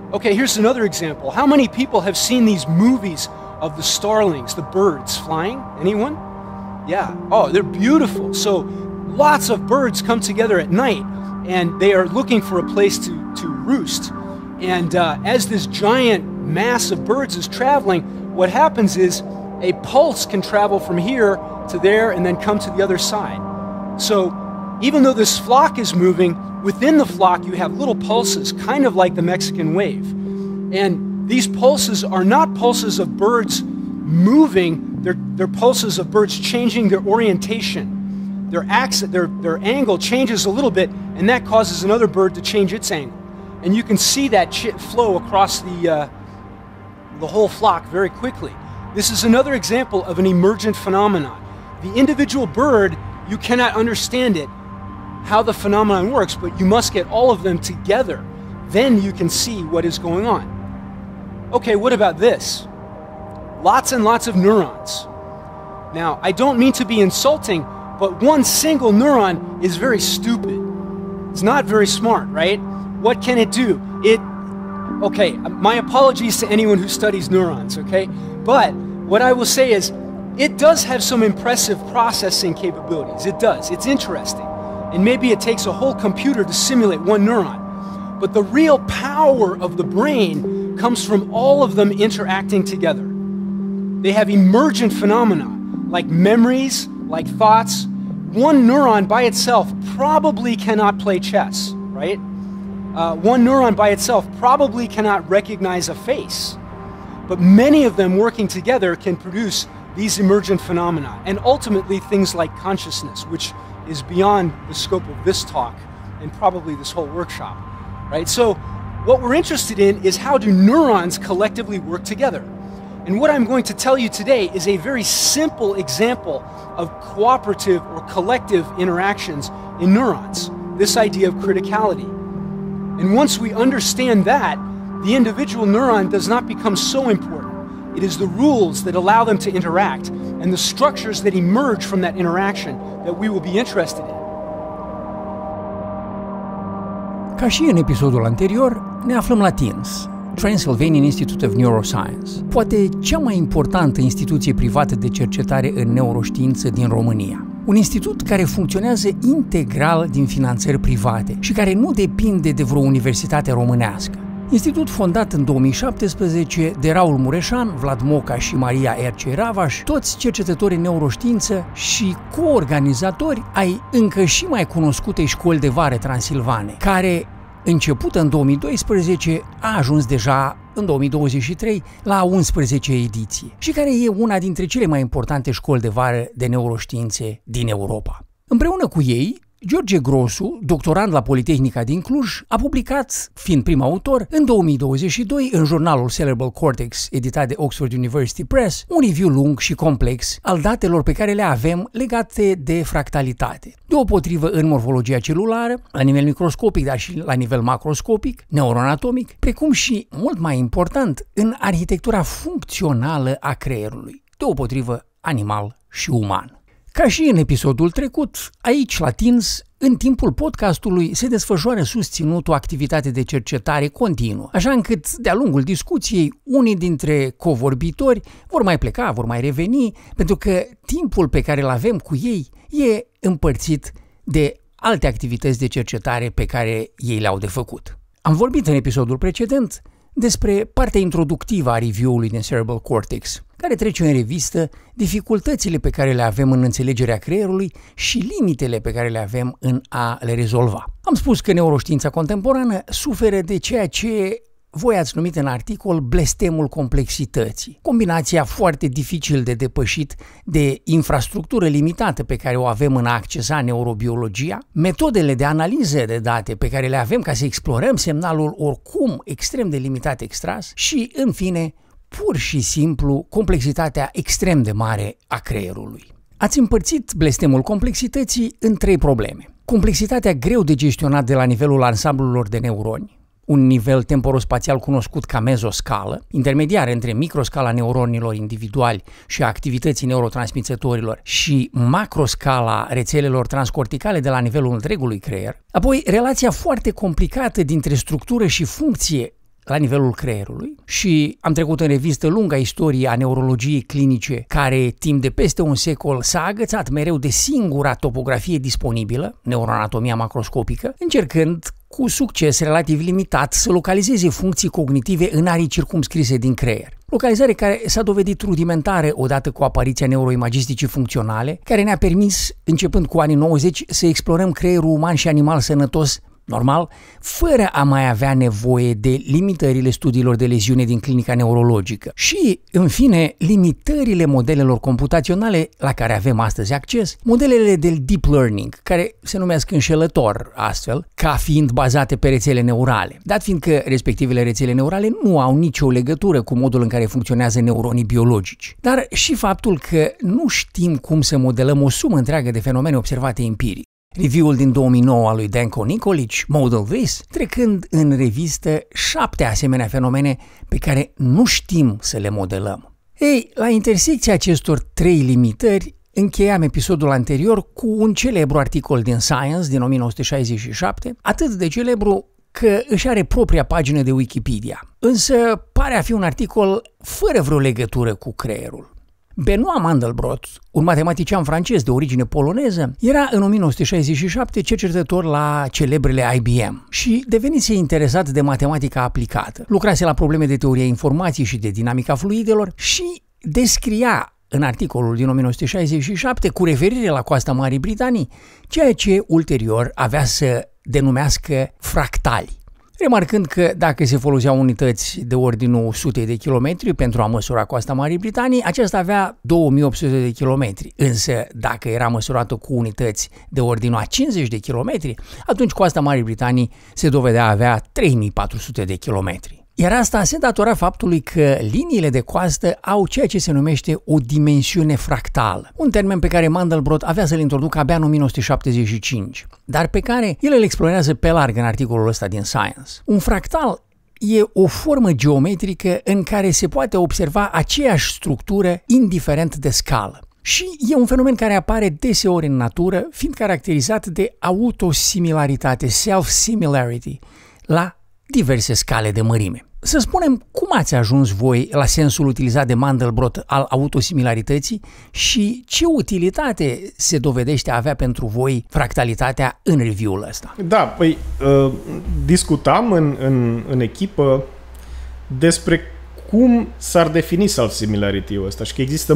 Okay, here's another example. How many people have seen these movies of the starlings, the birds flying? Anyone? Yeah. Oh, they're beautiful. So lots of birds come together at night and they are looking for a place to roost. And as this giant mass of birds is traveling, what happens is a pulse can travel from here to there and then come to the other side. So even though this flock is moving, within the flock you have little pulses, kind of like the Mexican wave. And these pulses are not pulses of birds moving, they're pulses of birds changing their orientation. Their angle changes a little bit, and that causes another bird to change its angle. And you can see that flow across the whole flock very quickly. This is another example of an emergent phenomenon. The individual bird, you cannot understand it, how the phenomenon works, but you must get all of them together. Then you can see what is going on. Okay, what about this? Lots and lots of neurons. Now, I don't mean to be insulting, but one single neuron is very stupid. It's not very smart, right? What can it do? Okay, my apologies to anyone who studies neurons, okay? But what I will say is, it does have some impressive processing capabilities. It does. It's interesting. And maybe it takes a whole computer to simulate one neuron. But the real power of the brain comes from all of them interacting together. They have emergent phenomena, like memories, like thoughts. One neuron by itself probably cannot play chess, right? One neuron by itself probably cannot recognize a face. But many of them working together can produce these emergent phenomena, and ultimately things like consciousness, which is beyond the scope of this talk and probably this whole workshop, right? So what we're interested in is how do neurons collectively work together? And what I'm going to tell you today is a very simple example of cooperative or collective interactions in neurons, this idea of criticality. And once we understand that, the individual neuron does not become so important. It is the rules that allow them to interact and the structures that emerge from that interaction that we will be interested in. Ca și în episodul anterior, ne aflăm la TINS, Transylvanian Institute of Neuroscience, poate cea mai importantă instituție privată de cercetare în neuroștiință din România. Un institut care funcționează integral din finanțări private și care nu depinde de vreo universitate românească. Institut fondat în 2017 de Raul Mureșan, Vlad Moca și Maria R.C. Ravaș, toți cercetători în neuroștiință și coorganizatori ai încă și mai cunoscutei școli de vară transilvane, care, începută în 2012, a ajuns deja în 2023 la 11 ediție și care e una dintre cele mai importante școli de vară de neuroștiințe din Europa. Împreună cu ei, George Grosu, doctorand la Politehnica din Cluj, a publicat, fiind prim autor, în 2022, în jurnalul Cerebral Cortex, editat de Oxford University Press, un review lung și complex al datelor pe care le avem legate de fractalitate. Deopotrivă în morfologia celulară, la nivel microscopic, dar și la nivel macroscopic, neuroanatomic, precum și, mult mai important, în arhitectura funcțională a creierului, deopotrivă animal și uman. Ca și în episodul trecut, aici la TINS, în timpul podcastului se desfășoară susținut o activitate de cercetare continuă, așa încât, de-a lungul discuției, unii dintre covorbitori vor mai pleca, vor mai reveni, pentru că timpul pe care îl avem cu ei e împărțit de alte activități de cercetare pe care ei le-au de făcut. Am vorbit în episodul precedent despre partea introductivă a review-ului din Cerebral Cortex, care trece în revistă dificultățile pe care le avem în înțelegerea creierului și limitele pe care le avem în a le rezolva. Am spus că neuroștiința contemporană suferă de ceea ce voi ați numit în articol blestemul complexității, combinația foarte dificil de depășit de infrastructură limitată pe care o avem în a accesa neurobiologia, metodele de analiză de date pe care le avem ca să explorăm semnalul oricum extrem de limitat extras și, în fine, pur și simplu complexitatea extrem de mare a creierului. Ați împărțit blestemul complexității în 3 probleme. Complexitatea greu de gestionat de la nivelul ansamblelor de neuroni, un nivel temporospațial cunoscut ca mezoscală, intermediar între microscala neuronilor individuali și a activității neurotransmițătorilor și macroscala rețelelor transcorticale de la nivelul întregului creier, apoi relația foarte complicată dintre structură și funcție la nivelul creierului și am trecut în revistă lunga istorie a neurologiei clinice care timp de peste un secol s-a agățat mereu de singura topografie disponibilă, neuroanatomia macroscopică, încercând cu succes relativ limitat să localizeze funcții cognitive în arii circumscrise din creier. Localizare care s-a dovedit rudimentară odată cu apariția neuroimagisticii funcționale, care ne-a permis, începând cu anii 90, să explorăm creierul uman și animal sănătos, normal, fără a mai avea nevoie de limitările studiilor de leziune din clinica neurologică și, în fine, limitările modelelor computaționale la care avem astăzi acces, modelele de deep learning, care se numesc înșelător astfel, ca fiind bazate pe rețele neurale, dat fiindcă respectivele rețele neurale nu au nicio legătură cu modul în care funcționează neuronii biologici, dar și faptul că nu știm cum să modelăm o sumă întreagă de fenomene observate empiric. Review-ul din 2009 al lui Danko Nikolic, Model This, trecând în revistă 7 asemenea fenomene pe care nu știm să le modelăm. Ei, la intersecția acestor 3 limitări, încheiam episodul anterior cu un celebru articol din Science din 1967, atât de celebru că își are propria pagină de Wikipedia, însă pare a fi un articol fără vreo legătură cu creierul. Benoît Mandelbrot, un matematician francez de origine poloneză, era în 1967 cercetător la celebrele IBM și devenise interesat de matematica aplicată. Lucrase la probleme de teoria informației și de dinamica fluidelor și descria în articolul din 1967, cu referire la coasta Marii Britanii, ceea ce ulterior avea să denumească fractali. Remarcând că dacă se foloseau unități de ordinul sutei de kilometri pentru a măsura coasta Marii Britanii, aceasta avea 2800 de kilometri, însă dacă era măsurată cu unități de ordinul a 50 de kilometri, atunci coasta Marii Britanii se dovedea a avea 3400 de kilometri. Iar asta se datora faptului că liniile de coastă au ceea ce se numește o dimensiune fractală, un termen pe care Mandelbrot avea să-l introducă abia în 1975, dar pe care el îl explorează pe larg în articolul ăsta din Science. Un fractal e o formă geometrică în care se poate observa aceeași structură indiferent de scală. Și e un fenomen care apare deseori în natură, fiind caracterizat de autosimilaritate, self-similarity, la diverse scale de mărime. Să spunem, cum ați ajuns voi la sensul utilizat de Mandelbrot al autosimilarității și ce utilitate se dovedește a avea pentru voi fractalitatea în review-ul ăsta? Da, păi discutam în echipă despre cum s-ar defini self-similarity-ul ăsta și că există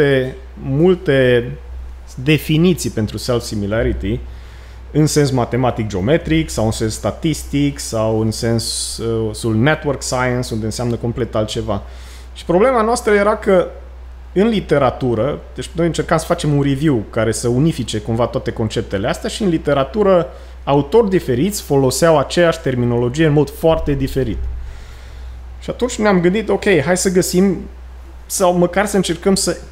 multe definiții pentru self-similarity în sens matematic-geometric sau în sens statistic sau în sensul network science, unde înseamnă complet altceva. Și problema noastră era că în literatură, deci noi încercam să facem un review care să unifice cumva toate conceptele astea și în literatură autori diferiți foloseau aceeași terminologie în mod foarte diferit. Și atunci ne-am gândit, ok, hai să găsim sau măcar să încercăm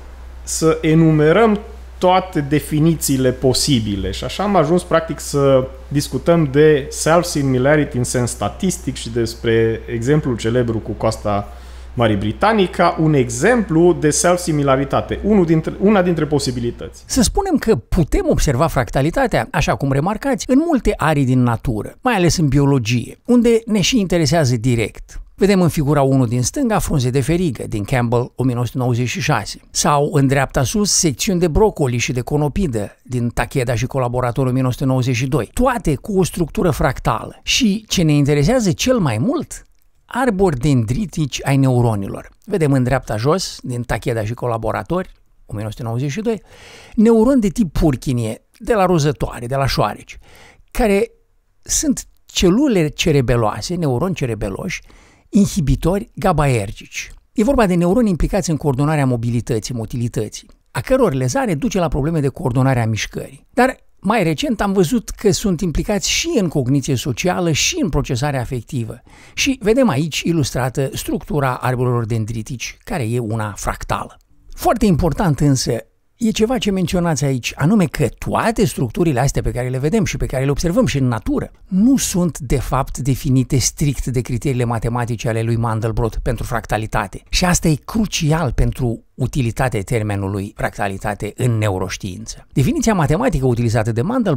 să enumerăm toate definițiile posibile și așa am ajuns practic să discutăm de self-similarity în sens statistic și despre exemplul celebru cu coasta Marii Britanii ca un exemplu de self-similaritate, una dintre posibilități. Să spunem că putem observa fractalitatea, așa cum remarcați, în multe arii din natură, mai ales în biologie, unde ne și interesează direct. Vedem în figura 1 din stânga frunze de ferigă din Campbell 1996 sau în dreapta sus secțiuni de brocoli și de conopidă din Takeda și colaborator 1992, toate cu o structură fractală. Și ce ne interesează cel mai mult, arbori dendritici ai neuronilor. Vedem în dreapta jos din Takeda și colaboratori 1992 neuroni de tip Purkinje de la rozătoare, de la șoareci, care sunt celule cerebeloase, neuroni cerebeloși, inhibitori GABAergici. E vorba de neuroni implicați în coordonarea mobilității, motilității, a căror lezare duce la probleme de coordonare a mișcării. Dar mai recent am văzut că sunt implicați și în cogniție socială și în procesarea afectivă. Și vedem aici ilustrată structura arborilor dendritici, care e una fractală. Foarte important însă e ceva ce menționați aici, anume că toate structurile astea pe care le vedem și pe care le observăm și în natură nu sunt de fapt definite strict de criteriile matematice ale lui Mandelbrot pentru fractalitate. Și asta e crucial pentru utilitatea termenului fractalitate în neuroștiință. Definiția matematică utilizată de Mandelbrot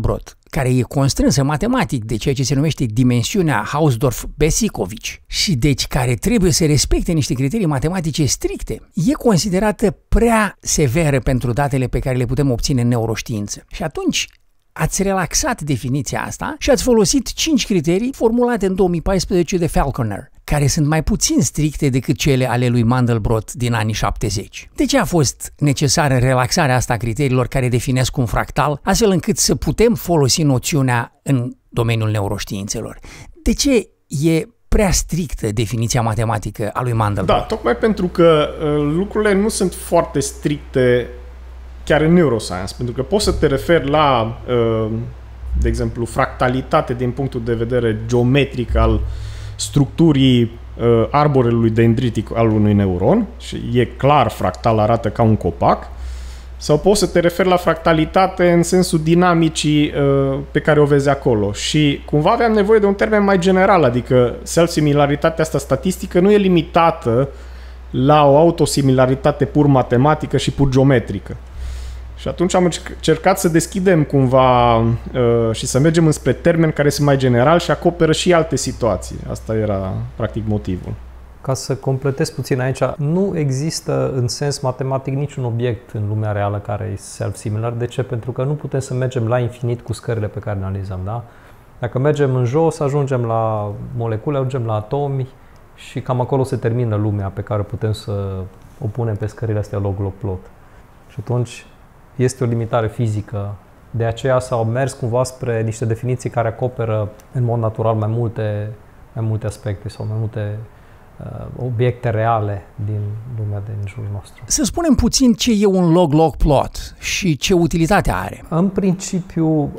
care e constrânsă matematic de ceea ce se numește dimensiunea Hausdorff-Besicovich și deci care trebuie să respecte niște criterii matematice stricte, e considerată prea severă pentru datele pe care le putem obține în neuroștiință. Și atunci ați relaxat definiția asta și ați folosit 5 criterii formulate în 2014 de Falconer, care sunt mai puțin stricte decât cele ale lui Mandelbrot din anii 70. De ce a fost necesară relaxarea asta a criteriilor care definesc un fractal, astfel încât să putem folosi noțiunea în domeniul neuroștiințelor? De ce e prea strictă definiția matematică a lui Mandelbrot? Da, tocmai pentru că lucrurile nu sunt foarte stricte chiar în neuroscience, pentru că poți să te referi la, de exemplu, fractalitate din punctul de vedere geometric al structurii arborelui dendritic al unui neuron și e clar fractal, arată ca un copac, sau poți să te referi la fractalitate în sensul dinamicii pe care o vezi acolo și cumva aveam nevoie de un termen mai general, adică self-similaritatea asta statistică nu e limitată la o autosimilaritate pur matematică și pur geometrică. Și atunci am încercat să deschidem cumva și să mergem înspre termeni care sunt mai generali și acoperă și alte situații. Asta era practic motivul. Ca să completez puțin aici, nu există în sens matematic niciun obiect în lumea reală care e self-similar. De ce? Pentru că nu putem să mergem la infinit cu scările pe care le analizăm. Da? Dacă mergem în jos, ajungem la molecule, ajungem la atomi și cam acolo se termină lumea pe care putem să o punem pe scările astea log-log-plot. Și atunci este o limitare fizică. De aceea s-au mers cumva spre niște definiții care acoperă în mod natural mai multe aspecte sau mai multe obiecte reale din lumea din jurul nostru. Să spunem puțin ce e un log-log-plot și ce utilitate are. În principiu,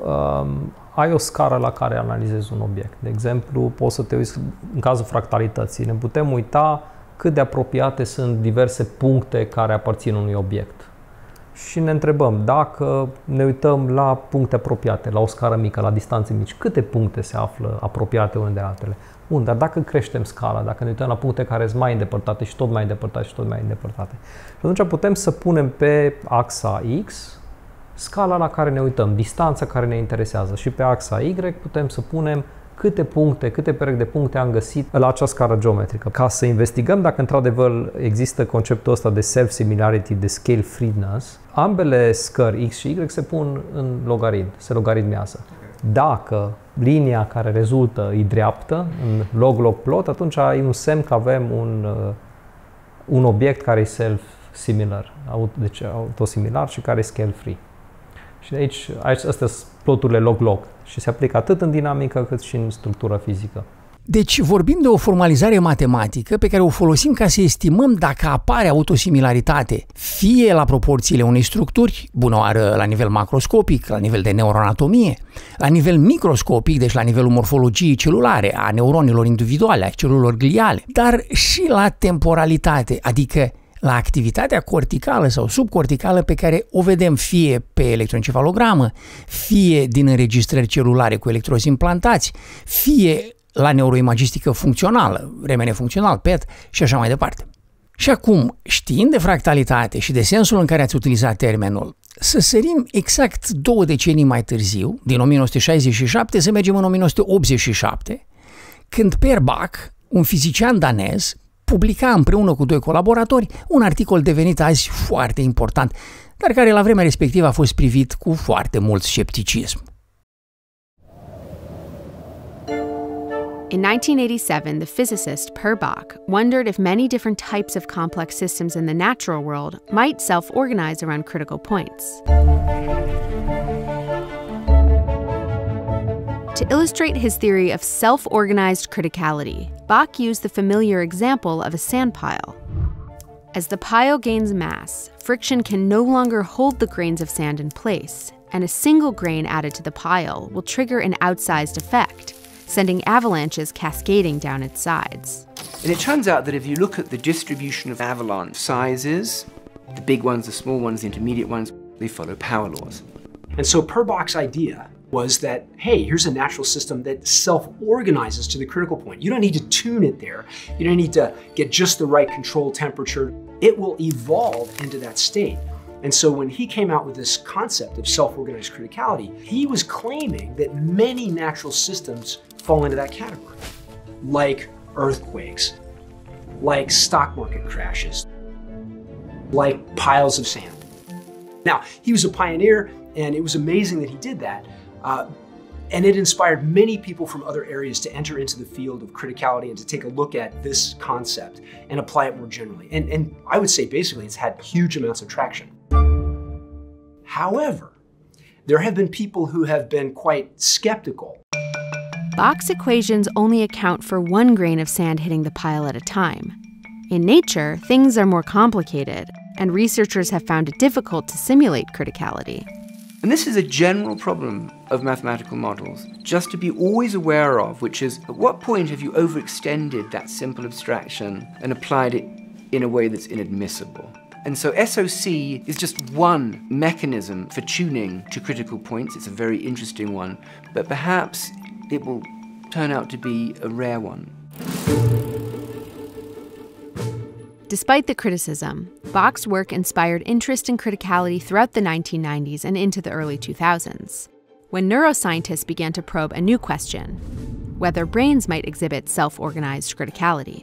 ai o scară la care analizezi un obiect. De exemplu, poți să te uiți în cazul fractalității. Ne putem uita cât de apropiate sunt diverse puncte care aparțin unui obiect. Și ne întrebăm, dacă ne uităm la puncte apropiate, la o scară mică, la distanțe mici, câte puncte se află apropiate unele de altele? Bun, dar dacă creștem scala, dacă ne uităm la puncte care sunt mai îndepărtate și tot mai îndepărtate și tot mai îndepărtate, și atunci putem să punem pe axa X scala la care ne uităm, distanța care ne interesează și pe axa Y putem să punem câte perechi de puncte am găsit la acea scară geometrică. Ca să investigăm dacă într-adevăr există conceptul ăsta de self-similarity, de scale freeness, ambele scări X și Y se pun în logaritm, se logaritmează. Dacă linia care rezultă e dreaptă, în log-log-plot, atunci e un semn că avem un obiect care e self-similar, deci autosimilar și care e scale-free. Și aici astea sunt ploturile log-log și se aplică atât în dinamică cât și în structură fizică. Deci vorbim de o formalizare matematică pe care o folosim ca să estimăm dacă apare autosimilaritate, fie la proporțiile unei structuri, bună oară la nivel macroscopic, la nivel de neuroanatomie, la nivel microscopic, deci la nivelul morfologiei celulare, a neuronilor individuale, a celulelor gliale, dar și la temporalitate, adică la activitatea corticală sau subcorticală pe care o vedem fie pe electroencefalogramă, fie din înregistrări celulare cu electrozi implantați, fie la neuroimagistică funcțională, remene funcțional, PET și așa mai departe. Și acum, știind de fractalitate și de sensul în care ați utilizat termenul, să sărim exact 2 decenii mai târziu, din 1967, să mergem în 1987, când Per Bach, un fizician danez, publica împreună cu 2 colaboratori un articol devenit azi foarte important, dar care la vremea respectivă a fost privit cu foarte mult scepticism. In 1987, the physicist Per Bach wondered if many different types of complex systems in the natural world might self-organize around critical points. To illustrate his theory of self-organized criticality, Bach used the familiar example of a sand pile. As the pile gains mass, friction can no longer hold the grains of sand in place, and a single grain added to the pile will trigger an outsized effect, sending avalanches cascading down its sides. And it turns out that if you look at the distribution of avalanche sizes, the big ones, the small ones, the intermediate ones, they follow power laws. And so Per Bach's idea was that, hey, here's a natural system that self-organizes to the critical point. You don't need to tune it there. You don't need to get just the right control temperature. It will evolve into that state. And so when he came out with this concept of self-organized criticality, he was claiming that many natural systems fall into that category, like earthquakes, like stock market crashes, like piles of sand. Now, he was a pioneer, and it was amazing that he did that. And it inspired many people from other areas to enter into the field of criticality and to take a look at this concept and apply it more generally. And I would say basically it's had huge amounts of traction. However, there have been people who have been quite skeptical. Bock's equations only account for 1 grain of sand hitting the pile at a time. In nature, things are more complicated, and researchers have found it difficult to simulate criticality. And this is a general problem of mathematical models, just to be always aware of, which is, at what point have you overextended that simple abstraction and applied it in a way that's inadmissible? And so SOC is just one mechanism for tuning to critical points. It's a very interesting one, but perhaps it will turn out to be a rare one. Despite the criticism, Bock's work inspired interest in criticality throughout the 1990s and into the early 2000s, when neuroscientists began to probe a new question: whether brains might exhibit self-organized criticality.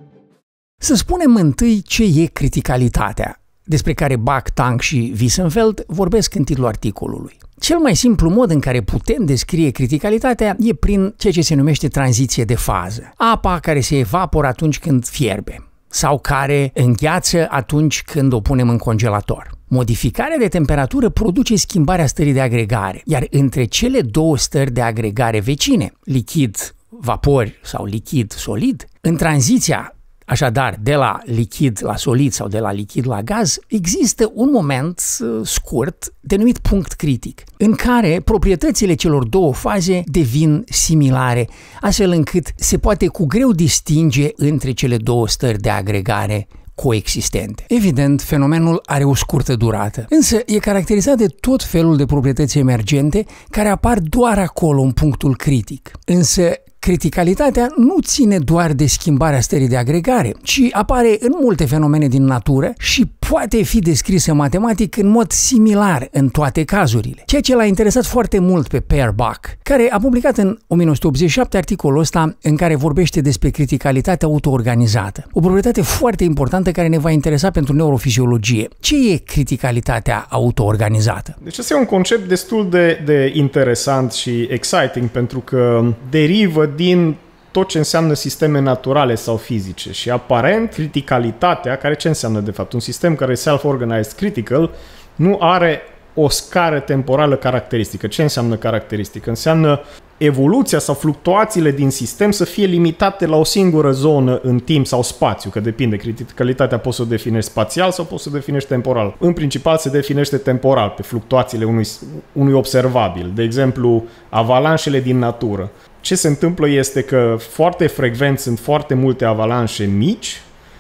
Să spunem întâi ce e criticalitatea, despre care Bock, Tang și Wiesenfeld vorbesc în titlul articolului. Cel mai simplu mod în care putem descrie criticalitatea e prin ceea ce se numește tranziție de fază. Apa care se evaporă atunci când fierbe sau care îngheață atunci când o punem în congelator. Modificarea de temperatură produce schimbarea stării de agregare, iar între cele două stări de agregare vecine, lichid-vapori sau lichid-solid, în tranziția așadar de la lichid la solid sau de la lichid la gaz, există un moment scurt denumit punct critic, în care proprietățile celor două faze devin similare, astfel încât se poate cu greu distinge între cele două stări de agregare coexistente. Evident, fenomenul are o scurtă durată, însă e caracterizat de tot felul de proprietăți emergente care apar doar acolo, în punctul critic. Însă, criticalitatea nu ține doar de schimbarea stării de agregare, ci apare în multe fenomene din natură și poate fi descrisă matematic în mod similar în toate cazurile. Ceea ce l-a interesat foarte mult pe Per Bock, care a publicat în 1987 articolul ăsta în care vorbește despre criticalitatea autoorganizată. O proprietate foarte importantă care ne va interesa pentru neurofiziologie. Ce e criticalitatea autoorganizată? Deci ăsta e un concept destul de interesant și exciting, pentru că derivă din tot ce înseamnă sisteme naturale sau fizice. Și aparent, criticalitatea, care ce înseamnă de fapt? Un sistem care e self-organized critical, nu are o scară temporală caracteristică. Ce înseamnă caracteristică? Înseamnă evoluția sau fluctuațiile din sistem să fie limitate la o singură zonă în timp sau spațiu, că depinde. Criticalitatea poți să o definești spațial sau poți să o definești temporal. În principal se definește temporal, pe fluctuațiile unui observabil. De exemplu, avalanșele din natură. Ce se întâmplă este că foarte frecvent sunt foarte multe avalanșe mici,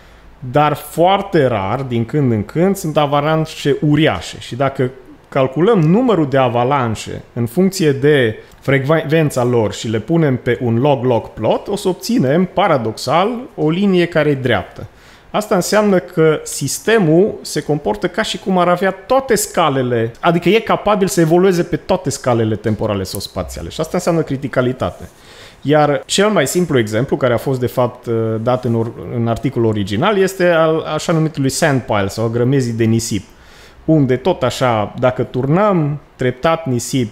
dar foarte rar, din când în când, sunt avalanșe uriașe. Și dacă calculăm numărul de avalanșe în funcție de frecvența lor și le punem pe un log-log plot, o să obținem, paradoxal, o linie care e dreaptă. Asta înseamnă că sistemul se comportă ca și cum ar avea toate scalele, adică e capabil să evolueze pe toate scalele temporale sau spațiale. Și asta înseamnă criticalitate. Iar cel mai simplu exemplu, care a fost de fapt dat în articolul original, este al așa numitului sand pile sau grămezii de nisip, unde tot așa, dacă turnăm treptat nisip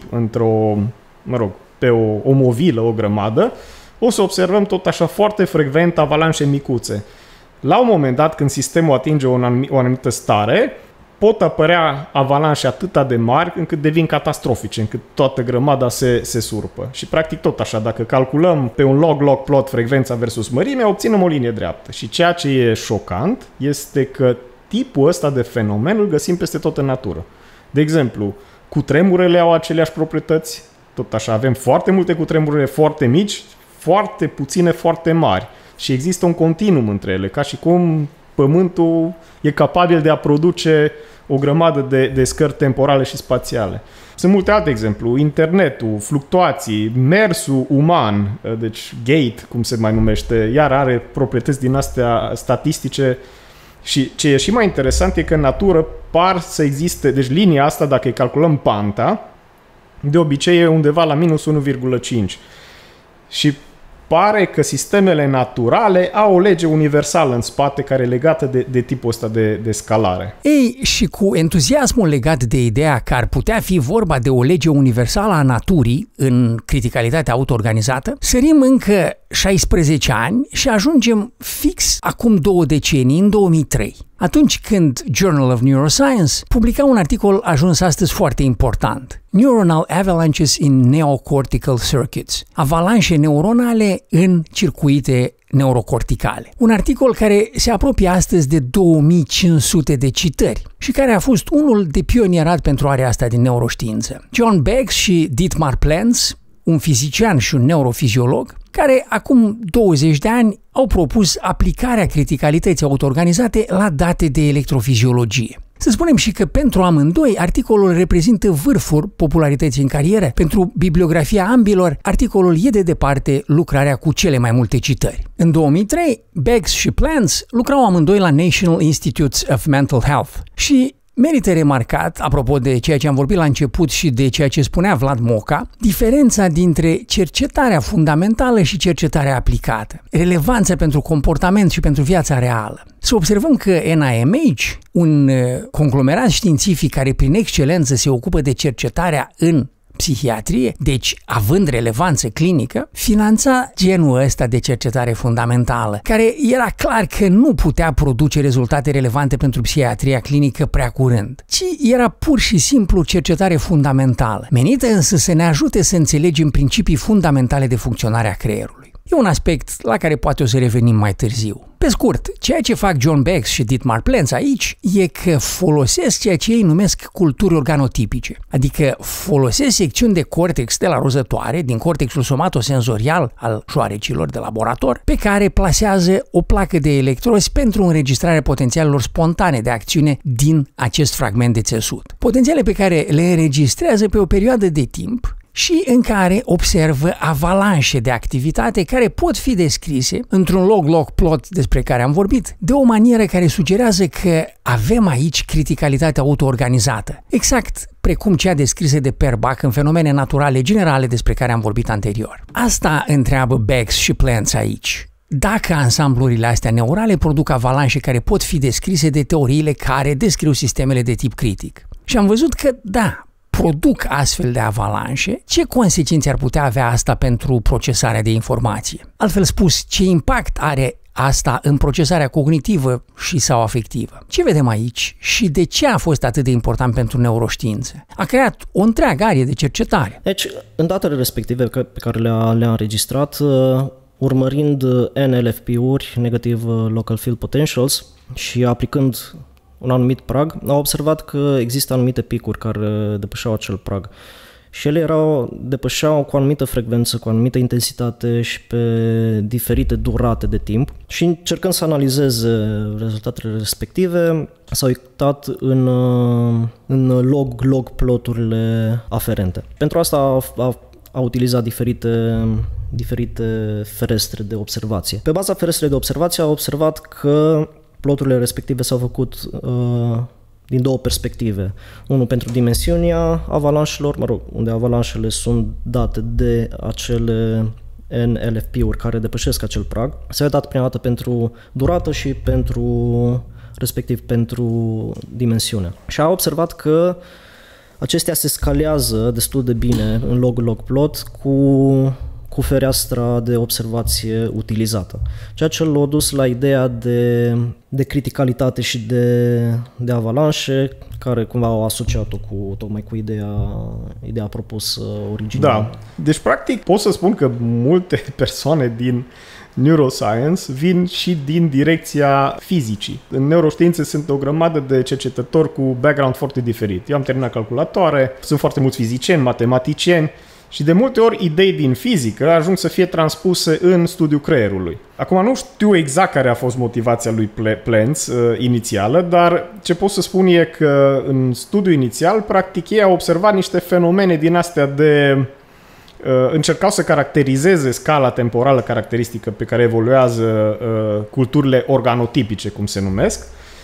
pe o movilă, o grămadă, o să observăm tot așa foarte frecvent avalanșe micuțe. La un moment dat, când sistemul atinge o anumită stare, pot apărea avalanșe atât de mari încât devin catastrofice, încât toată grămada se surpă. Și practic tot așa, dacă calculăm pe un log-log plot frecvența versus mărime, obținem o linie dreaptă. Și ceea ce e șocant este că tipul ăsta de fenomen îl găsim peste tot în natură. De exemplu, cutremurele au aceleași proprietăți, tot așa, avem foarte multe cutremure foarte mici, foarte puține foarte mari. Și există un continuum între ele, ca și cum Pământul e capabil de a produce o grămadă de scări temporale și spațiale. Sunt multe alte exemple, internetul, fluctuații, mersul uman, deci gait, cum se mai numește, iar are proprietăți din astea statistice Și ce e și mai interesant e că în natură par să existe, deci linia asta, dacă îi calculăm panta, de obicei e undeva la minus 1,5. Și pare că sistemele naturale au o lege universală în spate care e legată de tipul ăsta de scalare. Ei, și cu entuziasmul legat de ideea că ar putea fi vorba de o lege universală a naturii în criticalitatea autoorganizată, sărim încă 16 ani și ajungem fix acum 2 decenii, în 2003. Atunci când Journal of Neuroscience publica un articol ajuns astăzi foarte important. Neuronal Avalanches in Neocortical Circuits. Avalanșe neuronale în circuite neurocorticale. Un articol care se apropie astăzi de 2500 de citări și care a fost unul de pionierat pentru area asta din neuroștiință. John Beggs și Dietmar Plans, un fizician și un neurofiziolog, care acum 20 de ani au propus aplicarea criticalității autoorganizate la date de electrofiziologie. Să spunem și că pentru amândoi articolul reprezintă vârful popularității în carieră. Pentru bibliografia ambilor, articolul e de departe lucrarea cu cele mai multe citări. În 2003, Beggs și Plans lucrau amândoi la National Institutes of Mental Health și merită remarcat, apropo de ceea ce am vorbit la început și de ceea ce spunea Vlad Moca, diferența dintre cercetarea fundamentală și cercetarea aplicată, relevanța pentru comportament și pentru viața reală. Să observăm că NIMH, un conglomerat științific care prin excelență se ocupă de cercetarea în psihiatrie, deci având relevanță clinică, finanța genul ăsta de cercetare fundamentală, care era clar că nu putea produce rezultate relevante pentru psihiatria clinică prea curând, ci era pur și simplu cercetare fundamentală, menită însă să ne ajute să înțelegem principii fundamentale de funcționare a creierului. E un aspect la care poate o să revenim mai târziu. Pe scurt, ceea ce fac John Beggs și Dietmar Plans aici e că folosesc ceea ce ei numesc culturi organotipice, adică folosesc secțiuni de cortex de la rozătoare, din cortexul somatosenzorial al șoarecilor de laborator, pe care plasează o placă de electrozi pentru înregistrarea potențialelor spontane de acțiune din acest fragment de țesut. Potențiale pe care le înregistrează pe o perioadă de timp și în care observă avalanșe de activitate care pot fi descrise într-un log-log plot despre care am vorbit, de o manieră care sugerează că avem aici criticalitatea autoorganizată, exact precum cea descrisă de Perbach în fenomene naturale generale despre care am vorbit anterior. Asta întreabă Beggs și Plans aici. Dacă ansamblurile astea neurale produc avalanșe care pot fi descrise de teoriile care descriu sistemele de tip critic. Și am văzut că, da, produc astfel de avalanșe, ce consecințe ar putea avea asta pentru procesarea de informație? Altfel spus, ce impact are asta în procesarea cognitivă și sau afectivă? Ce vedem aici și de ce a fost atât de important pentru neuroștiință? A creat o întreagă arie de cercetare. Deci, în datele respective pe care le-a înregistrat, urmărind NLFP-uri, Negative Local Field Potentials, și aplicând un anumit prag, au observat că există anumite picuri care depășeau acel prag. Și ele depășeau cu o anumită frecvență, cu o anumită intensitate și pe diferite durate de timp. Și încercând să analizeze rezultatele respective, s-au uitat în log ploturile aferente. Pentru asta a utilizat diferite ferestre de observație. Pe baza ferestrei de observație a observat că ploturile respective s-au făcut din două perspective. Unul pentru dimensiunea avalanșelor, unde avalanșele sunt date de acele NLFP-uri care depășesc acel prag. S-a dat prima dată pentru durată și respectiv pentru dimensiune. Și a observat că acestea se scalează destul de bine în log plot cu fereastra de observație utilizată. Ceea ce l-a dus la ideea de criticalitate și de avalanșe, care cumva au asociat-o tocmai cu ideea propusă original. Da. Deci, practic, pot să spun că multe persoane din neuroscience vin și din direcția fizicii. În neuroștiințe sunt o grămadă de cercetători cu background foarte diferit. Eu am terminat calculatoare, sunt foarte mulți fizicieni, matematicieni, și de multe ori idei din fizică ajung să fie transpuse în studiul creierului. Acum nu știu exact care a fost motivația lui Plans inițială, dar ce pot să spun e că în studiul inițial, practic, ei au observat niște fenomene din astea încercau să caracterizeze scala temporală caracteristică pe care evoluează culturile organotipice, cum se numesc,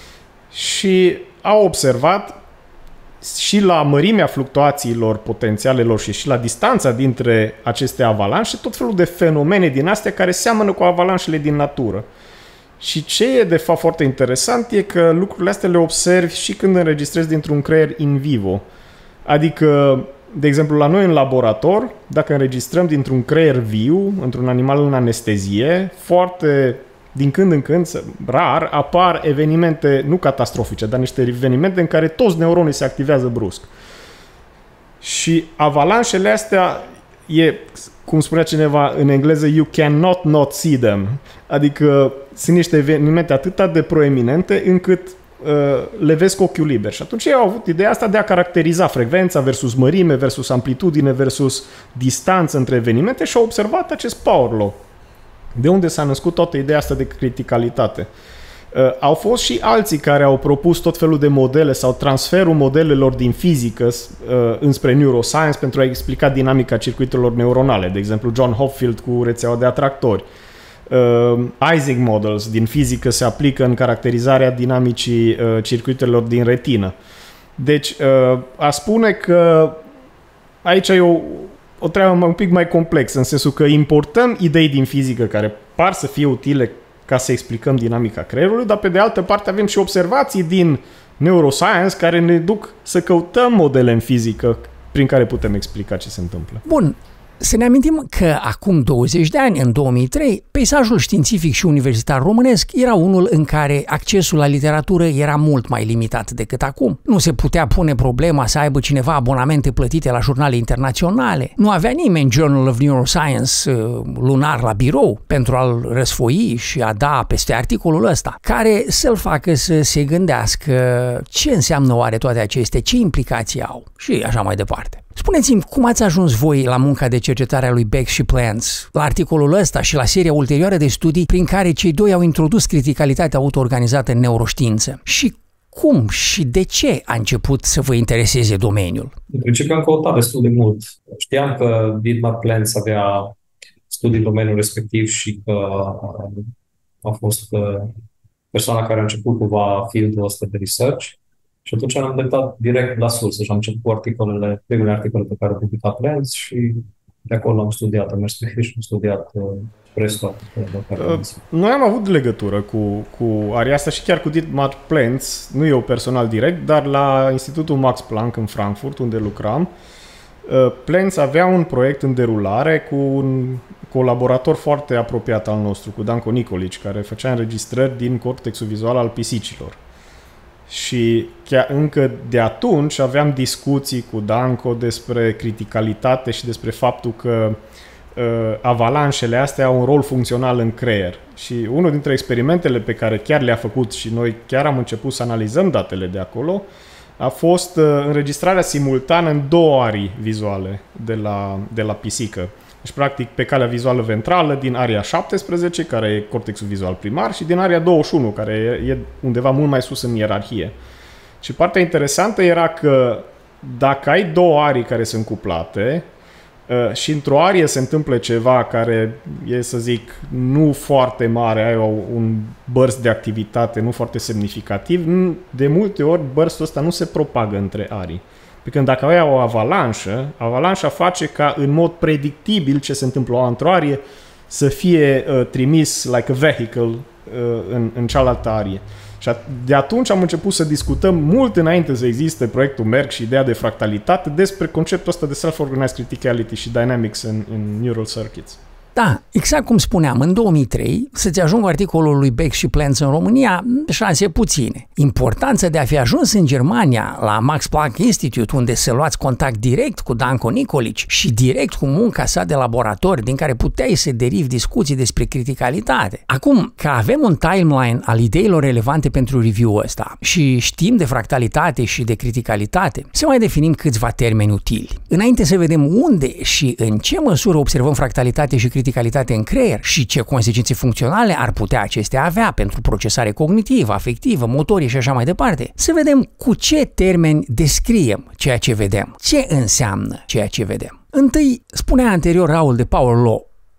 și au observat și la mărimea fluctuațiilor potențialelor și la distanța dintre aceste avalanșe tot felul de fenomene din astea care seamănă cu avalanșele din natură. Și ce e de fapt foarte interesant e că lucrurile astea le observi și când înregistrezi dintr-un creier in vivo. Adică, de exemplu, la noi în laborator, dacă înregistrăm dintr-un creier viu, într-un animal în anestezie, foarte din când în când, rar, apar evenimente, nu catastrofice, dar niște evenimente în care toți neuronii se activează brusc. Și avalanșele astea e, cum spunea cineva în engleză, you cannot not see them. Adică sunt niște evenimente atât de proeminente încât le vezi cu ochiul liber. Și atunci ei au avut ideea asta de a caracteriza frecvența versus mărime, versus amplitudine, versus distanță între evenimente și au observat acest power law. De unde s-a născut toată ideea asta de criticalitate. Au fost și alții care au propus tot felul de modele sau transferul modelelor din fizică înspre neuroscience pentru a explica dinamica circuitelor neuronale. De exemplu, John Hopfield cu rețeaua de atractori. Ising models din fizică se aplică în caracterizarea dinamicii circuitelor din retină. Deci, a spune că aici e o treabă un pic mai complexă, în sensul că importăm idei din fizică care par să fie utile ca să explicăm dinamica creierului, dar pe de altă parte avem și observații din neuroscience care ne duc să căutăm modele în fizică prin care putem explica ce se întâmplă. Bun. Să ne amintim că acum 20 de ani, în 2003, peisajul științific și universitar românesc era unul în care accesul la literatură era mult mai limitat decât acum. Nu se putea pune problema să aibă cineva abonamente plătite la jurnale internaționale. Nu avea nimeni Journal of Neuroscience lunar la birou pentru a-l răsfoi și a da peste articolul ăsta, care să-l facă să se gândească ce înseamnă oare toate acestea, ce implicații au și așa mai departe. Spuneți-mi, cum ați ajuns voi la munca de cercetare a lui Beck și Plants, la articolul ăsta și la seria ulterioară de studii prin care cei doi au introdus criticalitatea auto-organizată în neuroștiință? Și cum și de ce a început să vă intereseze domeniul? În principiu am căutat destul de mult. Știam că Dietmar Plants avea studii în domeniul respectiv și că a fost persoana care a început cumva fieldul ăsta de research. Și atunci am îndreptat direct la sursă și am început cu primele articole pe care au publicat Plants și de acolo am studiat, am mers pe și am studiat restul. Noi am avut legătură cu area asta și chiar cu Dietmar Plants, nu eu personal direct, dar la Institutul Max Planck în Frankfurt, unde lucram, Plants avea un proiect în derulare cu un colaborator foarte apropiat al nostru, cu Danko Nikolic, care făcea înregistrări din cortexul vizual al pisicilor. Și chiar încă de atunci aveam discuții cu Danko despre criticalitate și despre faptul că avalanșele astea au un rol funcțional în creier. Și unul dintre experimentele pe care chiar le-a făcut și noi chiar am început să analizăm datele de acolo a fost înregistrarea simultană în două arii vizuale de la pisică. Deci, practic, pe calea vizuală ventrală din aria 17, care e cortexul vizual primar, și din aria 21, care e undeva mult mai sus în ierarhie. Și partea interesantă era că dacă ai două arii care sunt cuplate și într-o arie se întâmplă ceva care e, să zic, nu foarte mare, ai un burst de activitate nu foarte semnificativ, de multe ori burstul ăsta nu se propagă între arii. Pe când dacă ai o avalanșa face ca în mod predictibil ce se întâmplă într-o arie să fie trimis like a vehicle în cealaltă arie. Și de atunci am început să discutăm mult înainte să existe proiectul MERC și ideea de fractalitate despre conceptul ăsta de self-organized criticality și dynamics în neural circuits. Da, exact cum spuneam, în 2003, să-ți ajungă articolul lui Beck și Plants în România, șanse puține. Importanța de a fi ajuns în Germania, la Max Planck Institute, unde să luați contact direct cu Danko Nikolic și direct cu munca sa de laborator, din care puteai să derivi discuții despre criticalitate. Acum, că avem un timeline al ideilor relevante pentru review-ul ăsta și știm de fractalitate și de criticalitate, să mai definim câțiva termeni utili. Înainte să vedem unde și în ce măsură observăm fractalitate și criticalitate în creier și ce consecințe funcționale ar putea acestea avea pentru procesare cognitivă, afectivă, motorie și așa mai departe, să vedem cu ce termeni descriem ceea ce vedem, ce înseamnă ceea ce vedem. Întâi, spunea anterior Raul de Power Law.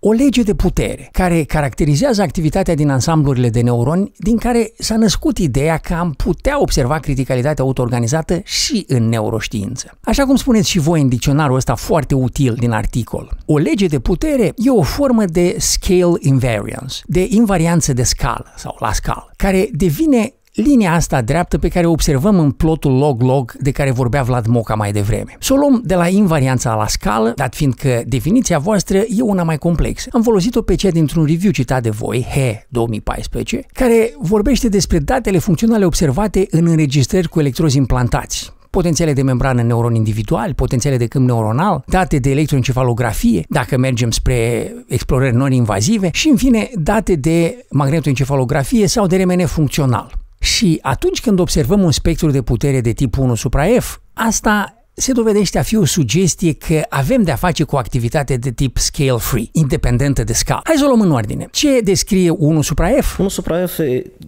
o lege de putere care caracterizează activitatea din ansamblurile de neuroni, din care s-a născut ideea că am putea observa criticalitatea autoorganizată și în neuroștiință. Așa cum spuneți și voi în dicționarul ăsta foarte util din articol, o lege de putere e o formă de scale invariance, de invarianță de scală sau la scală, care devine linia asta dreaptă pe care o observăm în plotul log-log de care vorbea Vlad Moca mai devreme. Să o luăm de la invarianța la scală, dat fiind că definiția voastră e una mai complexă. Am folosit-o pe cea dintr-un review citat de voi, HE 2014, care vorbește despre datele funcționale observate în înregistrări cu electrozi implantați, potențiale de membrană neuron individuali, potențiale de câmp neuronal, date de electroencefalografie, dacă mergem spre explorări non-invazive și, în fine, date de magnetoencefalografie sau de RMN funcțional. Și atunci când observăm un spectru de putere de tip 1 supra F, asta se dovedește a fi o sugestie că avem de-a face cu o activitate de tip scale free, independentă de scală. Hai să o luăm în ordine. Ce descrie 1 supra F? 1 supra F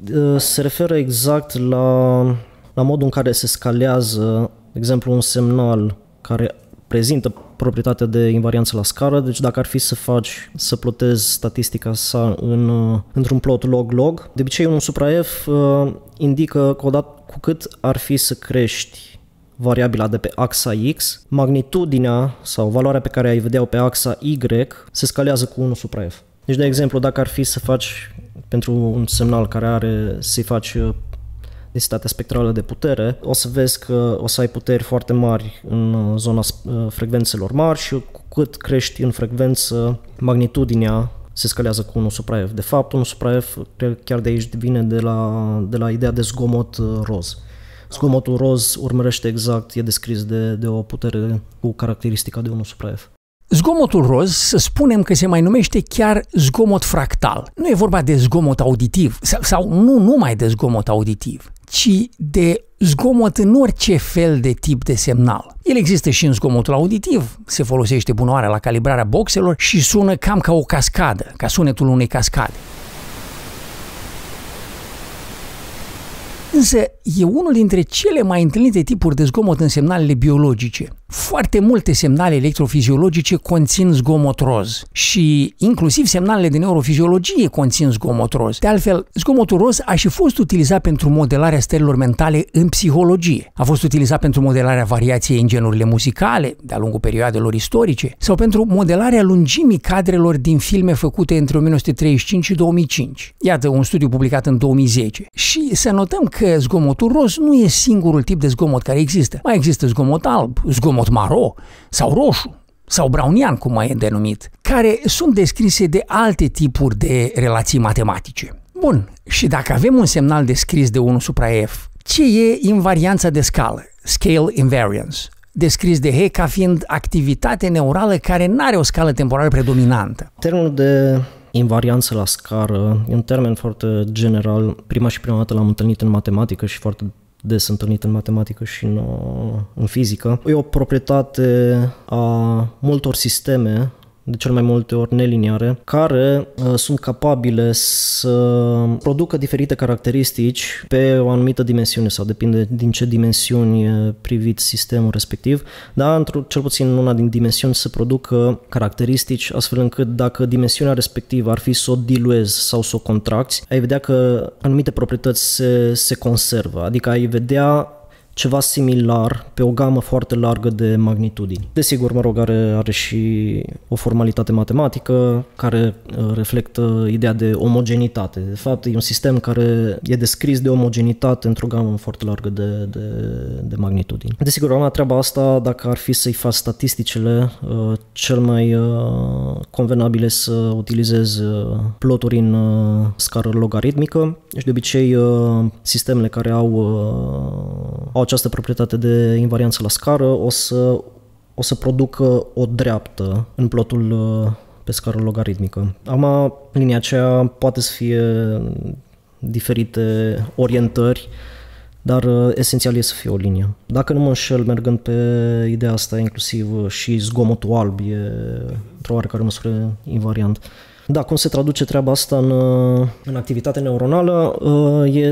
se referă exact la modul în care se scalează, de exemplu, un semnal care prezintă proprietatea de invarianță la scară, deci dacă ar fi să plotezi statistica sa într-un plot log-log, de obicei 1 supra F indică că odată cu cât ar fi să crești variabila de pe axa X, magnitudinea sau valoarea pe care ai vedea-o pe axa Y se scalează cu 1 supra F. Deci, de exemplu, dacă ar fi să faci pentru un semnal care să-i faci densitatea spectrală de putere, o să vezi că o să ai puteri foarte mari în zona frecvențelor mari și cu cât crești în frecvență, magnitudinea se scalează cu 1 supra F. De fapt, 1 supra F chiar de aici vine de la ideea de zgomot roz. Zgomotul roz urmărește exact, e descris de o putere cu caracteristica de 1 supra F. Zgomotul roz, să spunem că se mai numește chiar zgomot fractal. Nu e vorba de zgomot auditiv, sau nu numai de zgomot auditiv, ci de zgomot în orice fel de tip de semnal. El există și în zgomotul auditiv, se folosește bunoarea la calibrarea boxelor și sună cam ca o cascadă, ca sunetul unei cascade. Însă e unul dintre cele mai întâlnite tipuri de zgomot în semnalele biologice. Foarte multe semnale electrofiziologice conțin zgomot roz și inclusiv semnalele de neurofiziologie conțin zgomot roz. De altfel, zgomotul roz a și fost utilizat pentru modelarea stărilor mentale în psihologie. A fost utilizat pentru modelarea variației în genurile muzicale de-a lungul perioadelor istorice sau pentru modelarea lungimii cadrelor din filme făcute între 1935 și 2005. Iată un studiu publicat în 2010. Și să notăm că zgomotul roz nu e singurul tip de zgomot care există. Mai există zgomot alb, zgomot maro sau roșu sau brownian, cum mai e denumit, care sunt descrise de alte tipuri de relații matematice. Bun, și dacă avem un semnal descris de 1 supra F, ce e invarianța de scală, scale invariance, descris de He ca fiind activitate neurală care nu are o scală temporală predominantă? Termenul de invarianță la scară e un termen foarte general. Prima dată l-am întâlnit în matematică și foarte des întâlnit în matematică și în fizică. E o proprietate a multor sisteme, de cel mai multe ori neliniare, care sunt capabile să producă diferite caracteristici pe o anumită dimensiune sau depinde din ce dimensiuni e privit sistemul respectiv, dar cel puțin în una din dimensiuni să producă caracteristici astfel încât dacă dimensiunea respectivă ar fi să o diluezi sau să o contracți, ai vedea că anumite proprietăți se conservă, adică ai vedea ceva similar pe o gamă foarte largă de magnitudini. Desigur, are și o formalitate matematică care reflectă ideea de omogenitate. De fapt, e un sistem care e descris de omogenitate într-o gamă foarte largă de magnitudini. Desigur, treaba asta, dacă ar fi să-i faci statisticile, cel mai convenabil să utilizezi ploturi în scară logaritmică. Deci, de obicei, sistemele care au această proprietate de invarianță la scară o să producă o dreaptă în plotul pe scară logaritmică. Acum, linia aceea poate să fie diferite orientări, dar esențial e să fie o linie. Dacă nu mă înșel, mergând pe ideea asta, inclusiv și zgomotul alb e într-o oarecare măsură invariant. Da, cum se traduce treaba asta în activitate neuronală? E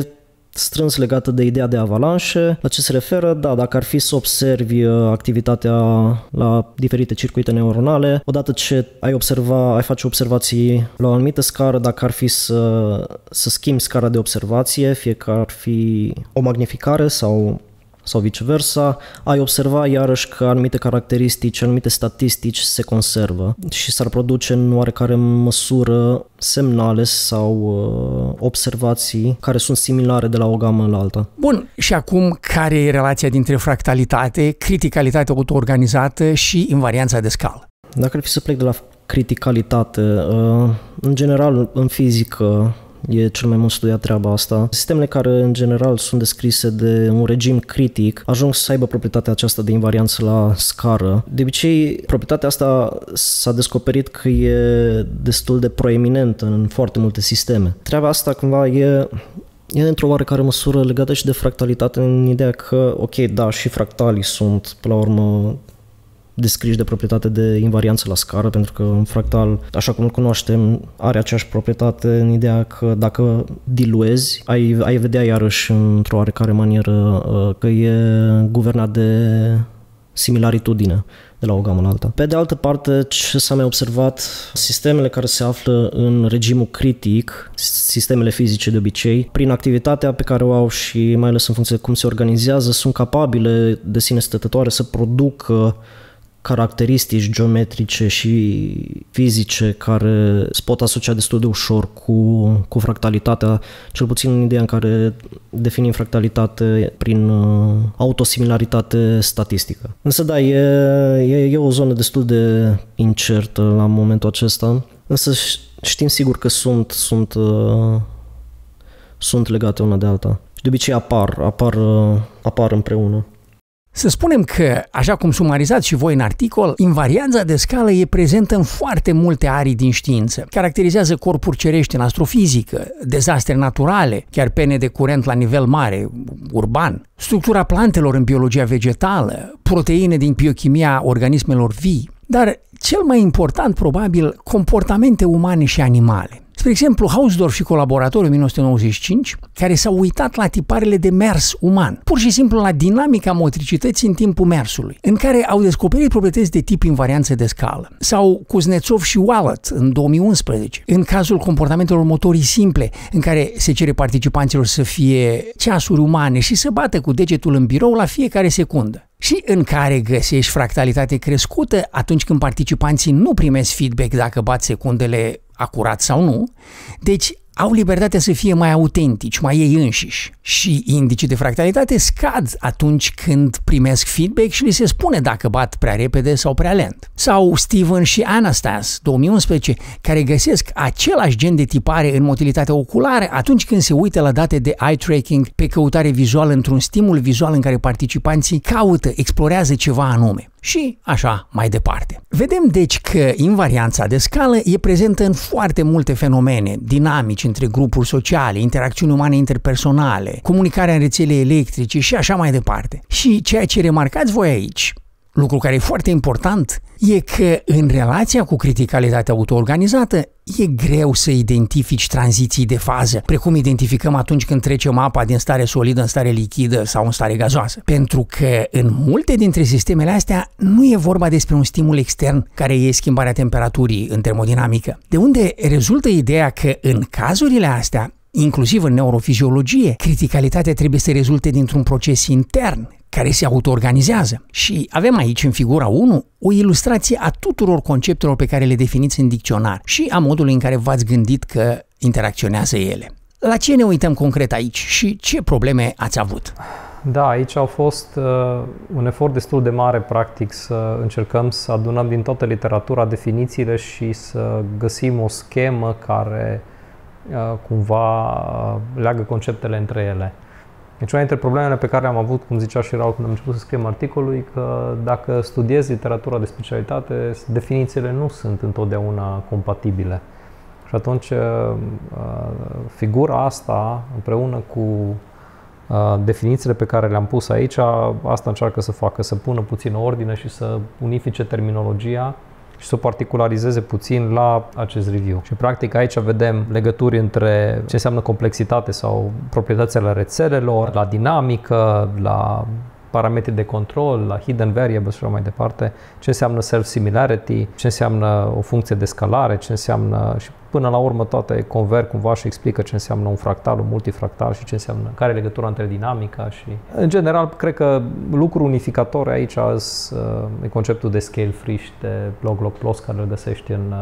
strâns legată de ideea de avalanșe. La ce se referă? Da, dacă ar fi să observi activitatea la diferite circuite neuronale, odată ce ai face observații la o anumită scară, dacă ar fi să schimbi scara de observație, fie că ar fi o magnificare sau viceversa, ai observa iarăși că anumite caracteristici, anumite statistici se conservă și s-ar produce în oarecare măsură semnale sau observații care sunt similare de la o gamă la alta. Bun, și acum care e relația dintre fractalitate, criticalitate autoorganizată și invarianța de scală? Dacă ar fi să plec de la criticalitate, în general în fizică e cel mai mult studiat treaba asta. Sistemele care în general sunt descrise de un regim critic ajung să aibă proprietatea aceasta de invarianță la scară. De obicei, proprietatea asta s-a descoperit că e destul de proeminentă în foarte multe sisteme. Treaba asta cumva e într-o oarecare măsură legată și de fractalitate în ideea că, ok, da, și fractalii sunt, până la urmă, descriși de proprietate de invarianță la scară, pentru că un fractal, așa cum îl cunoaștem, are aceeași proprietate în ideea că dacă diluezi, ai vedea iarăși într-o oarecare manieră că e guvernat de similaritudine de la o gamă la alta. Pe de altă parte, ce s-a mai observat, sistemele care se află în regimul critic, sistemele fizice de obicei, prin activitatea pe care o au și mai ales în funcție de cum se organizează, sunt capabile de sine stătătoare să producă caracteristici geometrice și fizice care se pot asocia destul de ușor cu fractalitatea, cel puțin în ideea în care definim fractalitate prin autosimilaritate statistică. Însă da, e o zonă destul de incertă la momentul acesta, însă știm sigur că sunt legate una de alta. Și de obicei apar împreună. Să spunem că, așa cum sumarizați și voi în articol, invarianța de scală e prezentă în foarte multe arii din știință. Caracterizează corpuri cerești în astrofizică, dezastre naturale, chiar pene de curent la nivel mare, urban, structura plantelor în biologia vegetală, proteine din biochimia organismelor vii, dar cel mai important, probabil, comportamente umane și animale. Spre exemplu, Hausdorff și colaboratorul în 1995, care s-au uitat la tiparele de mers uman, pur și simplu la dinamica motricității în timpul mersului, în care au descoperit proprietăți de tip invarianță de scală. Sau Kuznetsov și Wallet în 2011, în cazul comportamentelor motorii simple, în care se cere participanților să fie ceasuri umane și să bată cu degetul în birou la fiecare secundă. Și în care găsești fractalitate crescută atunci când participanții nu primesc feedback dacă bat secundele acurat sau nu, deci au libertatea să fie mai autentici, mai ei înșiși. Și indicii de fractalitate scad atunci când primesc feedback și li se spune dacă bat prea repede sau prea lent. Sau Steven și Anastas, 2011, care găsesc același gen de tipare în motilitatea oculară atunci când se uită la date de eye tracking pe căutare vizuală într-un stimul vizual în care participanții caută, explorează ceva anume. Și așa mai departe. Vedem deci că invarianța de scală e prezentă în foarte multe fenomene dinamici între grupuri sociale, interacțiuni umane interpersonale, comunicarea în rețele electrice și așa mai departe. Și ceea ce remarcați voi aici, lucru care e foarte important, e că în relația cu criticalitatea autoorganizată e greu să identifici tranziții de fază, precum identificăm atunci când trecem apa din stare solidă în stare lichidă sau în stare gazoasă. Pentru că în multe dintre sistemele astea nu e vorba despre un stimul extern care e schimbarea temperaturii în termodinamică. De unde rezultă ideea că în cazurile astea, inclusiv în neurofiziologie, criticalitatea trebuie să rezulte dintr-un proces intern care se autoorganizează. Și avem aici, în figura 1, o ilustrație a tuturor conceptelor pe care le definiți în dicționar și a modului în care v-ați gândit că interacționează ele. La ce ne uităm concret aici și ce probleme ați avut? Da, aici a fost un efort destul de mare, practic, să încercăm să adunăm din toată literatura definițiile și să găsim o schemă care cumva leagă conceptele între ele. Deci una dintre problemele pe care le-am avut, cum zicea și Raul când am început să scriem articolul, e că dacă studiezi literatura de specialitate, definițiile nu sunt întotdeauna compatibile. Și atunci figura asta, împreună cu definițiile pe care le-am pus aici, asta încearcă să facă, să pună puțină ordine și să unifice terminologia și să o particularizeze puțin la acest review. Și practic aici vedem legături între ce înseamnă complexitate sau proprietățile rețelelor, la dinamică, la parametri de control, la hidden variables și așa mai departe, ce înseamnă self-similarity, ce înseamnă o funcție de scalare, ce înseamnă și până la urmă toate converg cumva și explică ce înseamnă un fractal, un multifractal și ce înseamnă, care e legătura între dinamica și... În general, cred că lucrul unificator aici e conceptul de scale free și de log-log-plus care îl găsești în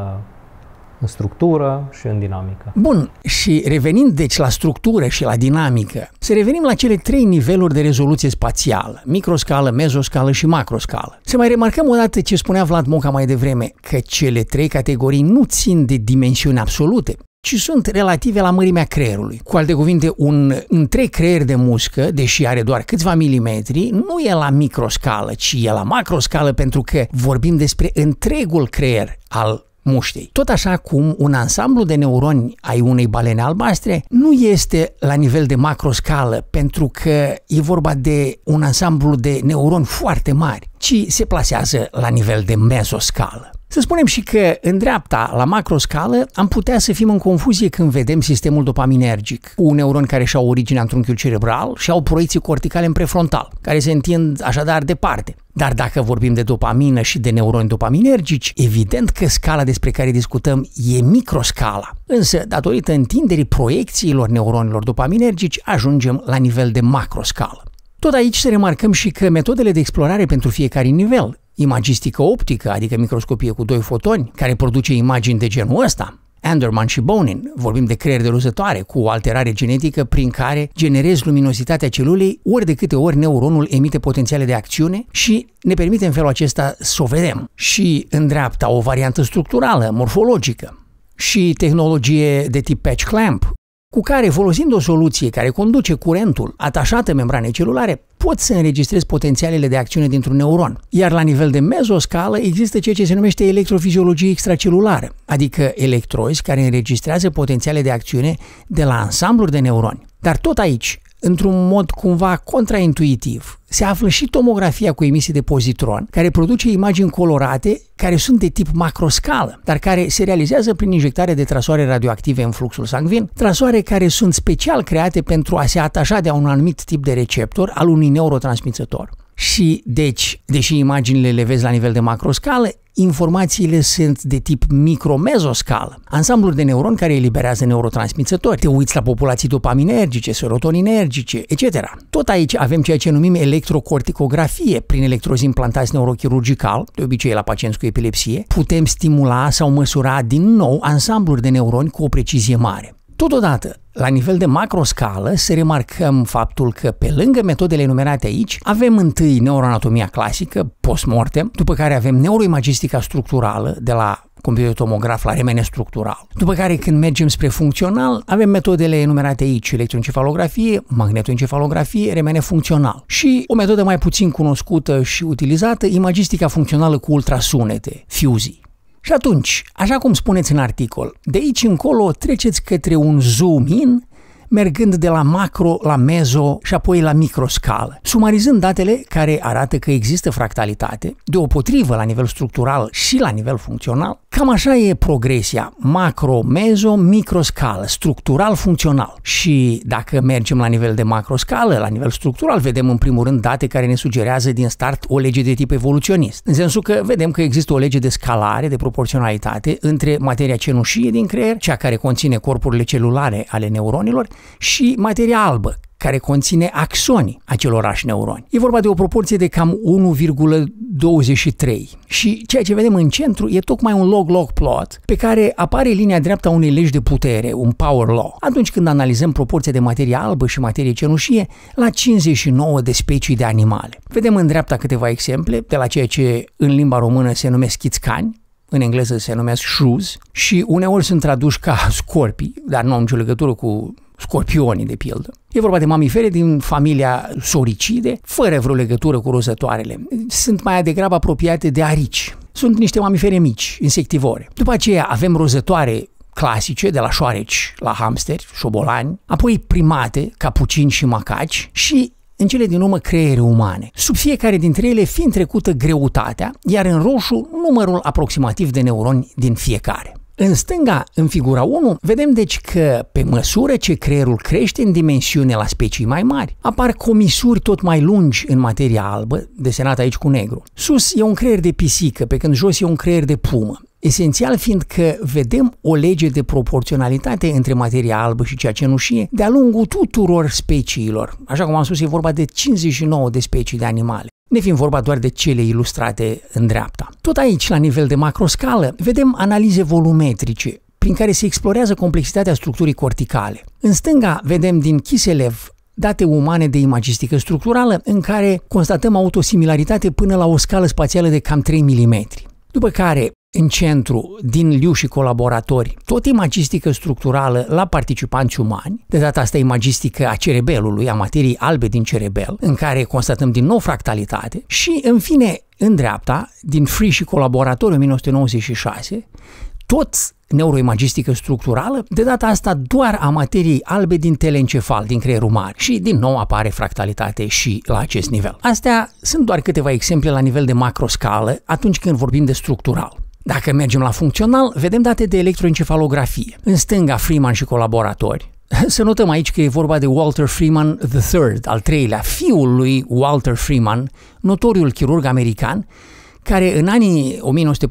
structură și în dinamică. Bun, și revenind deci la structură și la dinamică, să revenim la cele 3 niveluri de rezoluție spațială, microscală, mezoscală și macroscală. Să mai remarcăm odată ce spunea Vlad Moca mai devreme, că cele 3 categorii nu țin de dimensiuni absolute, ci sunt relative la mărimea creierului. Cu alte cuvinte, un întreg creier de muscă, deși are doar câțiva milimetri, nu e la microscală, ci e la macroscală pentru că vorbim despre întregul creier al muștei. Tot așa cum un ansamblu de neuroni ai unei balene albastre nu este la nivel de macroscală pentru că e vorba de un ansamblu de neuroni foarte mari, ci se plasează la nivel de mezoscală. Să spunem și că în dreapta, la macroscală, am putea să fim în confuzie când vedem sistemul dopaminergic, cu neuroni care și-au originea în trunchiul cerebral și au proiecții corticale în prefrontal, care se întind așadar departe. Dar dacă vorbim de dopamină și de neuroni dopaminergici, evident că scala despre care discutăm e microscala. Însă, datorită întinderii proiecțiilor neuronilor dopaminergici, ajungem la nivel de macroscală. Tot aici să remarcăm și că metodele de explorare pentru fiecare nivel, imagistică optică, adică microscopie cu 2 fotoni, care produce imagini de genul ăsta, Anderman și Bonin, vorbim de creier de rozătoare cu o alterare genetică prin care generezi luminositatea celulei ori de câte ori neuronul emite potențiale de acțiune și ne permite în felul acesta să o vedem. Și în dreapta o variantă structurală, morfologică și tehnologie de tip patch clamp, cu care, folosind o soluție care conduce curentul atașată membranei celulare, poți să înregistrezi potențialele de acțiune dintr-un neuron. Iar la nivel de mezoscală există ceea ce se numește electrofiziologie extracelulară, adică electrozi care înregistrează potențiale de acțiune de la ansambluri de neuroni. Dar tot aici, într-un mod cumva contraintuitiv, se află și tomografia cu emisii de pozitron, care produce imagini colorate care sunt de tip macroscală, dar care se realizează prin injectare de trasoare radioactive în fluxul sanguin, trasoare care sunt special create pentru a se atașa de un anumit tip de receptor al unui neurotransmițător. Și deci, deși imaginile le vezi la nivel de macroscală, informațiile sunt de tip micro-mezoscală. Ansambluri de neuroni care eliberează neurotransmițători. Te uiți la populații dopaminergice, serotoninergice, etc. Tot aici avem ceea ce numim electrocorticografie. Prin electrozi implantați neurochirurgical, de obicei la pacienți cu epilepsie, putem stimula sau măsura din nou ansambluri de neuroni cu o precizie mare. Totodată, la nivel de macroscală, să remarcăm faptul că, pe lângă metodele enumerate aici, avem întâi neuroanatomia clasică, post-mortem, după care avem neuroimagistica structurală, de la computertomograf la remene structural. După care, când mergem spre funcțional, avem metodele enumerate aici, electroencefalografie, magnetoencefalografie, remene funcțional. Și o metodă mai puțin cunoscută și utilizată, imagistica funcțională cu ultrasunete, fuzii. Și atunci, așa cum spuneți în articol, de aici încolo treceți către un zoom-in, mergând de la macro la mezo și apoi la microscală, sumarizând datele care arată că există fractalitate, deopotrivă la nivel structural și la nivel funcțional. Cam așa e progresia, macro, mezo, microscală, structural-funcțional. Și dacă mergem la nivel de macroscală, la nivel structural, vedem în primul rând date care ne sugerează din start o lege de tip evoluționist, în sensul că vedem că există o lege de scalare, de proporționalitate între materia cenușie din creier, cea care conține corpurile celulare ale neuronilor, și materia albă, care conține axonii acelorași neuroni. E vorba de o proporție de cam 1,23 și ceea ce vedem în centru e tocmai un log-log plot pe care apare linia dreaptă a unei legi de putere, un power law, atunci când analizăm proporția de materie albă și materie cenușie la 59 de specii de animale. Vedem în dreapta câteva exemple de la ceea ce în limba română se numesc chițcani, în engleză se numesc shrews și uneori sunt traduși ca scorpii, dar nu au nicio legătură cu scorpionii, de pildă. E vorba de mamifere din familia soricide, fără vreo legătură cu rozătoarele. Sunt mai degrabă apropiate de arici. Sunt niște mamifere mici, insectivore. După aceea avem rozătoare clasice, de la șoareci la hamsteri, șobolani, apoi primate, capucini și macaci și în cele din urmă creiere umane, sub fiecare dintre ele fiind trecută greutatea, iar în roșu numărul aproximativ de neuroni din fiecare. În stânga, în figura 1, vedem deci că pe măsură ce creierul crește în dimensiune la specii mai mari, apar comisuri tot mai lungi în materia albă, desenată aici cu negru. Sus e un creier de pisică, pe când jos e un creier de pumă. Esențial fiind că vedem o lege de proporționalitate între materia albă și cea cenușie de-a lungul tuturor speciilor. Așa cum am spus, e vorba de 59 de specii de animale, ne fiind vorba doar de cele ilustrate în dreapta. Tot aici, la nivel de macroscală, vedem analize volumetrice, prin care se explorează complexitatea structurii corticale. În stânga vedem din Kiselev date umane de imagistică structurală, în care constatăm autosimilaritate până la o scală spațială de cam 3 mm. După care, în centru, din Liu și colaboratori, tot imagistică structurală la participanți umani, de data asta imagistică a cerebelului, a materiei albe din cerebel, în care constatăm din nou fractalitate, și, în fine, în dreapta, din Free și colaboratori 1996, tot neuroimagistică structurală, de data asta doar a materiei albe din telencefal, din creierul mare. Și din nou apare fractalitate și la acest nivel. Astea sunt doar câteva exemple la nivel de macroscală atunci când vorbim de structural. Dacă mergem la funcțional, vedem date de electroencefalografie. În stânga, Freeman și colaboratori. Să notăm aici că e vorba de Walter Freeman III, al treilea, fiul lui Walter Freeman, notoriul chirurg american, care în anii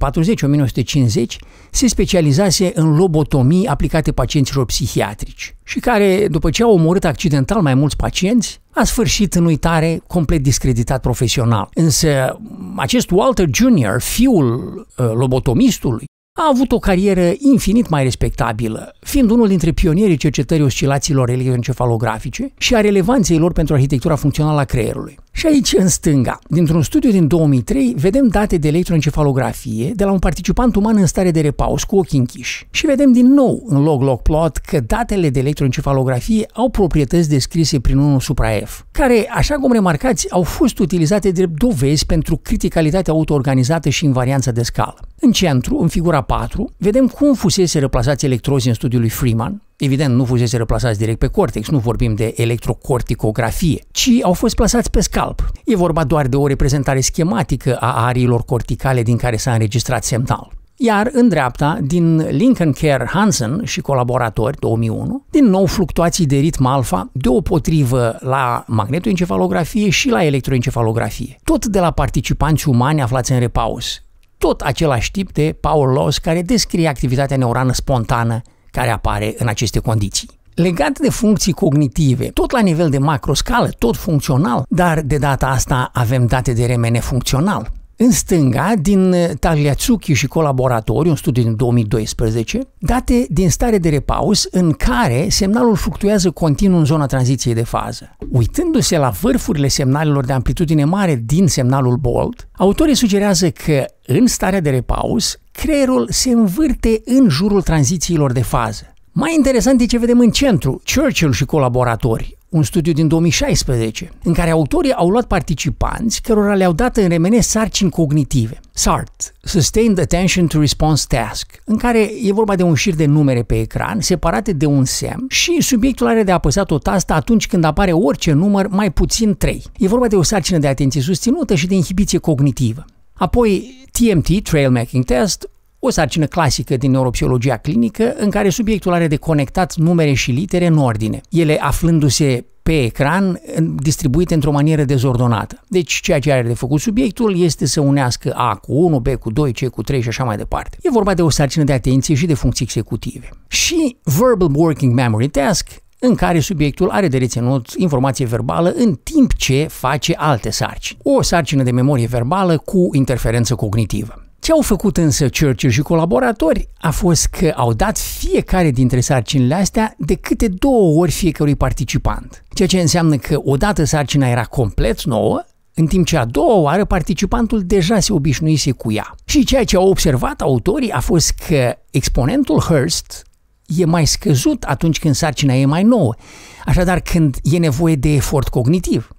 1940-1950 se specializase în lobotomii aplicate pacienților psihiatrici și care, după ce a omorât accidental mai mulți pacienți, a sfârșit în uitare, complet discreditat profesional. Însă acest Walter Jr., fiul lobotomistului, a avut o carieră infinit mai respectabilă, fiind unul dintre pionierii cercetării oscilațiilor electroencefalografice și a relevanței lor pentru arhitectura funcțională a creierului. Și aici, în stânga, dintr-un studiu din 2003, vedem date de electroencefalografie de la un participant uman în stare de repaus cu ochii închiși. Și vedem din nou în log-log plot că datele de electroencefalografie au proprietăți descrise prin 1 supra F, care, așa cum remarcați, au fost utilizate drept dovezi pentru criticalitatea autoorganizată și invarianța de scală. În centru, în figura 4, vedem cum fusese replasați electrozii în studiul lui Freeman. Evident, nu fusese replasați direct pe cortex, nu vorbim de electrocorticografie, ci au fost plasați pe scalp. E vorba doar de o reprezentare schematică a ariilor corticale din care s-a înregistrat semnal. Iar în dreapta, din Lincoln Care Hansen și colaboratori, 2001, din nou fluctuații de ritm alfa, deopotrivă la magnetoencefalografie și la electroencefalografie, tot de la participanți umani aflați în repaus. Tot același tip de power loss care descrie activitatea neuronală spontană care apare în aceste condiții. Legat de funcții cognitive, tot la nivel de macroscală, tot funcțional, dar de data asta avem date de RMN funcțional. În stânga, din Tagliazucchi și colaboratori, un studiu din 2012, date din stare de repaus în care semnalul fluctuează continuu în zona tranziției de fază. Uitându-se la vârfurile semnalelor de amplitudine mare din semnalul BOLD, autorii sugerează că în starea de repaus, creierul se învârte în jurul tranzițiilor de fază. Mai interesant e ce vedem în centru, Churchill și colaboratori, un studiu din 2016, în care autorii au luat participanți cărora le-au dat în RMN sarcini cognitive, SART, Sustained Attention to Response Task, în care e vorba de un șir de numere pe ecran, separate de un semn și subiectul are de apăsat o tastă atunci când apare orice număr mai puțin 3. E vorba de o sarcină de atenție susținută și de inhibiție cognitivă. Apoi TMT, Trail Making Test, o sarcină clasică din neuropsihologia clinică în care subiectul are de conectat numere și litere în ordine, ele aflându-se pe ecran distribuite într-o manieră dezordonată. Deci ceea ce are de făcut subiectul este să unească A cu 1, B cu 2, C cu 3 și așa mai departe. E vorba de o sarcină de atenție și de funcții executive. Și Verbal Working Memory Task, în care subiectul are de reținut informație verbală în timp ce face alte sarcini. O sarcină de memorie verbală cu interferență cognitivă. Ce au făcut însă Churchill și colaboratori a fost că au dat fiecare dintre sarcinile astea de câte 2 ori fiecărui participant. Ceea ce înseamnă că odată sarcina era complet nouă, în timp ce a doua oară participantul deja se obișnuise cu ea. Și ceea ce au observat autorii a fost că exponentul Hurst e mai scăzut atunci când sarcina e mai nouă, așadar când e nevoie de efort cognitiv.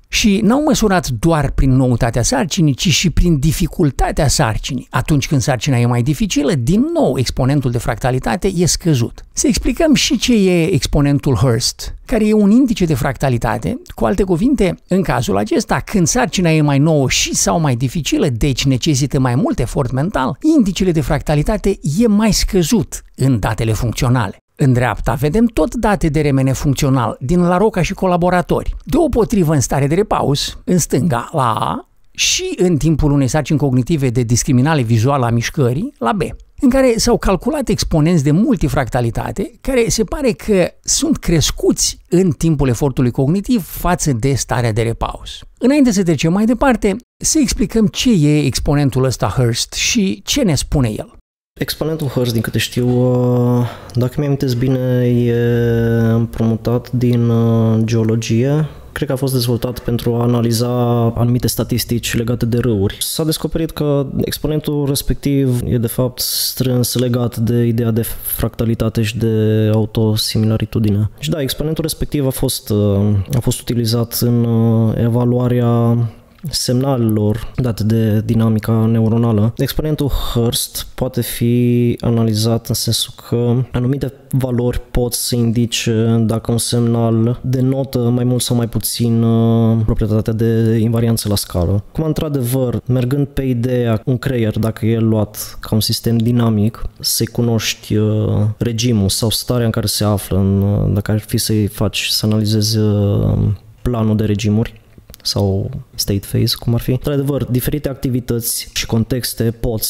Și n-au măsurat doar prin noutatea sarcinii, ci și prin dificultatea sarcinii. Atunci când sarcina e mai dificilă, din nou exponentul de fractalitate e scăzut. Să explicăm și ce e exponentul Hurst, care e un indice de fractalitate. Cu alte cuvinte, în cazul acesta, când sarcina e mai nouă și sau mai dificilă, deci necesită mai mult efort mental, indicele de fractalitate e mai scăzut în datele funcționale. În dreapta vedem tot date de remene funcțional din La Rocca și colaboratori, deopotrivă în stare de repaus, în stânga, la A, și în timpul unei sarcini cognitive de discriminare vizuală a mișcării, la B, în care s-au calculat exponenți de multifractalitate, care se pare că sunt crescuți în timpul efortului cognitiv față de starea de repaus. Înainte să trecem mai departe, să explicăm ce e exponentul ăsta Hurst și ce ne spune el. Exponentul Hurst, din câte știu, dacă mi-amintesc bine, e împrumutat din geologie. Cred că a fost dezvoltat pentru a analiza anumite statistici legate de râuri. S-a descoperit că exponentul respectiv e de fapt strâns legat de ideea de fractalitate și de autosimilaritudine. Și da, exponentul respectiv a fost utilizat în evaluarea semnalelor date de dinamica neuronală. Exponentul Hurst poate fi analizat în sensul că anumite valori pot să indice dacă un semnal denotă mai mult sau mai puțin proprietatea de invarianță la scară. Cum într-adevăr, mergând pe ideea, un creier, dacă e luat ca un sistem dinamic, să-i cunoști regimul sau starea în care se află, dacă ar fi să analizezi planul de regimuri sau state phase, cum ar fi. Într-adevăr, diferite activități și contexte pot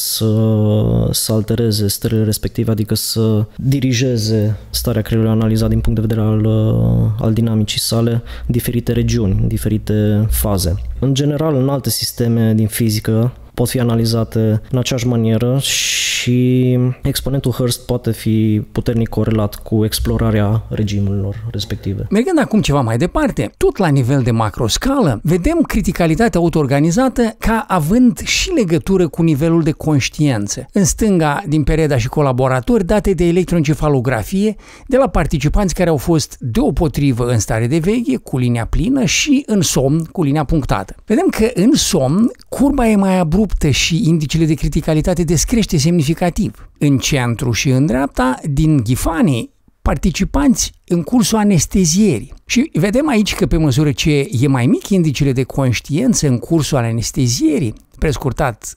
să altereze stările respective, adică să dirigeze starea creierului analizat din punct de vedere al dinamicii sale în diferite regiuni, în diferite faze. În general, în alte sisteme din fizică pot fi analizate în aceeași manieră și exponentul Hurst poate fi puternic corelat cu explorarea regimurilor respective. Mergând acum ceva mai departe, tot la nivel de macroscală, vedem criticalitatea autoorganizată ca având și legătură cu nivelul de conștiință. În stânga, din Pereda și colaboratori, date de electroencefalografie de la participanți care au fost deopotrivă în stare de veche, cu linia plină, și în somn, cu linia punctată. Vedem că în somn, curba e mai abruptă și indicele de criticalitate descrește semnificativ. În centru și în dreapta, din ghifanii, participanți în cursul anestezierii. Și vedem aici că pe măsură ce e mai mic indicele de conștiință în cursul anestezierii, prescurtat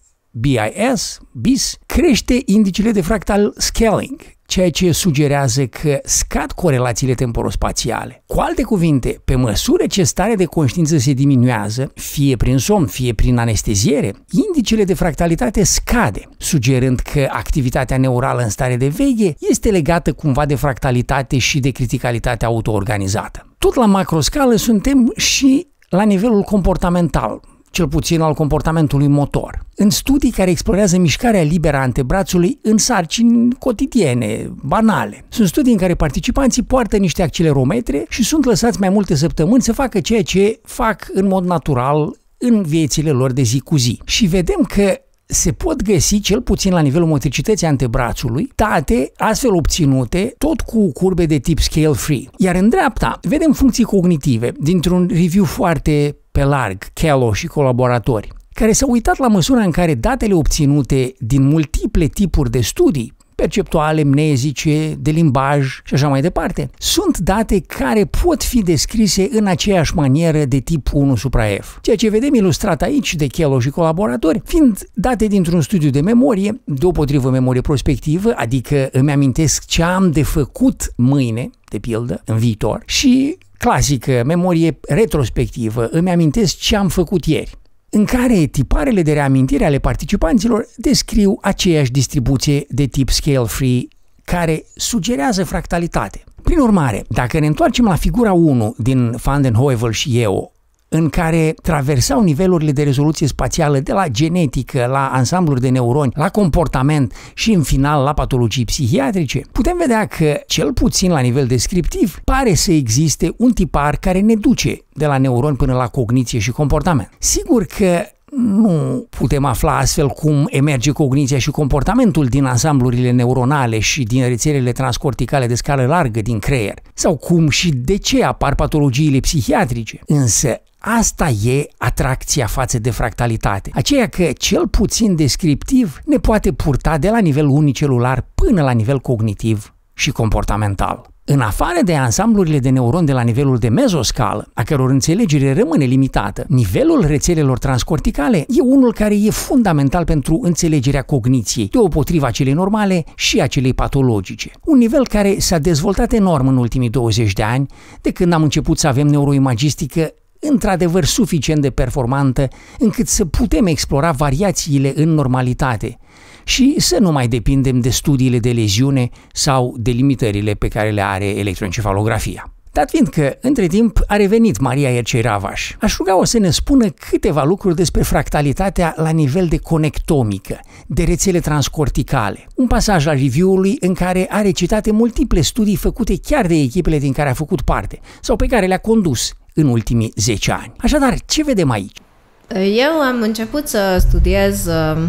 BIS, crește indicele de fractal scaling, ceea ce sugerează că scad corelațiile temporospațiale. Cu alte cuvinte, pe măsură ce starea de conștiință se diminuează, fie prin somn, fie prin anesteziere, indicele de fractalitate scade, sugerând că activitatea neurală în stare de veche este legată cumva de fractalitate și de criticalitate autoorganizată. Tot la macroscală suntem și la nivelul comportamental, cel puțin al comportamentului motor. În studii care explorează mișcarea liberă a antebrațului în sarcini cotidiene, banale. Sunt studii în care participanții poartă niște accelerometre și sunt lăsați mai multe săptămâni să facă ceea ce fac în mod natural în viețile lor de zi cu zi. Și vedem că se pot găsi, cel puțin la nivelul motricității antebrațului, date astfel obținute tot cu curbe de tip scale free. Iar în dreapta vedem funcții cognitive dintr-un review foarte pe larg, Kello și colaboratori, care s-au uitat la măsura în care datele obținute din multiple tipuri de studii, perceptuale, mnezice, de limbaj și așa mai departe, sunt date care pot fi descrise în aceeași manieră de tip 1 supra F. Ceea ce vedem ilustrat aici de Kello și colaboratori, fiind date dintr-un studiu de memorie, deopotrivă memorie prospectivă, adică îmi amintesc ce am de făcut mâine, de pildă, în viitor, și clasică, memorie retrospectivă, îmi amintesc ce am făcut ieri, în care tiparele de reamintire ale participanților descriu aceeași distribuție de tip scale free care sugerează fractalitate. Prin urmare, dacă ne întoarcem la figura 1 din Van den Heuvel și eu, în care traversau nivelurile de rezoluție spațială de la genetică, la ansambluri de neuroni, la comportament și în final la patologii psihiatrice, putem vedea că, cel puțin la nivel descriptiv, pare să existe un tipar care ne duce de la neuroni până la cogniție și comportament. Sigur că nu putem afla astfel cum emerge cogniția și comportamentul din ansamblurile neuronale și din rețelele transcorticale de scară largă din creier, sau cum și de ce apar patologiile psihiatrice. Însă asta e atracția față de fractalitate. Aceea că cel puțin descriptiv ne poate purta de la nivel unicelular până la nivel cognitiv și comportamental. În afară de ansamblurile de neuroni de la nivelul de mezoscală, a căror înțelegere rămâne limitată, nivelul rețelelor transcorticale e unul care e fundamental pentru înțelegerea cogniției, deopotrivă acelei normale și acelei patologice. Un nivel care s-a dezvoltat enorm în ultimii 20 de ani, de când am început să avem neuroimagistică într-adevăr suficient de performantă încât să putem explora variațiile în normalitate și să nu mai depindem de studiile de leziune sau de limitările pe care le are electroencefalografia. Dat fiind că, între timp, a revenit Maria Ercei Ravaș, aș ruga-o să ne spună câteva lucruri despre fractalitatea la nivel de conectomică, de rețele transcorticale. Un pasaj al review-ului în care are citate multiple studii făcute chiar de echipele din care a făcut parte sau pe care le-a condus în ultimii 10 ani. Așadar, ce vedem aici? Eu am început să studiez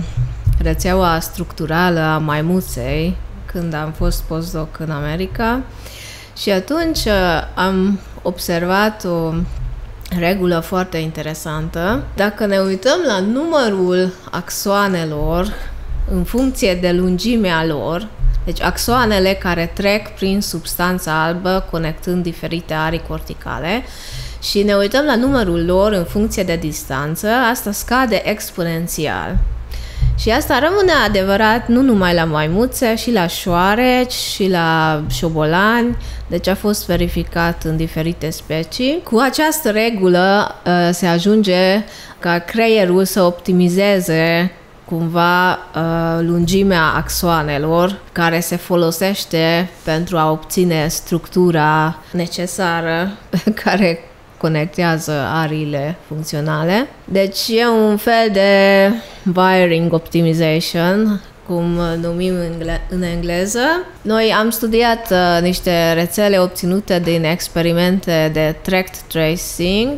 rețeaua structurală a maimuței când am fost postdoc în America și atunci am observat o regulă foarte interesantă. Dacă ne uităm la numărul axoanelor în funcție de lungimea lor, deci axoanele care trec prin substanța albă conectând diferite arii corticale, și ne uităm la numărul lor în funcție de distanță, asta scade exponențial. Și asta rămâne adevărat nu numai la maimuțe, și la șoareci, și la șobolani, deci a fost verificat în diferite specii. Cu această regulă se ajunge ca creierul să optimizeze cumva lungimea axoanelor care se folosește pentru a obține structura necesară care conectează ariile funcționale. Deci e un fel de wiring optimization, cum numim în engleză. Noi am studiat niște rețele obținute din experimente de tract tracing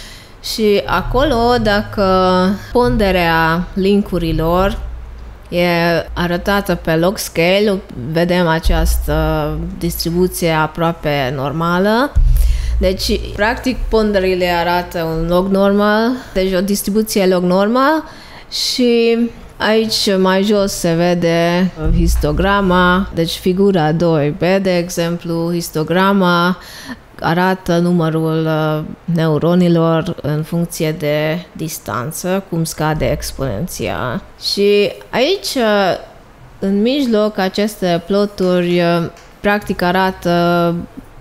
și acolo, dacă ponderea linkurilor e arătată pe log scale, vedem această distribuție aproape normală. Deci, practic, ponderile arată un log normal, deci o distribuție log normal și aici mai jos se vede histograma, deci figura 2b, de exemplu, histograma arată numărul neuronilor în funcție de distanță, cum scade exponențial. Și aici, în mijloc, aceste ploturi practic arată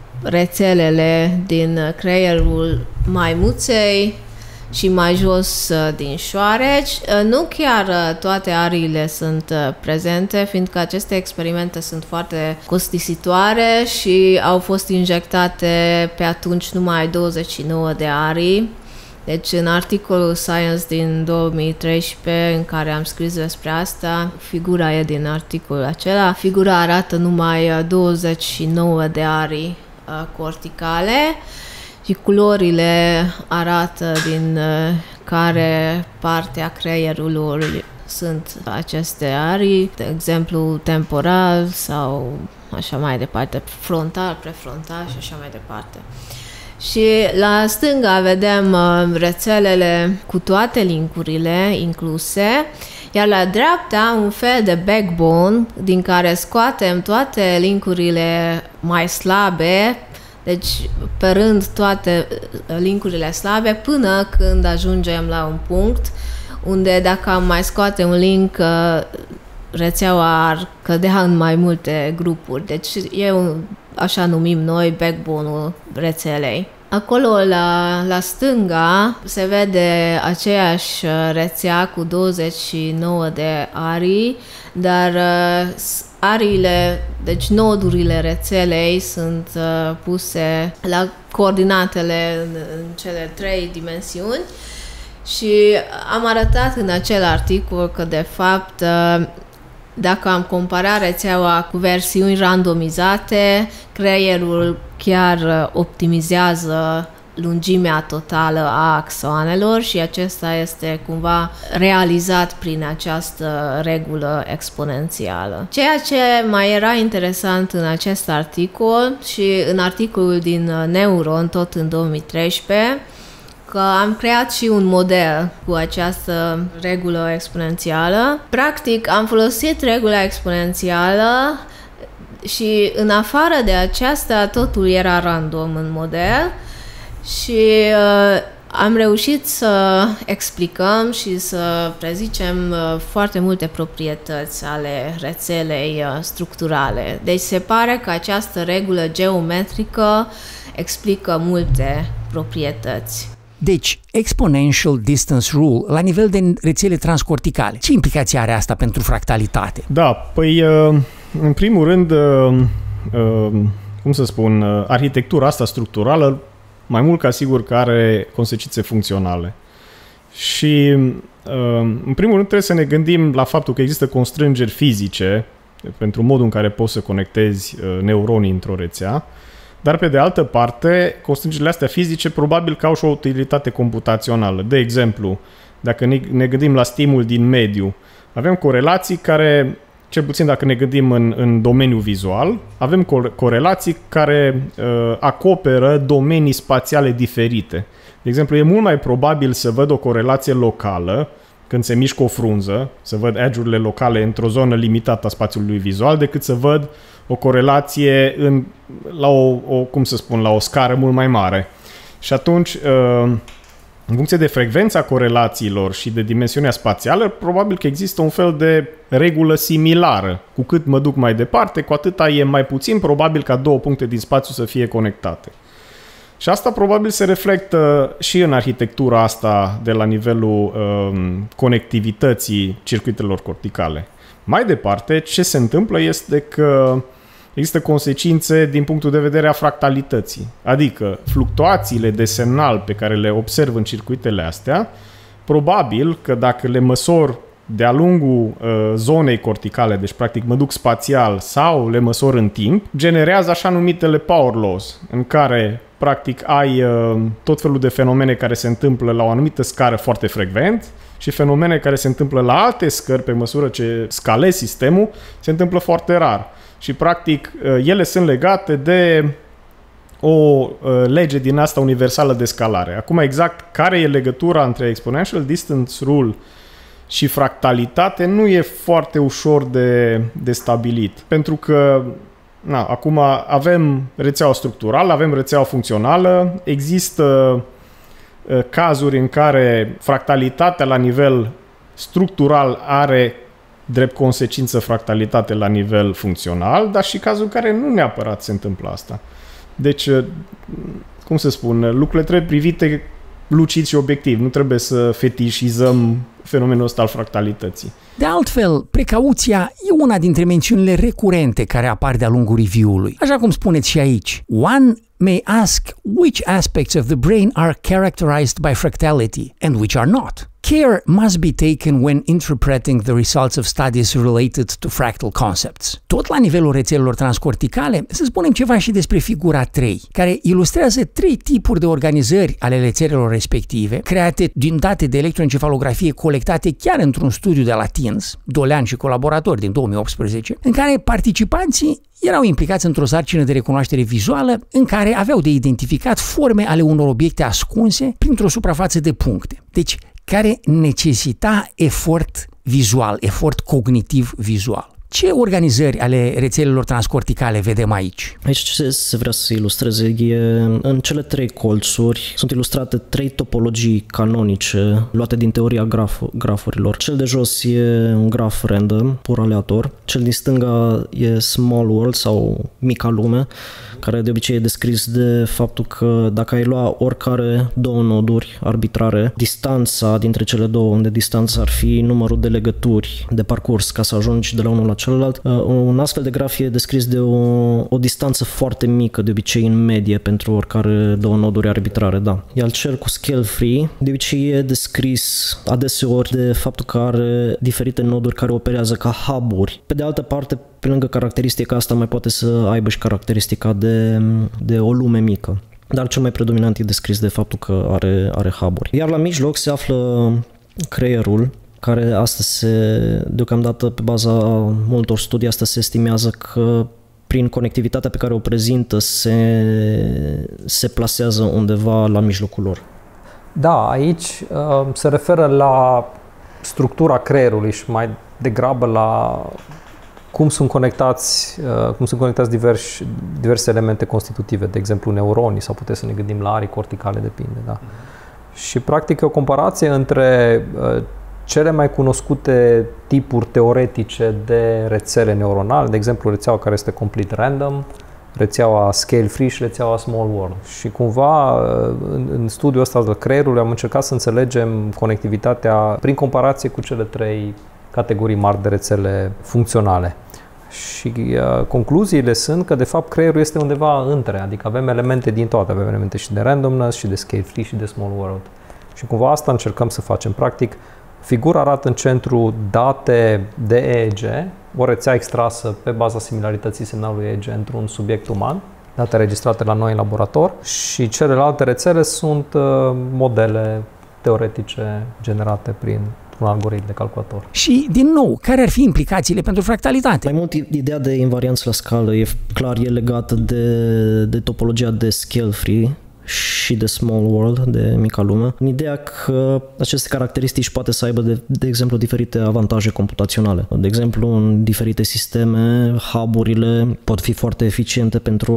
rețelele din creierul maimuței și mai jos din șoareci. Nu chiar toate ariile sunt prezente, fiindcă aceste experimente sunt foarte costisitoare și au fost injectate pe atunci numai 29 de arii. Deci în articolul Science din 2013 în care am scris despre asta, figura e din articolul acela, figura arată numai 29 de arii corticale și culorile arată din care parte a creierului sunt aceste arii, de exemplu temporal sau așa mai departe, frontal, prefrontal și așa mai departe. Și la stânga vedem rețelele cu toate linkurile incluse, iar la dreapta un fel de backbone din care scoatem toate linkurile mai slabe, deci pe rând toate linkurile slabe până când ajungem la un punct unde dacă am mai scoate un link, rețeaua ar cădea în mai multe grupuri. Deci e așa numim noi backbone-ul rețelei. Acolo la stânga se vede aceeași rețea cu 29 de arii, dar ariile, deci nodurile rețelei sunt puse la coordinatele în cele 3 dimensiuni și am arătat în acel articol că de fapt dacă am comparat rețeaua cu versiuni randomizate, creierul chiar optimizează lungimea totală a axoanelor și acesta este cumva realizat prin această regulă exponențială. Ceea ce mai era interesant în acest articol și în articolul din Neuron, tot în 2013, că am creat și un model cu această regulă exponențială. Practic, am folosit regula exponențială și în afară de aceasta totul era random în model și am reușit să explicăm și să prezicem foarte multe proprietăți ale rețelei structurale. Deci se pare că această regulă geometrică explică multe proprietăți. Deci, Exponential Distance Rule la nivel de rețele transcorticale. Ce implicație are asta pentru fractalitate? Da, păi, în primul rând, cum să spun, arhitectura asta structurală, mai mult ca sigur că are consecințe funcționale. Și, în primul rând, trebuie să ne gândim la faptul că există constrângeri fizice pentru modul în care poți să conectezi neuronii într-o rețea, dar, pe de altă parte, constrângerile astea fizice probabil că au și o utilitate computațională. De exemplu, dacă ne gândim la stimul din mediu, avem corelații care, cel puțin dacă ne gândim în domeniul vizual, avem corelații care acoperă domenii spațiale diferite. De exemplu, e mult mai probabil să văd o corelație locală când se mișcă o frunză, să văd edge-urile locale într-o zonă limitată a spațiului vizual, decât să văd o corelație la o scară mult mai mare. Și atunci, în funcție de frecvența corelațiilor și de dimensiunea spațială, probabil că există un fel de regulă similară. Cu cât mă duc mai departe, cu atâta e mai puțin probabil ca două puncte din spațiu să fie conectate. Și asta probabil se reflectă și în arhitectura asta de la nivelul conectivității circuitelor corticale. Mai departe, ce se întâmplă este că există consecințe din punctul de vedere a fractalității. Adică fluctuațiile de semnal pe care le observ în circuitele astea, probabil că dacă le măsor de-a lungul zonei corticale, deci practic mă duc spațial sau le măsor în timp, generează așa numitele power laws, în care practic ai tot felul de fenomene care se întâmplă la o anumită scară foarte frecvent și fenomene care se întâmplă la alte scări pe măsură ce scalezi sistemul, se întâmplă foarte rar. Și practic ele sunt legate de o lege din asta universală de scalare. Acum exact care e legătura între Exponential Distance Rule și fractalitate nu e foarte ușor de stabilit. Pentru că acum avem rețeaua structurală, avem rețeaua funcțională, există cazuri în care fractalitatea la nivel structural are drept consecință fractalitate la nivel funcțional, dar și cazuri în care nu neapărat se întâmplă asta. Deci, cum să spun, lucrurile trebuie privite lucid și obiectiv. Nu trebuie să fetișizăm fenomenul ăsta al fractalității. De altfel, precauția e una dintre mențiunile recurente care apar de-a lungul review-ului. Așa cum spuneți și aici, one may ask which aspects of the brain are characterized by fractality and which are not. Care must be taken when interpreting the results of studies related to fractal concepts. Tot la nivelul rețelelor transcorticale, să spunem ceva și despre figura 3, care ilustrează 3 tipuri de organizări ale rețelelor respective, create din date de electroencefalografie colectate chiar într-un studiu de la TINS, Dolean și colaboratori din 2018, în care participanții erau implicați într-o sarcină de recunoaștere vizuală în care aveau de identificat forme ale unor obiecte ascunse printr-o suprafață de puncte. Deci, care necesita efort vizual, efort cognitiv vizual. Ce organizări ale rețelelor transcorticale vedem aici? Aici ce se vrea să se ilustreze e, în cele 3 colțuri sunt ilustrate 3 topologii canonice luate din teoria grafurilor. Cel de jos e un graf random, pur aleator. Cel din stânga e small world sau mica lume, care de obicei e descris de faptul că dacă ai lua oricare 2 noduri arbitrare, distanța dintre cele două, unde distanța ar fi numărul de legături de parcurs ca să ajungi de la unul la celălalt, un astfel de graf e descris de o distanță foarte mică, de obicei în medie, pentru oricare 2 noduri arbitrare, da. Iar cel cu scale free, de obicei e descris adeseori de faptul că are diferite noduri care operează ca hub-uri. Pe de altă parte, pe lângă caracteristica asta, mai poate să aibă și caracteristica de o lume mică. Dar cel mai predominant e descris de faptul că are hub-uri. Iar la mijloc se află creierul, care deocamdată pe baza multor studii, asta se estimează că prin conectivitatea pe care o prezintă se plasează undeva la mijlocul lor. Da, aici se referă la structura creierului și mai degrabă la cum sunt conectați diverse elemente constitutive, de exemplu neuronii, sau putem să ne gândim la arii corticale, depinde, da. Și practic o comparație între cele mai cunoscute tipuri teoretice de rețele neuronale, de exemplu rețeaua care este complete random, rețeaua scale free și rețeaua small world. Și cumva în studiul ăsta al creierului am încercat să înțelegem conectivitatea prin comparație cu cele 3 categorii mari de rețele funcționale. Și concluziile sunt că de fapt creierul este undeva între, adică avem elemente din toate, avem elemente și de randomness, și de scale free, și de small world. Și cumva asta încercăm să facem. Practic, figura arată în centru date de EEG, o rețea extrasă pe baza similarității semnalului EEG într-un subiect uman, date registrate la noi în laborator, și celelalte rețele sunt modele teoretice generate prin un algoritm de calculator. Și, din nou, care ar fi implicațiile pentru fractalitate? Mai mult, ideea de invarianță la scală e legată de topologia de scale free și de small world, de mica lume, în ideea că aceste caracteristici poate să aibă, de exemplu, diferite avantaje computaționale. De exemplu, în diferite sisteme, hub-urile pot fi foarte eficiente pentru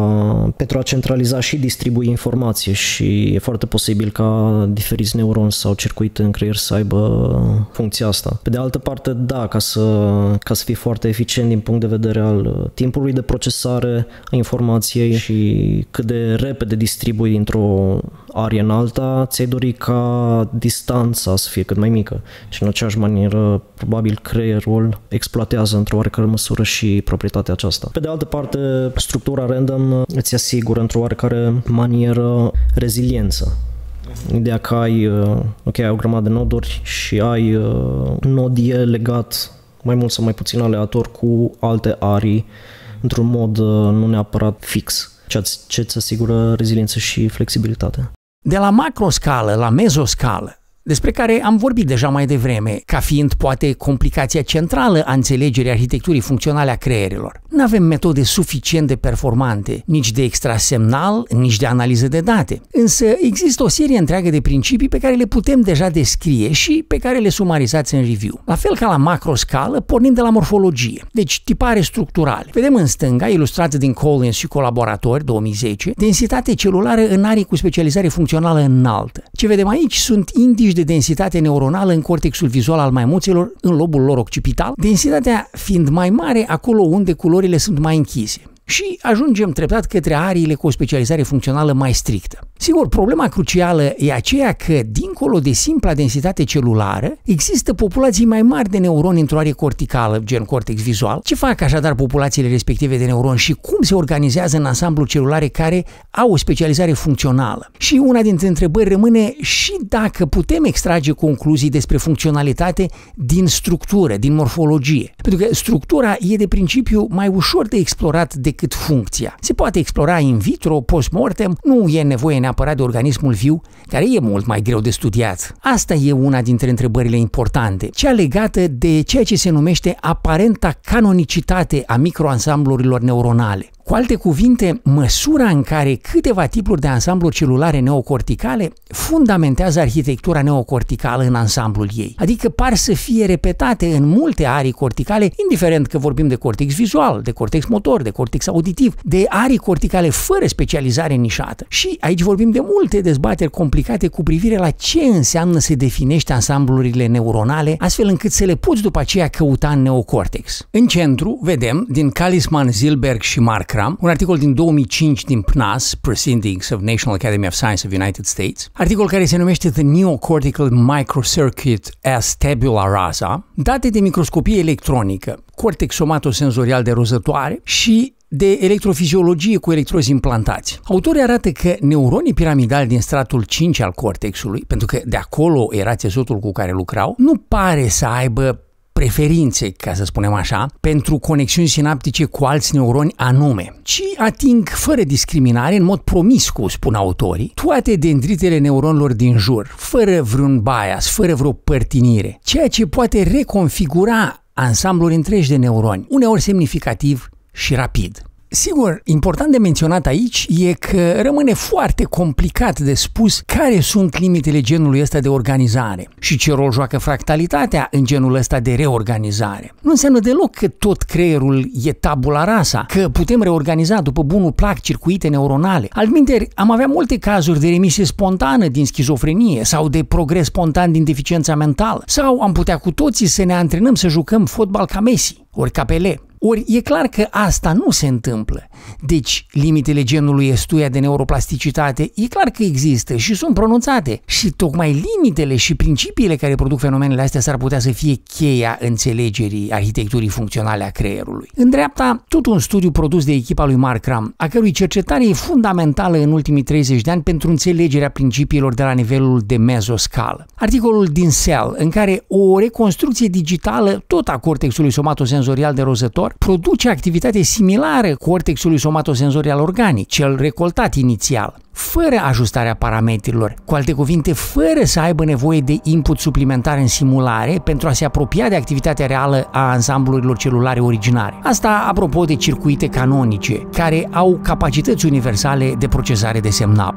a centraliza și distribui informație și e foarte posibil ca diferiți neuroni sau circuite în creier să aibă funcția asta. Pe de altă parte, da, ca să fii foarte eficient din punct de vedere al timpului de procesare a informației și cât de repede distribui dintr-o arie în alta, ți-ai dori ca distanța să fie cât mai mică. Și în aceeași manieră, probabil creierul exploatează într-o oarecare măsură și proprietatea aceasta. Pe de altă parte, structura random îți asigură într-o oarecare manieră reziliență. Ideea că ai o grămadă de noduri și ai nodie legat mai mult sau mai puțin aleator cu alte arii într-un mod nu neapărat fix, ce îți asigură reziliență și flexibilitate. De la macroscală la mezoscală, despre care am vorbit deja mai devreme, ca fiind poate complicația centrală a înțelegerii arhitecturii funcționale a creierilor. Nu avem metode suficient de performante, nici de extrasemnal, nici de analiză de date. Însă există o serie întreagă de principii pe care le putem deja descrie și pe care le sumarizați în review. La fel ca la macroscală, pornim de la morfologie, deci tipare structurale. Vedem în stânga, ilustrată din Collins și colaboratori, 2010, densitate celulară în arii cu specializare funcțională înaltă. Ce vedem aici sunt indici de densitate neuronală în cortexul vizual al maimuțelor, în lobul lor occipital, densitatea fiind mai mare acolo unde culorile sunt mai închise. Și ajungem treptat către ariile cu o specializare funcțională mai strictă. Sigur, problema crucială e aceea că, dincolo de simpla densitate celulară, există populații mai mari de neuroni într-o arie corticală, gen cortex vizual. Ce fac așadar populațiile respective de neuroni și cum se organizează în ansamblu celulare care au o specializare funcțională? Și una dintre întrebări rămâne și dacă putem extrage concluzii despre funcționalitate din structură, din morfologie. Pentru că structura e de principiu mai ușor de explorat decât funcția. Se poate explora in vitro, post-mortem, nu e nevoie neapărat de organismul viu, care e mult mai greu de studiat. Asta e una dintre întrebările importante, cea legată de ceea ce se numește aparenta canonicitate a microansamblurilor neuronale. Cu alte cuvinte, măsura în care câteva tipuri de ansambluri celulare neocorticale fundamentează arhitectura neocorticală în ansamblul ei. Adică par să fie repetate în multe arii corticale, indiferent că vorbim de cortex vizual, de cortex motor, de cortex auditiv, de arii corticale fără specializare nișată. Și aici vorbim de multe dezbateri complicate cu privire la ce înseamnă să definești ansamblurile neuronale, astfel încât să le poți după aceea căuta în neocortex. În centru vedem, din Kalisman, Zilberg și Markram, un articol din 2005 din PNAS, Proceedings of National Academy of Science of United States, articol care se numește The Neocortical Microcircuit as Tabula Rasa, date de microscopie electronică, cortex somatosenzorial de rozătoare și de electrofiziologie cu electrozi implantați. Autorii arată că neuronii piramidali din stratul 5 al cortexului, pentru că de acolo era țesutul cu care lucrau, nu pare să aibă preferințe, ca să spunem așa, pentru conexiuni sinaptice cu alți neuroni anume, ci ating fără discriminare, în mod promiscu, spun autorii, toate dendritele neuronilor din jur, fără vreun bias, fără vreo părtinire, ceea ce poate reconfigura ansambluri întregi de neuroni, uneori semnificativ și rapid. Sigur, important de menționat aici e că rămâne foarte complicat de spus care sunt limitele genului ăsta de organizare și ce rol joacă fractalitatea în genul ăsta de reorganizare. Nu înseamnă deloc că tot creierul e tabula rasa, că putem reorganiza după bunul plac circuite neuronale. Altminteri, am avea multe cazuri de remisie spontană din schizofrenie sau de progres spontan din deficiența mentală. Sau am putea cu toții să ne antrenăm să jucăm fotbal ca Messi ori ca Pelé. Ori e clar că asta nu se întâmplă. Deci, limitele genului studia de neuroplasticitate e clar că există și sunt pronunțate. Și tocmai limitele și principiile care produc fenomenele astea s-ar putea să fie cheia înțelegerii arhitecturii funcționale a creierului. În dreapta, tot un studiu produs de echipa lui Mark Ram, a cărui cercetare e fundamentală în ultimii 30 de ani pentru înțelegerea principiilor de la nivelul de mezoscală. Articolul din Cell, în care o reconstrucție digitală, tot a cortexului somatosenzorial de rozător, produce activitate similară cortexului somatosenzorial organic, cel recoltat inițial, fără ajustarea parametrilor, cu alte cuvinte, fără să aibă nevoie de input suplimentar în simulare pentru a se apropia de activitatea reală a ansamblurilor celulare originare. Asta apropo de circuite canonice, care au capacități universale de procesare de semnal.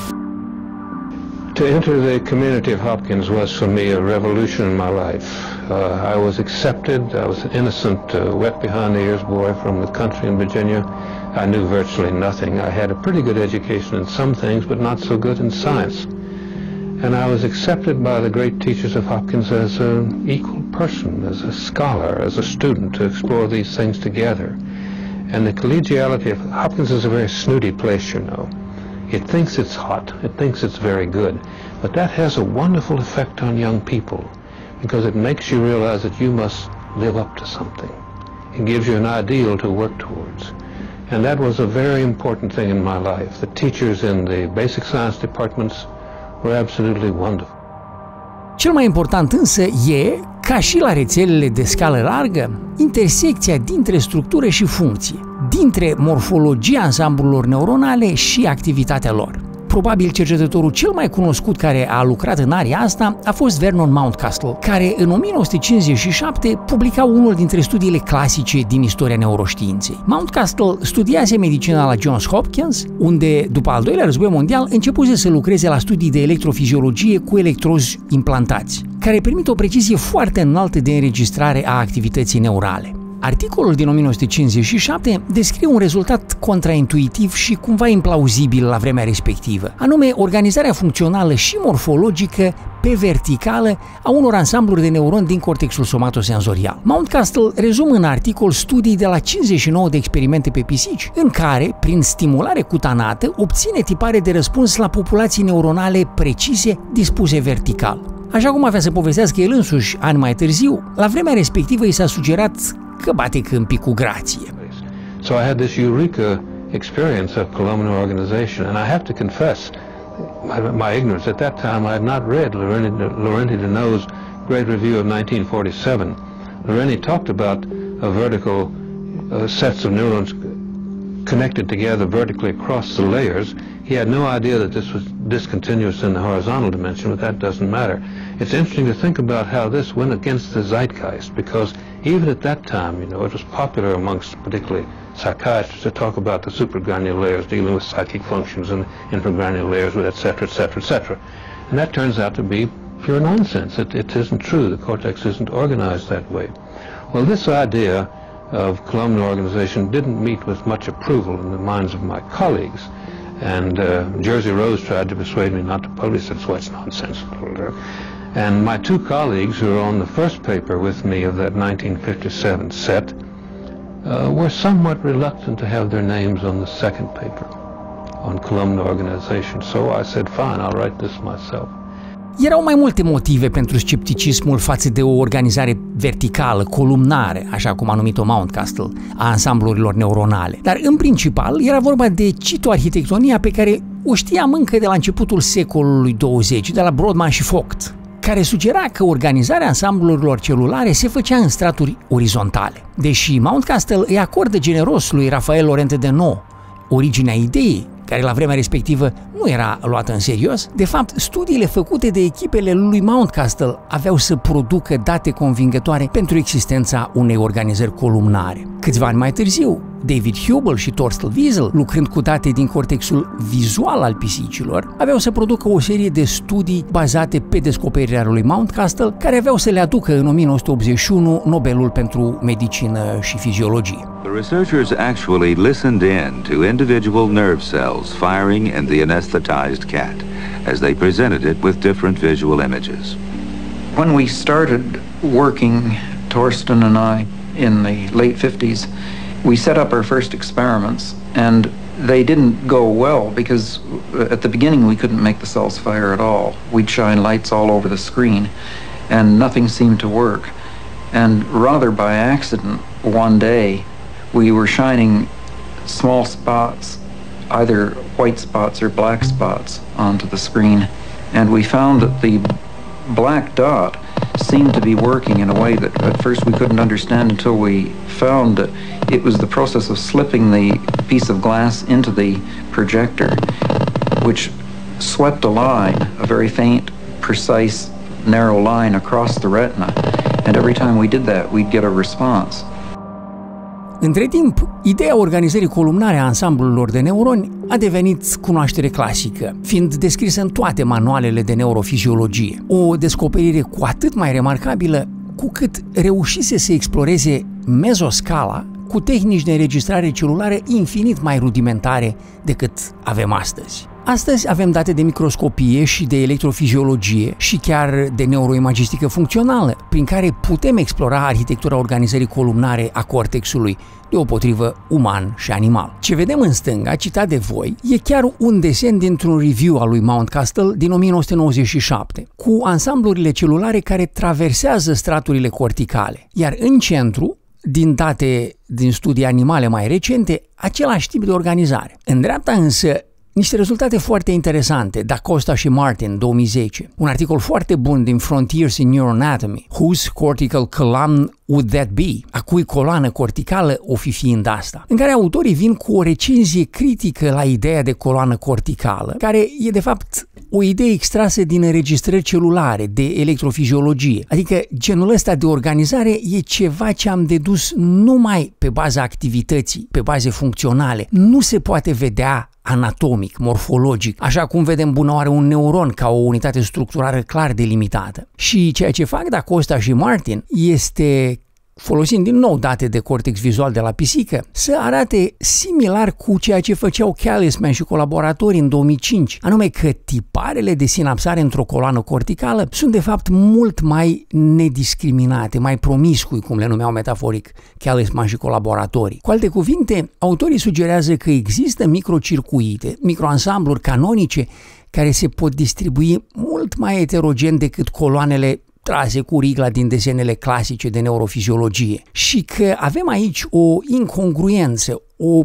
To enter the community of Hopkins was for me a revolution in my life. I was accepted. I was an innocent, wet behind the ears boy from the country in Virginia. I knew virtually nothing. I had a pretty good education in some things, but not so good in science. And I was accepted by the great teachers of Hopkins as an equal person, as a scholar, as a student, to explore these things together. And the collegiality of Hopkins is a very snooty place, you know. It thinks it's hot, it thinks it's very good, but that has a wonderful effect on young people because it makes you realize that you must live up to something. It gives you an ideal to work towards. And that was a very important thing in my life. The teachers in the basic science departments were absolutely wonderful. Cel mai important însă e, ca și la rețelele de scală largă, intersecția dintre structură și funcție, dintre morfologia ansamblurilor neuronale și activitatea lor. Probabil cercetătorul cel mai cunoscut care a lucrat în area asta a fost Vernon Mountcastle, care în 1957 publica unul dintre studiile clasice din istoria neuroștiinței. Mountcastle studiase medicina la Johns Hopkins, unde, după al doilea război mondial, începuse să lucreze la studii de electrofiziologie cu electrozi implantați, care permit o precizie foarte înaltă de înregistrare a activității neurale. Articolul din 1957 descrie un rezultat contraintuitiv și cumva implauzibil la vremea respectivă, anume organizarea funcțională și morfologică pe verticală a unor ansambluri de neuroni din cortexul somatosenzorial. Mountcastle rezumă în articol studii de la 59 de experimente pe pisici, în care, prin stimulare cutanată, obține tipare de răspuns la populații neuronale precise dispuse vertical. Așa cum avea să povestească el însuși ani mai târziu, la vremea respectivă i s-a sugerat că bate câmpii cu grație. So I had this eureka experience of columnar organization, and I have to confess my ignorance. At that time I had not read Laurenti Deneau's great review of 1947. Laurenti talked about vertical sets of neurons connected together vertically across the layers. He had no idea that this was discontinuous in the horizontal dimension, but that doesn't matter. It's interesting to think about how this went against the zeitgeist, because even at that time, you know, it was popular amongst particularly psychiatrists to talk about the supragranular layers dealing with psychic functions and infragranular layers, with et cetera, et cetera, et cetera. And that turns out to be pure nonsense. It isn't true. The cortex isn't organized that way. Well, this idea of columnar organization didn't meet with much approval in the minds of my colleagues. And Jersey Rose tried to persuade me not to publish it, so it's nonsense. And my two colleagues who were on the first paper with me of that 1957 set were somewhat reluctant to have their names on the second paper on columnar organization. So I said, fine, I'll write this myself. Erau mai multe motive pentru scepticismul față de o organizare verticală, columnară, așa cum a numit-o Mountcastle, a ansamblurilor neuronale. Dar, în principal, era vorba de citoarhitectonia pe care o știam încă de la începutul secolului 20, de la Brodmann și Vogt, care sugera că organizarea ansamblurilor celulare se făcea în straturi orizontale. Deși Mountcastle îi acordă generos lui Raphael Laurenti Deneau originea ideii, care la vremea respectivă nu era luată în serios. De fapt, studiile făcute de echipele lui Mountcastle aveau să producă date convingătoare pentru existența unei organizări columnare. Câțiva ani mai târziu, David Hubel și Thorsten Wiesel, lucrând cu date din cortexul vizual al pisicilor, aveau să producă o serie de studii bazate pe descoperirea lui Mountcastle, care aveau să le aducă în 1981 Nobelul pentru medicină și fiziologie. The researchers actually listened in to individual nerve cells firing in the anesthetized cat as they presented it with different visual images. When we started working, Thorsten and I, in the late 50s, we set up our first experiments, and they didn't go well because at the beginning we couldn't make the cells fire at all. We'd shine lights all over the screen, and nothing seemed to work. And rather by accident, one day, we were shining small spots, either white spots or black spots, onto the screen, and we found that the black dot seemed to be working in a way that at first we couldn't understand until we found that it was the process of slipping the piece of glass into the projector, which swept a line, a very faint, precise, narrow line across the retina, and every time we did that, we'd get a response. Între timp, ideea organizării columnare a ansamblurilor de neuroni a devenit cunoaștere clasică, fiind descrisă în toate manualele de neurofiziologie. O descoperire cu atât mai remarcabilă cu cât reușise să exploreze mezoscala cu tehnici de înregistrare celulară infinit mai rudimentare decât avem astăzi. Astăzi avem date de microscopie și de electrofiziologie și chiar de neuroimagistică funcțională, prin care putem explora arhitectura organizării columnare a cortexului, deopotrivă uman și animal. Ce vedem în stânga, citat de voi, e chiar un desen dintr-un review al lui Mountcastle din 1997, cu ansamblurile celulare care traversează straturile corticale, iar în centru, din date din studii animale mai recente, același tip de organizare. În dreapta însă, niște rezultate foarte interesante, Da Costa și Martin, 2010. Un articol foarte bun din Frontiers in Neuroanatomy. Whose cortical column would that be? A cui coloană corticală o fi fiind asta? În care autorii vin cu o recenzie critică la ideea de coloană corticală, care e de fapt o idee extrasă din înregistrări celulare, de electrofiziologie. Adică genul ăsta de organizare e ceva ce am dedus numai pe baza activității, pe baze funcționale. Nu se poate vedea anatomic, morfologic, așa cum vedem bunăoară un neuron ca o unitate structurală clar delimitată. Și ceea ce fac Da Costa și Martin este, folosind din nou date de cortex vizual de la pisică, să arate similar cu ceea ce făceau Callisman și colaboratorii în 2005, anume că tiparele de sinapsare într-o coloană corticală sunt de fapt mult mai nediscriminate, mai promiscui, cum le numeau metaforic Callisman și colaboratorii. Cu alte cuvinte, autorii sugerează că există microcircuite, microansambluri canonice care se pot distribui mult mai heterogen decât coloanele trase cu rigla din desenele clasice de neurofiziologie și că avem aici o incongruență,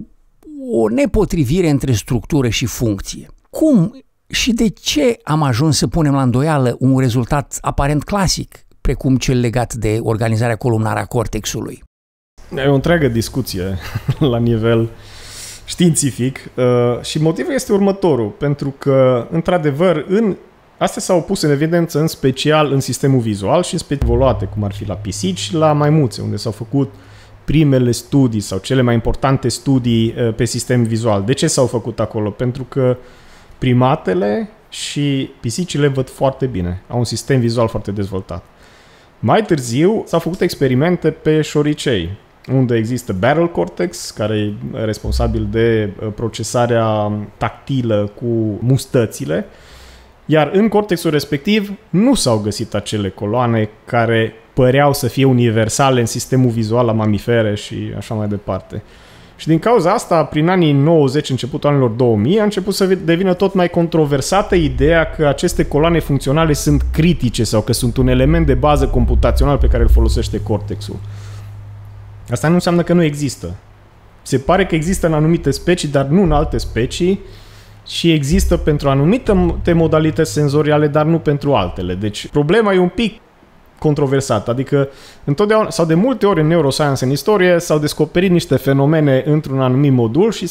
o nepotrivire între structură și funcție. Cum și de ce am ajuns să punem la îndoială un rezultat aparent clasic, precum cel legat de organizarea columnară a cortexului? E o întreagă discuție la nivel științific și motivul este următorul, pentru că, într-adevăr, astea s-au pus în evidență în special în sistemul vizual și în special evoluate, cum ar fi la pisici și la maimuțe, unde s-au făcut primele studii sau cele mai importante studii pe sistem vizual. De ce s-au făcut acolo? Pentru că primatele și pisicile văd foarte bine, au un sistem vizual foarte dezvoltat. Mai târziu s-au făcut experimente pe șoricei, unde există barrel cortex, care e responsabil de procesarea tactilă cu mustățile, iar în cortexul respectiv nu s-au găsit acele coloane care păreau să fie universale în sistemul vizual la mamifere și așa mai departe. Și din cauza asta, prin anii 90, începutul anilor 2000, a început să devină tot mai controversată ideea că aceste coloane funcționale sunt critice sau că sunt un element de bază computațional pe care îl folosește cortexul. Asta nu înseamnă că nu există. Se pare că există în anumite specii, dar nu în alte specii, și există pentru anumite modalități senzoriale, dar nu pentru altele. Deci problema e un pic controversată, adică întotdeauna, sau de multe ori în neuroscience, în istorie, s-au descoperit niște fenomene într-un anumit modul și s-a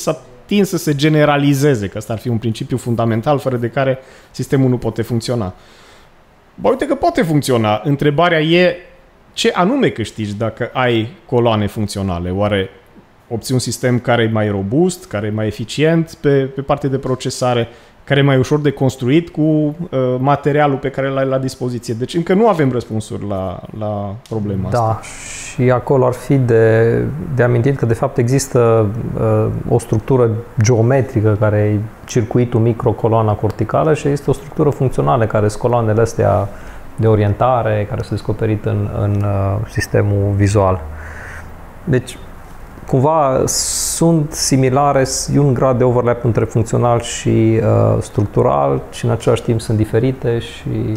tind să se generalizeze, că ăsta ar fi un principiu fundamental fără de care sistemul nu poate funcționa. Bă, uite că poate funcționa. Întrebarea e ce anume câștigi dacă ai coloane funcționale. Oare obții un sistem care e mai robust, care e mai eficient pe partea de procesare, care e mai ușor de construit cu materialul pe care l-ai la dispoziție. Deci încă nu avem răspunsuri la problema asta. Da, și acolo ar fi de amintit că de fapt există o structură geometrică care e circuitul microcoloana corticală și este o structură funcțională care sunt coloanele astea de orientare care s-au descoperit în sistemul vizual. Deci, cumva sunt similare, e un grad de overlap între funcțional și structural și în același timp sunt diferite și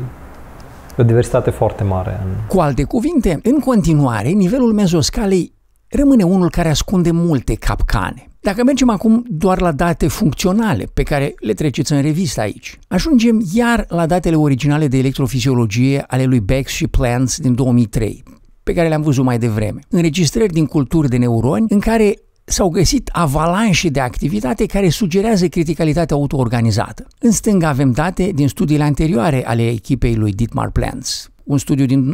o diversitate foarte mare. Cu alte cuvinte, în continuare, nivelul mezoscalei rămâne unul care ascunde multe capcane. Dacă mergem acum doar la date funcționale, pe care le treceți în revistă aici, ajungem iar la datele originale de electrofiziologie ale lui Bex și Plants din 2003, pe care le-am văzut mai devreme. Înregistrări din culturi de neuroni în care s-au găsit avalanșe de activitate care sugerează criticalitatea autoorganizată. În stânga avem date din studiile anterioare ale echipei lui Dietmar Plants, un studiu din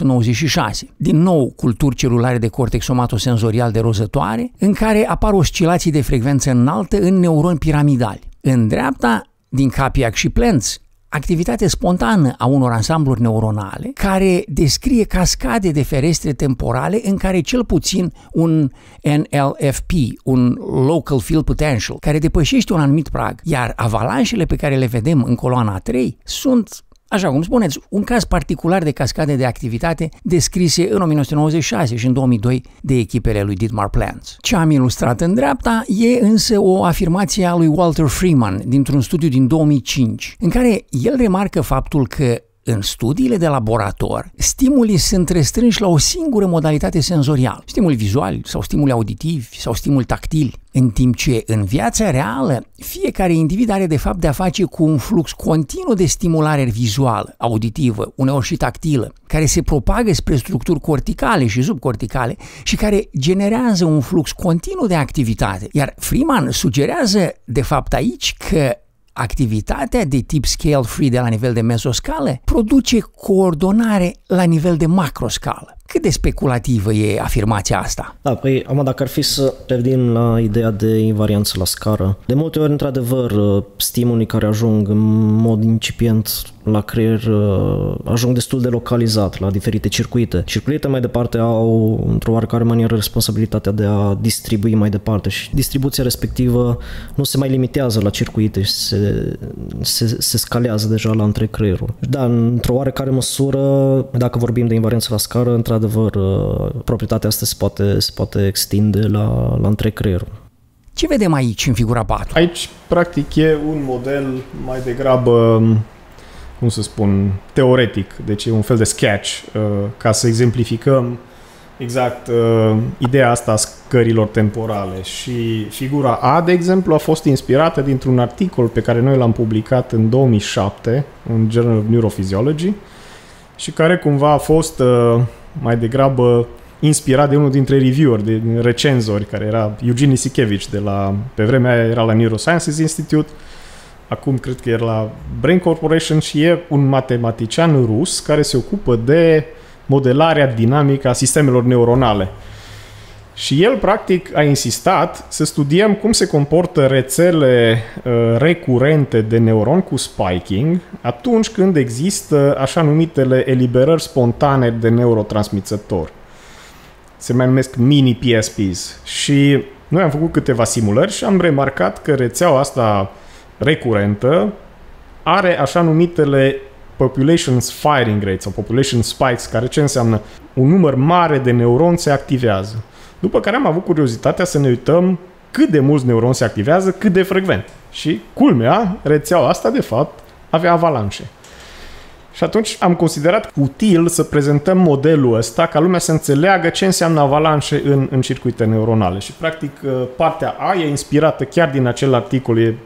1996. Din nou, culturi celulare de cortex somatosenzorial de rozătoare, în care apar oscilații de frecvență înaltă în neuroni piramidali. În dreapta, din Capiac și Plants, activitate spontană a unor ansambluri neuronale care descrie cascade de ferestre temporale în care cel puțin un NLFP, un Local Field Potential, care depășește un anumit prag, iar avalanșele pe care le vedem în coloana 3 sunt, așa cum spuneți, un caz particular de cascade de activitate descrise în 1996 și în 2002 de echipele lui Dietmar Plants. Ce am ilustrat în dreapta e însă o afirmație a lui Walter Freeman dintr-un studiu din 2005, în care el remarcă faptul că în studiile de laborator, stimulii sunt restrânși la o singură modalitate senzorială, stimuli vizuali sau stimuli auditivi sau stimuli tactili, în timp ce în viața reală fiecare individ are de fapt de a face cu un flux continuu de stimulare vizuală, auditivă, uneori și tactilă, care se propagă spre structuri corticale și subcorticale și care generează un flux continuu de activitate. Iar Freeman sugerează de fapt aici că activitatea de tip scale free de la nivel de mesoscală produce coordonare la nivel de macroscală. Cât de speculativă e afirmația asta? Da, păi, dacă ar fi să revenim la ideea de invarianță la scară, de multe ori, într-adevăr, stimulii care ajung în mod incipient la creier ajung destul de localizat la diferite circuite. Circuitele mai departe au, într-o oarecare manieră, responsabilitatea de a distribui mai departe și distribuția respectivă nu se mai limitează la circuite și se scalează deja la întreg creierul. Da, într-o oarecare măsură, dacă vorbim de invarianță la scară, într-adevăr, proprietatea asta se poate extinde la întreg creierul. Ce vedem aici în figura 4? Aici, practic, e un model mai degrabă, cum să spun, teoretic. Deci e un fel de sketch, ca să exemplificăm exact ideea asta a scărilor temporale. Și figura A, de exemplu, a fost inspirată dintr-un articol pe care noi l-am publicat în 2007 în Journal of Neurophysiology și care cumva a fost mai degrabă inspirat de unul dintre revieweri, de recenzori, care era Eugene Isikevich, pe vremea aia era la Neurosciences Institute, acum cred că era la Brain Corporation și e un matematician rus care se ocupă de modelarea dinamică a sistemelor neuronale. Și el, practic, a insistat să studiem cum se comportă rețele recurente de neuroni cu spiking atunci când există așa numitele eliberări spontane de neurotransmițători. Se mai numesc mini-PSPs. Și noi am făcut câteva simulări și am remarcat că rețeaua asta recurentă are așa numitele population firing rates sau population spikes, care ce înseamnă? Un număr mare de neuroni se activează. După care am avut curiozitatea să ne uităm cât de mulți neuroni se activează, cât de frecvent. Și, culmea, rețeaua asta, de fapt, avea avalanșe. Și atunci am considerat util să prezentăm modelul ăsta ca lumea să înțeleagă ce înseamnă avalanșe în circuite neuronale. Și, practic, partea A e inspirată chiar din acel articol, e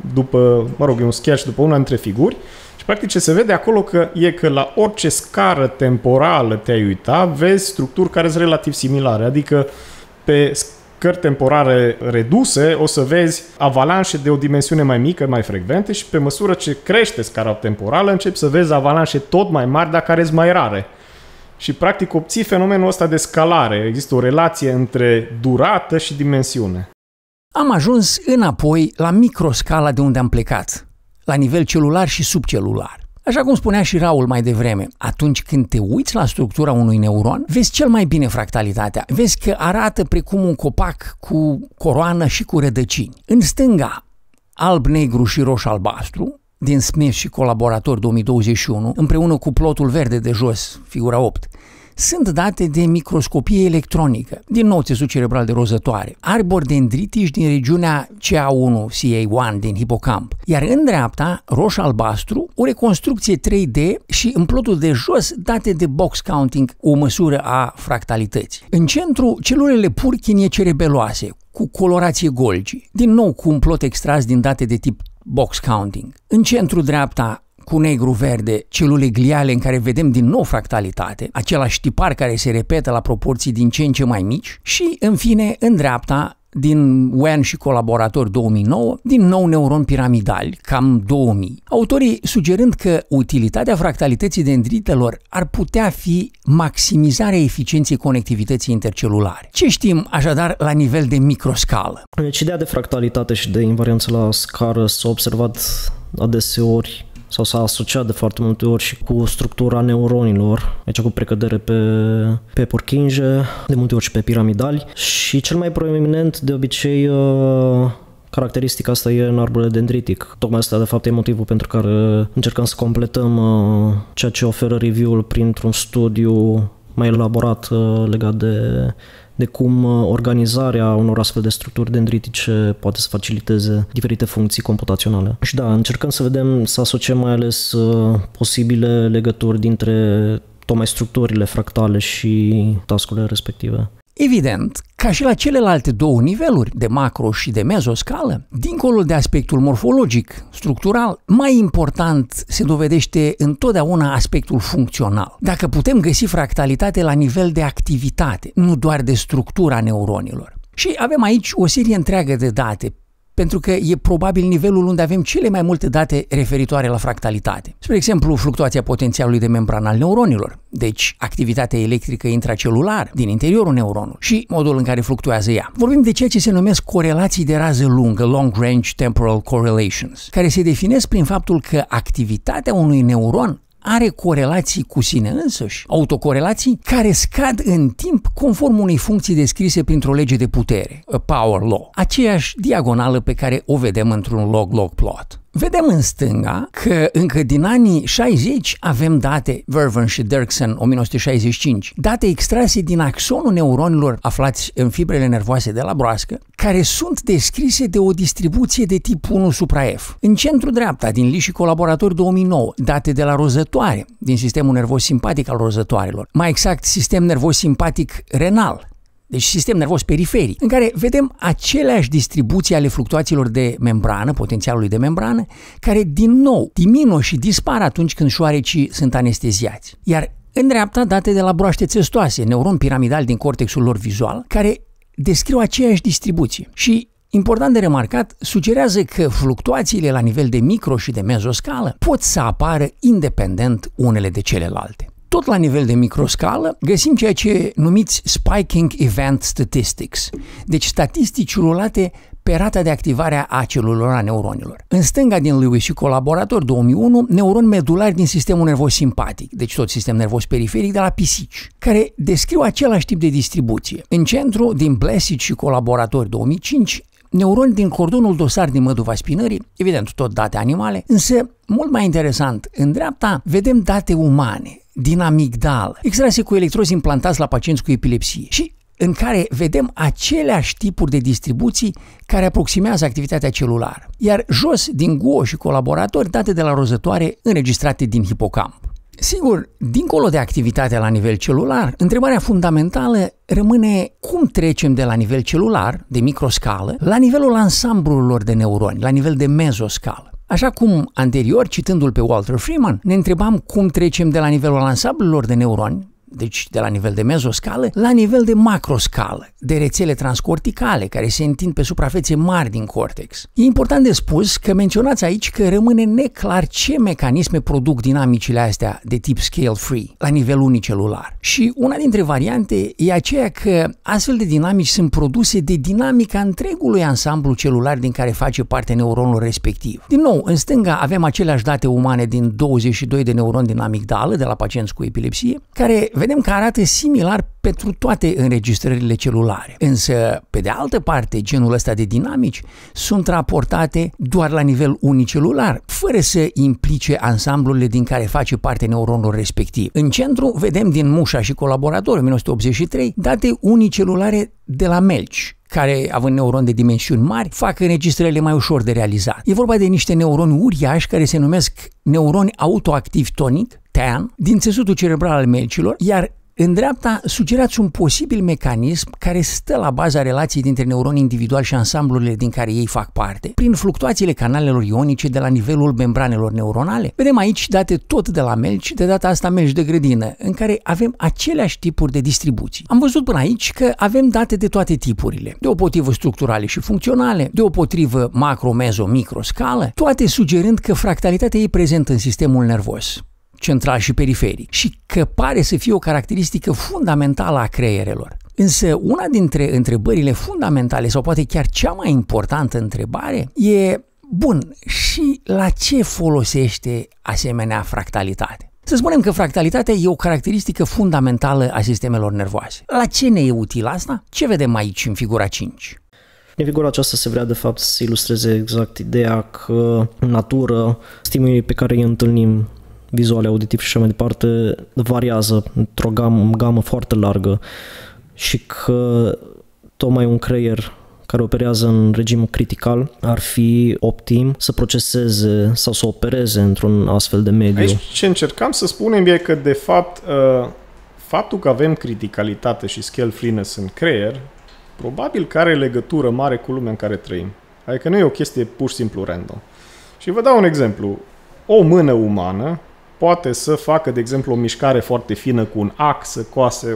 un sketch după una dintre figuri. Și, practic, ce se vede acolo că la orice scară temporală te-ai uita, vezi structuri care sunt relativ similare. Adică pe scări temporare reduse, o să vezi avalanșe de o dimensiune mai mică, mai frecvente și pe măsură ce crește scara temporală, începi să vezi avalanșe tot mai mari, dar care sunt mai rare. Și practic obții fenomenul ăsta de scalare. Există o relație între durată și dimensiune. Am ajuns înapoi la microscala de unde am plecat, la nivel celular și subcelular. Așa cum spunea și Raul mai devreme, atunci când te uiți la structura unui neuron, vezi cel mai bine fractalitatea. Vezi că arată precum un copac cu coroană și cu rădăcini. În stânga, alb, negru și roș-albastru, din Smith și colaboratori 2021, împreună cu plotul verde de jos, figura 8, sunt date de microscopie electronică, din nou țesut cerebral de rozătoare, arbori dendritici din regiunea CA1, CA1 din hipocamp, iar în dreapta, roș-albastru, o reconstrucție 3D și în plotul de jos date de box counting, o măsură a fractalității. În centru, celulele purchinie cerebeloase, cu colorație Golgi, din nou cu un plot extras din date de tip box counting. În centru dreapta, cu negru-verde, celule gliale în care vedem din nou fractalitate, același tipar care se repetă la proporții din ce în ce mai mici și, în fine, în dreapta, din Wen și colaboratori 2009, din nou neuroni piramidali, cam 2000. Autorii sugerând că utilitatea fractalității dendritelor ar putea fi maximizarea eficienței conectivității intercelulare. Ce știm așadar la nivel de microscală? Deci ideea de fractalitate și de invarianță la scară s-a observat adeseori sau s-a asociat de foarte multe ori și cu structura neuronilor, aici cu precădere pe purkinje, de multe ori și pe piramidali. Și cel mai proeminent, de obicei, caracteristica asta e în arbole dendritic. Tocmai asta, de fapt, e motivul pentru care încercăm să completăm ceea ce oferă review-ul printr-un studiu mai elaborat legat de cum organizarea unor astfel de structuri dendritice poate să faciliteze diferite funcții computaționale. Și da, încercăm să vedem, să asociem mai ales posibile legături dintre tocmai structurile fractale și tascurile respective. Evident, ca și la celelalte două niveluri, de macro și de mezoscală, dincolo de aspectul morfologic, structural, mai important se dovedește întotdeauna aspectul funcțional. Dacă putem găsi fractalitate la nivel de activitate, nu doar de structura neuronilor. Și avem aici o serie întreagă de date, pentru că e probabil nivelul unde avem cele mai multe date referitoare la fractalitate. Spre exemplu, fluctuația potențialului de membrană al neuronilor, deci activitatea electrică intracelulară din interiorul neuronului și modul în care fluctuează ea. Vorbim de ceea ce se numesc corelații de rază lungă, long range temporal correlations, care se definesc prin faptul că activitatea unui neuron are corelații cu sine însăși, autocorelații care scad în timp conform unei funcții descrise printr-o lege de putere, a power law, aceeași diagonală pe care o vedem într-un log-log plot. Vedem în stânga că încă din anii 60 avem date, Verwen și Dirksen, 1965, date extrase din axonul neuronilor aflați în fibrele nervoase de la broască, care sunt descrise de o distribuție de tip 1 supra F. În centru dreapta, din Li și colaboratori 2009, date de la rozătoare, din sistemul nervos simpatic al rozătoarelor, mai exact sistem nervos simpatic renal, deci sistem nervos periferic, în care vedem aceleași distribuții ale fluctuațiilor de membrană, potențialului de membrană, care din nou diminuă și dispar atunci când șoarecii sunt anesteziați. Iar în dreapta date de la broaște țestoase, neuron piramidal din cortexul lor vizual, care descriu aceeași distribuție. Și important de remarcat, sugerează că fluctuațiile la nivel de micro și de mezoscală pot să apară independent unele de celelalte. Tot la nivel de microscală găsim ceea ce numiți spiking event statistics, deci statistici rulate pe rata de activare a celulelor a neuronilor. În stânga din Lewis și colaborator 2001, neuroni medulari din sistemul nervos simpatic, deci tot sistem nervos periferic de la pisici, care descriu același tip de distribuție. În centru, din Blesic și colaboratori 2005, neuroni din cordonul dosar din măduva spinării, evident tot date animale, însă mult mai interesant, în dreapta vedem date umane, din amigdală, extrase cu electrozi implantați la pacienți cu epilepsie și în care vedem aceleași tipuri de distribuții care aproximează activitatea celulară. Iar jos, din Guo și colaboratori, date de la rozătoare înregistrate din hipocamp. Sigur, dincolo de activitatea la nivel celular, întrebarea fundamentală rămâne cum trecem de la nivel celular, de microscală, la nivelul ansamblurilor de neuroni, la nivel de mezoscală. Așa cum anterior, citându-l pe Walter Freeman, ne întrebam cum trecem de la nivelul ansamblurilor de neuroni, deci de la nivel de mezoscală, la nivel de macroscală, de rețele transcorticale care se întind pe suprafețe mari din cortex. E important de spus că menționați aici că rămâne neclar ce mecanisme produc dinamicile astea de tip scale-free, la nivel unicelular. Și una dintre variante e aceea că astfel de dinamici sunt produse de dinamica întregului ansamblu celular din care face parte neuronul respectiv. Din nou, în stânga avem aceleași date umane din 22 de neuroni din amigdală de la pacienți cu epilepsie, care vedem că arată similar pentru toate înregistrările celulare. Însă, pe de altă parte, genul ăsta de dinamici sunt raportate doar la nivel unicelular, fără să implice ansamblurile din care face parte neuronul respectiv. În centru vedem din Mușa și colaboratori, 1983, date unicelulare de la Melch, care, având neuroni de dimensiuni mari, fac înregistrările mai ușor de realizat. E vorba de niște neuroni uriași care se numesc neuroni autoactivi tonic, TAN, din țesutul cerebral al melcilor, iar în dreapta sugerați un posibil mecanism care stă la baza relației dintre neuroni individuali și ansamblurile din care ei fac parte, prin fluctuațiile canalelor ionice de la nivelul membranelor neuronale. Vedem aici date tot de la Melch, de data asta Melch de grădină, în care avem aceleași tipuri de distribuții. Am văzut până aici că avem date de toate tipurile, deopotrivă structurale și funcționale, deopotrivă macro, mezo, microscală, toate sugerând că fractalitatea e prezentă în sistemul nervos central și periferic și că pare să fie o caracteristică fundamentală a creierelor. Însă una dintre întrebările fundamentale, sau poate chiar cea mai importantă întrebare, e, bun, și la ce folosește asemenea fractalitate? Să spunem că fractalitatea e o caracteristică fundamentală a sistemelor nervoase. La ce ne e util asta? Ce vedem aici în figura 5? În figura aceasta se vrea de fapt să ilustreze exact ideea că în natură stimulii pe care îi întâlnim vizuale, auditiv și așa mai departe, variază într-o gamă foarte largă și că tocmai un creier care operează în regim critical ar fi optim să proceseze sau să opereze într-un astfel de mediu. Aici ce încercam să spunem e că, de fapt, faptul că avem criticalitate și scale freeness în creier, probabil că are legătură mare cu lumea în care trăim. Adică nu e o chestie pur și simplu random. Și vă dau un exemplu. O mână umană poate să facă, de exemplu, o mișcare foarte fină cu un ac, să coase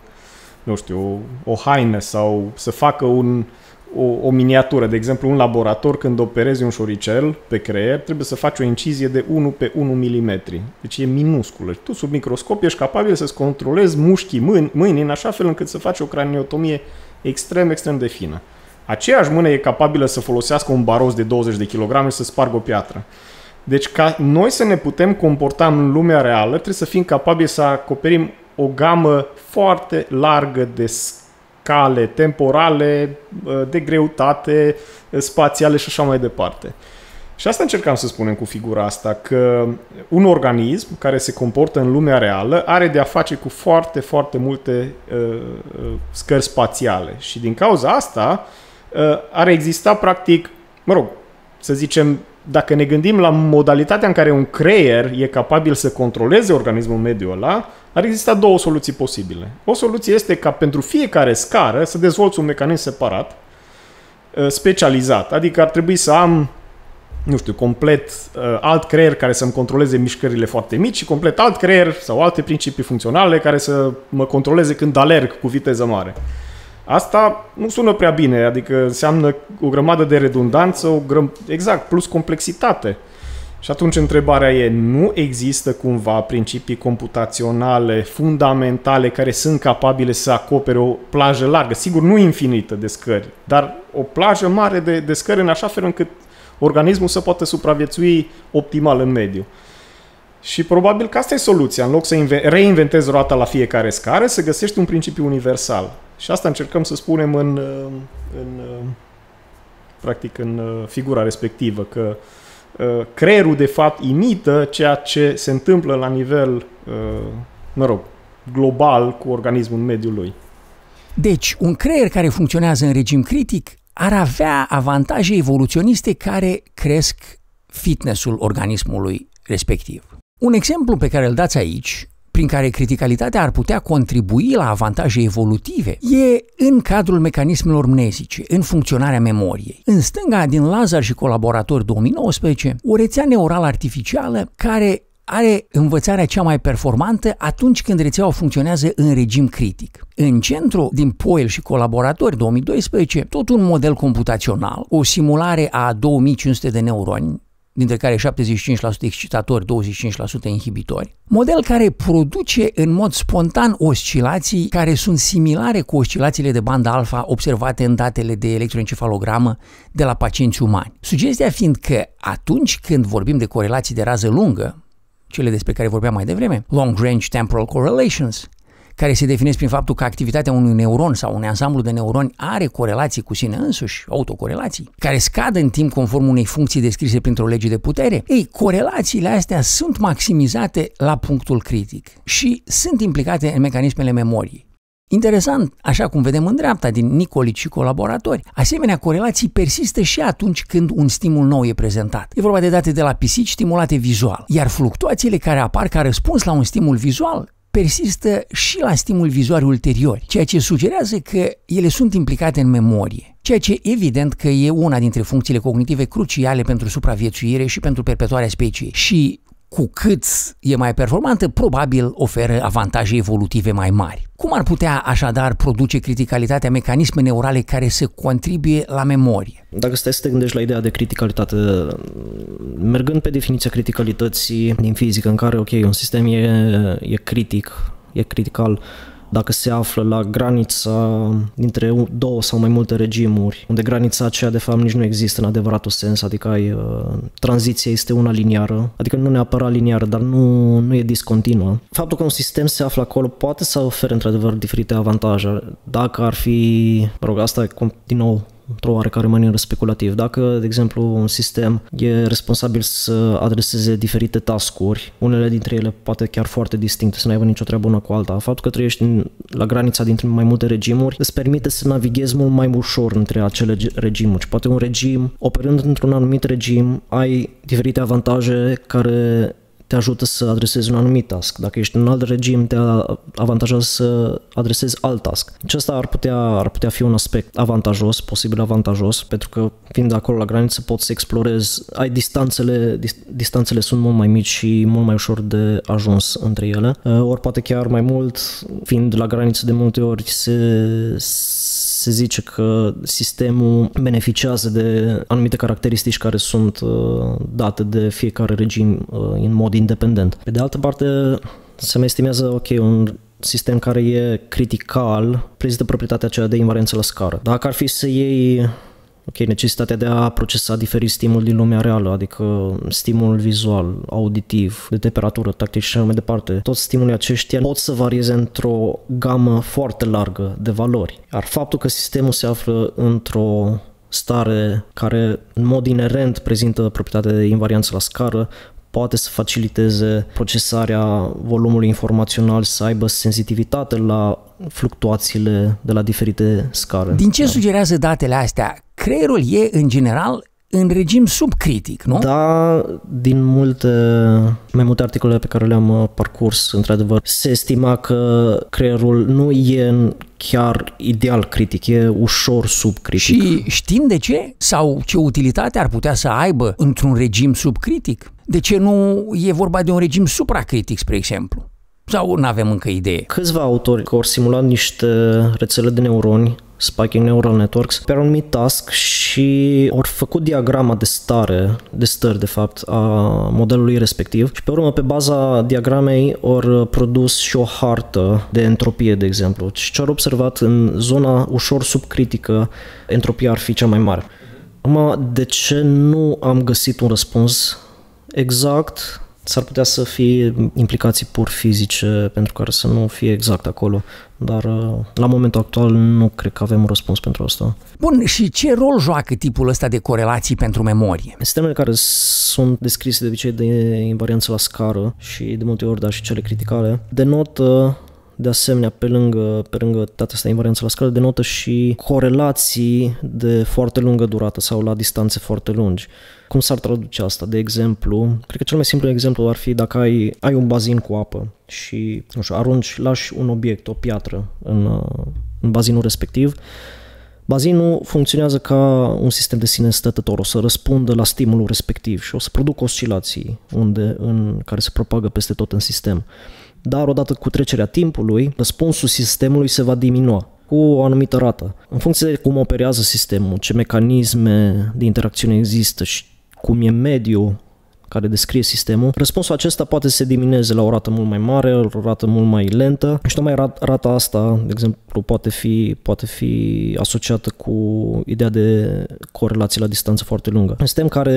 o haină sau să facă o miniatură. De exemplu, un laborator, când operezi un șoricel pe creier, trebuie să faci o incizie de 1 pe 1 mm. Deci e minusculă. Tu, sub microscop, ești capabil să-ți controlezi mușchii mâinii în așa fel încât să faci o craniotomie extrem, extrem de fină. Aceeași mână e capabilă să folosească un baros de 20 de kg și să spargă o piatră. Deci ca noi să ne putem comporta în lumea reală, trebuie să fim capabili să acoperim o gamă foarte largă de scale temporale, de greutate, spațiale și așa mai departe. Și asta încercam să spunem cu figura asta, că un organism care se comportă în lumea reală are de a face cu foarte, foarte multe scări spațiale. Și din cauza asta ar exista practic, să zicem, dacă ne gândim la modalitatea în care un creier e capabil să controleze organismul în mediul ăla, ar exista două soluții posibile. O soluție este ca pentru fiecare scară să dezvolți un mecanism separat, specializat. Adică ar trebui să am, complet alt creier care să-mi controleze mișcările foarte mici și complet alt creier sau alte principii funcționale care să mă controleze când alerg cu viteză mare. Asta nu sună prea bine, adică înseamnă o grămadă de redundanță, exact, plus complexitate. Și atunci întrebarea e, nu există cumva principii computaționale fundamentale care sunt capabile să acopere o plajă largă, sigur nu infinită de scări, dar o plajă mare de scări în așa fel încât organismul să poată supraviețui optimal în mediu. Și probabil că asta e soluția, în loc să reinventezi roata la fiecare scară, să găsești un principiu universal. Și asta încercăm să spunem în figura respectivă, că creierul de fapt imită ceea ce se întâmplă la nivel, global cu organismul în mediul lui. Deci, un creier care funcționează în regim critic ar avea avantaje evoluționiste care cresc fitnessul organismului respectiv. Un exemplu pe care îl dați aici, prin care criticalitatea ar putea contribui la avantaje evolutive, e în cadrul mecanismelor mnezice, în funcționarea memoriei. În stânga, din Lazar și colaboratori 2019, o rețea neurală artificială care are învățarea cea mai performantă atunci când rețeaua funcționează în regim critic. În centru, din Poyle și colaboratori 2012, tot un model computațional, o simulare a 2500 de neuroni, dintre care 75% excitatori, 25% inhibitori. Model care produce în mod spontan oscilații care sunt similare cu oscilațiile de bandă alfa observate în datele de electroencefalogramă de la pacienți umani. Sugestia fiind că atunci când vorbim de corelații de rază lungă, cele despre care vorbeam mai devreme, long range temporal correlations, care se definesc prin faptul că activitatea unui neuron sau unui ansamblu de neuroni are corelații cu sine însuși, autocorelații, care scad în timp conform unei funcții descrise printr-o lege de putere, ei, corelațiile astea sunt maximizate la punctul critic și sunt implicate în mecanismele memoriei. Interesant, așa cum vedem în dreapta din Nikolic și colaboratori, asemenea corelații persistă și atunci când un stimul nou e prezentat. E vorba de date de la pisici stimulate vizual, iar fluctuațiile care apar ca răspuns la un stimul vizual persistă și la stimul vizual ulterior, ceea ce sugerează că ele sunt implicate în memorie, ceea ce evident că e una dintre funcțiile cognitive cruciale pentru supraviețuire și pentru perpetuarea speciei și cu cât e mai performantă, probabil oferă avantaje evolutive mai mari. Cum ar putea așadar produce criticalitatea mecanisme neurale care să contribuie la memorie? Dacă stai să te gândești la ideea de criticalitate, mergând pe definiția criticalității din fizică, în care, ok, un sistem e critical, dacă se află la granița dintre două sau mai multe regimuri, unde granița aceea de fapt nici nu există în adevăratul sens, adică tranziția este una liniară, adică nu neapărat liniară, dar nu e discontinuă. Faptul că un sistem se află acolo poate să ofere într-adevăr diferite avantaje. Dacă ar fi, asta e din nou într-o oarecare manieră speculativ. Dacă, de exemplu, un sistem e responsabil să adreseze diferite task-uri, unele dintre ele poate chiar foarte distincte, să nu aibă nicio treabă una cu alta. Faptul că trăiești la granița dintre mai multe regimuri îți permite să navighezi mult mai ușor între acele regimuri. Poate un regim, operând într-un anumit regim, ai diferite avantaje care te ajută să adresezi un anumit task. Dacă ești în alt regim, te avantajează să adresezi alt task. Acesta ar putea fi un aspect avantajos, posibil avantajos, pentru că fiind acolo la graniță poți să explorezi, distanțele sunt mult mai mici și mult mai ușor de ajuns între ele. Ori poate chiar mai mult, fiind la graniță de multe ori se zice că sistemul beneficiază de anumite caracteristici care sunt date de fiecare regim în mod independent. Pe de altă parte, se mai estimează, ok, un sistem care e critical prezintă proprietatea aceea de invarianță la scară. Dacă ar fi să iei necesitatea de a procesa diferiți stimuli din lumea reală, adică stimul vizual, auditiv, de temperatură, tactic și așa mai departe, toți stimulii aceștia pot să varieze într-o gamă foarte largă de valori. Iar faptul că sistemul se află într-o stare care în mod inerent prezintă proprietatea de invarianță la scară poate să faciliteze procesarea volumului informațional, să aibă senzitivitate la fluctuațiile de la diferite scare. Din ce sugerează datele astea? Creierul e, în general, în regim subcritic, nu? Da, din mai multe articole pe care le-am parcurs, într-adevăr, se estima că creierul nu e chiar ideal critic, e ușor subcritic. Și știm de ce? Sau ce utilitate ar putea să aibă într-un regim subcritic? De ce nu e vorba de un regim supracritic, spre exemplu? Sau nu avem încă idee? Câțiva autori au simulat niște rețele de neuroni, spiking neural networks, pe un anumit task și au făcut diagrama de stări de fapt a modelului respectiv și pe urmă pe baza diagramei au produs și o hartă de entropie, de exemplu. Și ce au observat, în zona ușor subcritică entropia ar fi cea mai mare. Acum, de ce nu am găsit un răspuns exact? S-ar putea să fie implicații pur fizice pentru care să nu fie exact acolo, dar la momentul actual nu cred că avem un răspuns pentru asta. Bun, și ce rol joacă tipul ăsta de corelații pentru memorie? Sistemele care sunt descrise de obicei de invarianță la scară și de multe ori, dar și cele criticale, denotă de asemenea, pe lângă data asta invarianță la scară, denotă și corelații de foarte lungă durată sau la distanțe foarte lungi. Cum s-ar traduce asta? De exemplu, cred că cel mai simplu exemplu ar fi dacă ai un bazin cu apă și, lași un obiect, o piatră în bazinul respectiv, Bazinul funcționează ca un sistem de sine stătător, o să răspundă la stimulul respectiv și o să producă oscilații care se propagă peste tot în sistem. Dar odată cu trecerea timpului, răspunsul sistemului se va diminua cu o anumită rată. În funcție de cum operează sistemul, ce mecanisme de interacțiune există și cum e mediul care descrie sistemul, răspunsul acesta poate să se diminueze la o rată mult mai mare, o rată mult mai lentă și tocmai rata asta, de exemplu, poate fi asociată cu ideea de corelație la distanță foarte lungă. Un sistem care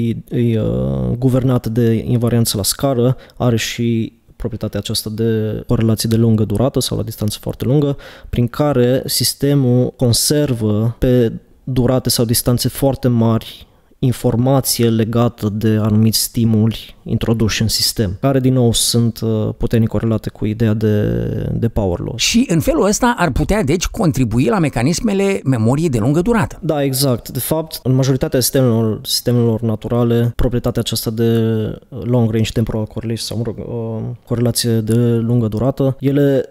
e guvernat de invarianță la scară are și proprietatea aceasta de corelație de lungă durată sau la distanță foarte lungă, prin care sistemul conservă pe durate sau distanțe foarte mari informație legată de anumiți stimuli introduși în sistem, care din nou sunt puternic corelate cu ideea de power law. Și în felul ăsta ar putea deci contribui la mecanismele memoriei de lungă durată. Da, exact. De fapt, în majoritatea sistemelor naturale, proprietatea aceasta de long range temporal correlation sau corelație de lungă durată, ele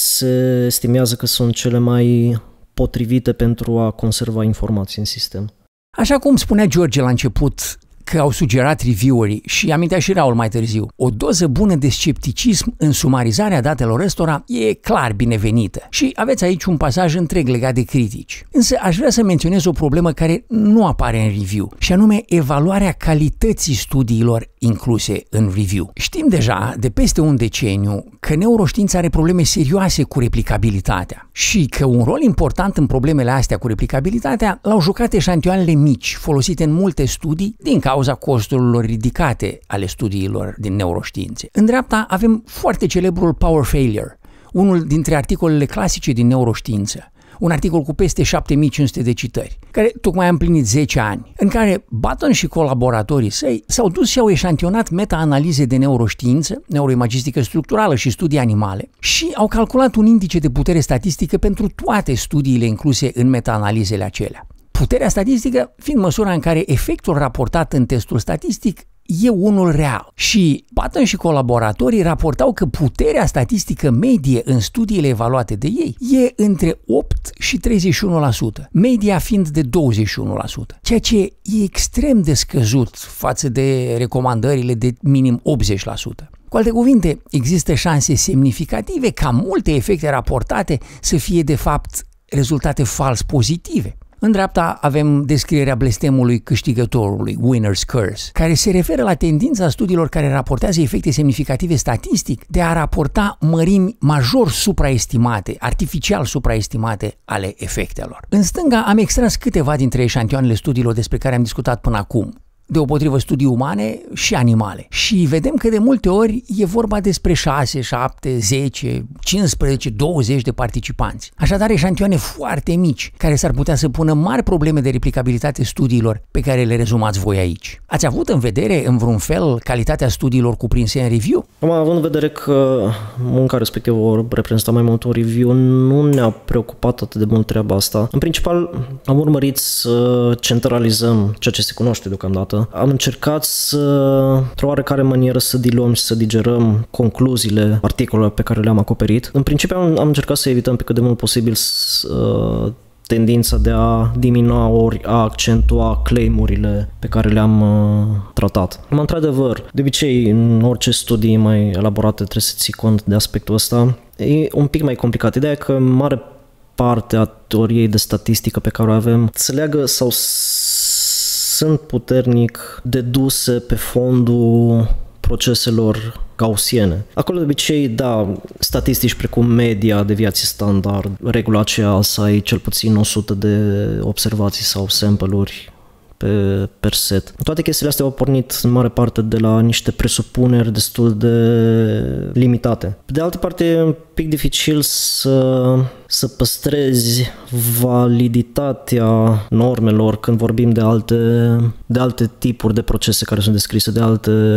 se estimează că sunt cele mai potrivite pentru a conserva informații în sistem. Așa cum spunea George la început că au sugerat reviewerii și amintea și Raul mai târziu, o doză bună de scepticism în sumarizarea datelor ăstora e clar binevenită și aveți aici un pasaj întreg legat de critici. Însă aș vrea să menționez o problemă care nu apare în review și anume evaluarea calității studiilor incluse în review. Știm deja de peste un deceniu că neuroștiința are probleme serioase cu replicabilitatea și că un rol important în problemele astea cu replicabilitatea l-au jucat eșantioanele mici folosite în multe studii din cauza costurilor ridicate ale studiilor din neuroștiințe. În dreapta avem foarte celebrul Power Failure, unul dintre articolele clasice din neuroștiință, un articol cu peste 7500 de citări, care tocmai a împlinit 10 ani, în care Button și colaboratorii săi s-au dus și au eșantionat meta-analize de neuroștiință, neuroimagistică structurală și studii animale și au calculat un indice de putere statistică pentru toate studiile incluse în meta-analizele acelea. Puterea statistică fiind măsura în care efectul raportat în testul statistic e unul real. Și Button și colaboratorii raportau că puterea statistică medie în studiile evaluate de ei e între 8 și 31%, media fiind de 21%, ceea ce e extrem de scăzut față de recomandările de minim 80%. Cu alte cuvinte, există șanse semnificative ca multe efecte raportate să fie de fapt rezultate fals pozitive. În dreapta avem descrierea blestemului câștigătorului, winner's curse, care se referă la tendința studiilor care raportează efecte semnificative statistic de a raporta mărimi major supraestimate, artificial supraestimate ale efectelor. În stânga am extras câteva dintre eșantioanele studiilor despre care am discutat până acum, deopotrivă studii umane și animale. Și vedem că de multe ori e vorba despre 6, 7, 10, 15, 20 de participanți. Așadar, eșantioane foarte mici, care s-ar putea să pună mari probleme de replicabilitate studiilor pe care le rezumați voi aici. Ați avut în vedere, în vreun fel, calitatea studiilor cuprinse în review? Având în vedere că munca respectivă o reprezenta mai mult un review, nu ne-a preocupat atât de mult treaba asta. În principal, am urmărit să centralizăm ceea ce se cunoaște deocamdată. Am încercat într-o oarecare manieră să diluăm și să digerăm concluziile articolelor pe care le-am acoperit. În principiu am încercat să evităm pe cât de mult posibil tendința de a diminua ori a accentua claim-urile pe care le-am tratat. Într-adevăr, de obicei, în orice studii mai elaborate trebuie să ții cont de aspectul ăsta. E un pic mai complicat. Ideea e că mare parte a teoriei de statistică pe care o avem se leagă sau sunt puternic deduse pe fondul proceselor gaussiene. Acolo de obicei, da, statistici precum media, deviații standard, regula aceea să ai cel puțin 100 de observații sau sample-uri per set. Toate chestiile astea au pornit în mare parte de la niște presupuneri destul de limitate. De altă parte, e un pic dificil să păstrezi validitatea normelor când vorbim de alte tipuri de procese care sunt descrise, de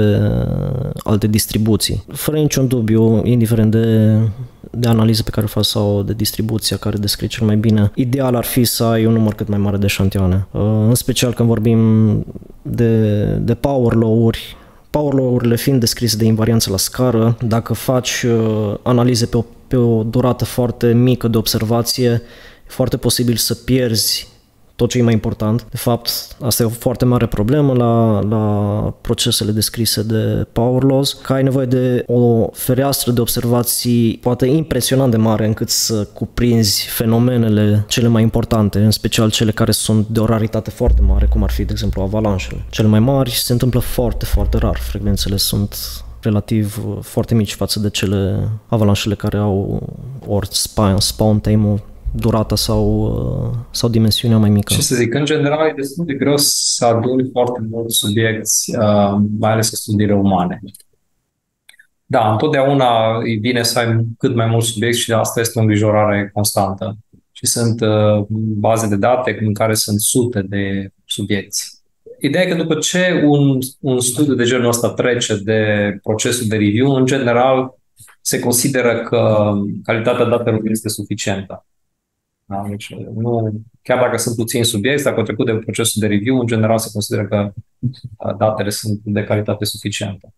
alte distribuții. Fără niciun dubiu, indiferent de analiză pe care o faci sau de distribuția care descrie cel mai bine, ideal ar fi să ai un număr cât mai mare de eșantioane. În special când vorbim de power law-uri, power law-urile fiind descrise de invarianță la scară, dacă faci analize pe o durată foarte mică de observație, e foarte posibil să pierzi tot ce e mai important. De fapt, asta e o foarte mare problemă la procesele descrise de Power Laws, că ai nevoie de o fereastră de observații poate impresionant de mare încât să cuprinzi fenomenele cele mai importante, în special cele care sunt de o raritate foarte mare, cum ar fi, de exemplu, avalanșele. Cele mai mari se întâmplă foarte, foarte rar. Frecvențele sunt relativ foarte mici față de cele avalanșele care au ori spawn time, durata sau dimensiunea mai mică. Ce să zic, în general e destul de greu să aduni foarte mulți subiecti, mai ales studiile umane. Da, întotdeauna e bine să ai cât mai mulți subiecti și de asta este o îngrijorare constantă. Și sunt baze de date în care sunt sute de subiecti. Ideea e că după ce un studiu de genul ăsta trece de procesul de review, în general se consideră că calitatea datelor este suficientă. Da? Deci, chiar dacă sunt puțini subiecti, dacă au trecut de procesul de review, în general se consideră că datele sunt de calitate suficientă.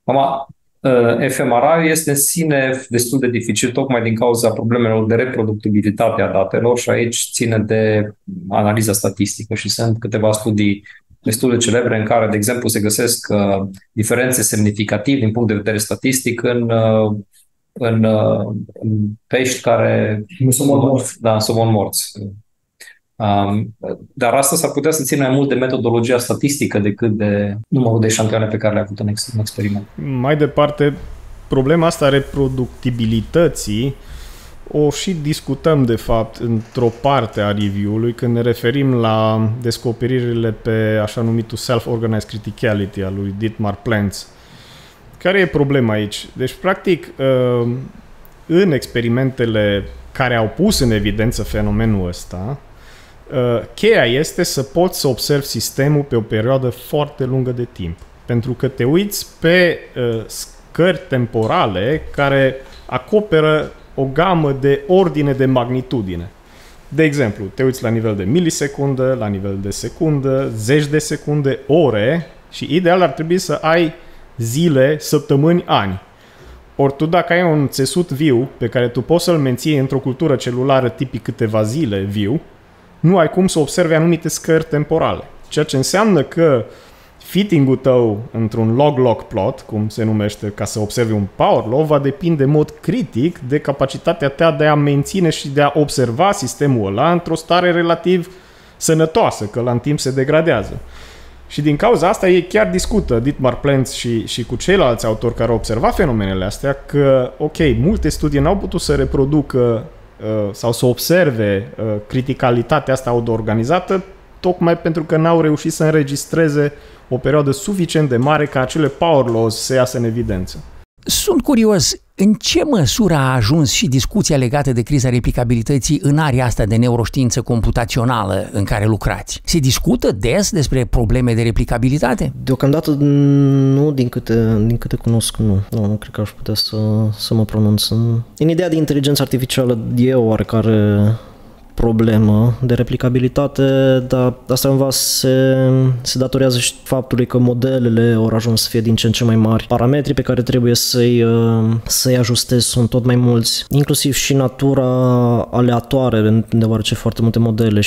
fMRI este în sine destul de dificil, tocmai din cauza problemelor de reproductibilitate a datelor și aici ține de analiza statistică și sunt câteva studii destul de celebre în care, de exemplu, se găsesc diferențe semnificative din punct de vedere statistic în pești care sunt morți. Dar asta s-ar putea să țină mai mult de metodologia statistică decât de numărul de eșantioane pe care le-a avut în experiment. Mai departe, problema asta a reproductibilității o și discutăm, de fapt, într-o parte a review-ului când ne referim la descoperirile pe așa numitul self-organized criticality al lui Dietmar Plantz. Care e problema aici? Deci, practic, în experimentele care au pus în evidență fenomenul ăsta, cheia este să poți să observi sistemul pe o perioadă foarte lungă de timp. Pentru că te uiți pe scări temporale care acoperă o gamă de ordine de magnitudine. De exemplu, te uiți la nivel de milisecundă, la nivel de secundă, zeci de secunde, ore și ideal ar trebui să ai zile, săptămâni, ani. Ori tu dacă ai un țesut viu pe care tu poți să-l menții într-o cultură celulară tipic câteva zile viu, nu ai cum să observi anumite scări temporale. Ceea ce înseamnă că fitting-ul tău într-un log-log plot, cum se numește, ca să observi un power law, va depinde în mod critic de capacitatea ta de a menține și de a observa sistemul ăla într-o stare relativ sănătoasă, că la în timp se degradează. Și din cauza asta ei chiar discută, Dietmar Plantz și cu ceilalți autori care au observat fenomenele astea, că, ok, multe studii n-au putut să reproducă sau să observe criticalitatea asta autoorganizată, tocmai pentru că n-au reușit să înregistreze o perioadă suficient de mare ca acele power laws să iasă în evidență. Sunt curios, în ce măsură a ajuns și discuția legată de criza replicabilității în area asta de neuroștiință computațională în care lucrați? Se discută des despre probleme de replicabilitate? Deocamdată nu, din câte cunosc, nu. Nu cred că aș putea să mă pronunț. În ideea de inteligență artificială e o oarecare problemă de replicabilitate, dar asta cumva se datorează și faptului că modelele au ajuns să fie din ce în ce mai mari. Parametrii pe care trebuie să-i ajustezi sunt tot mai mulți, inclusiv și natura aleatoare, deoarece foarte multe modele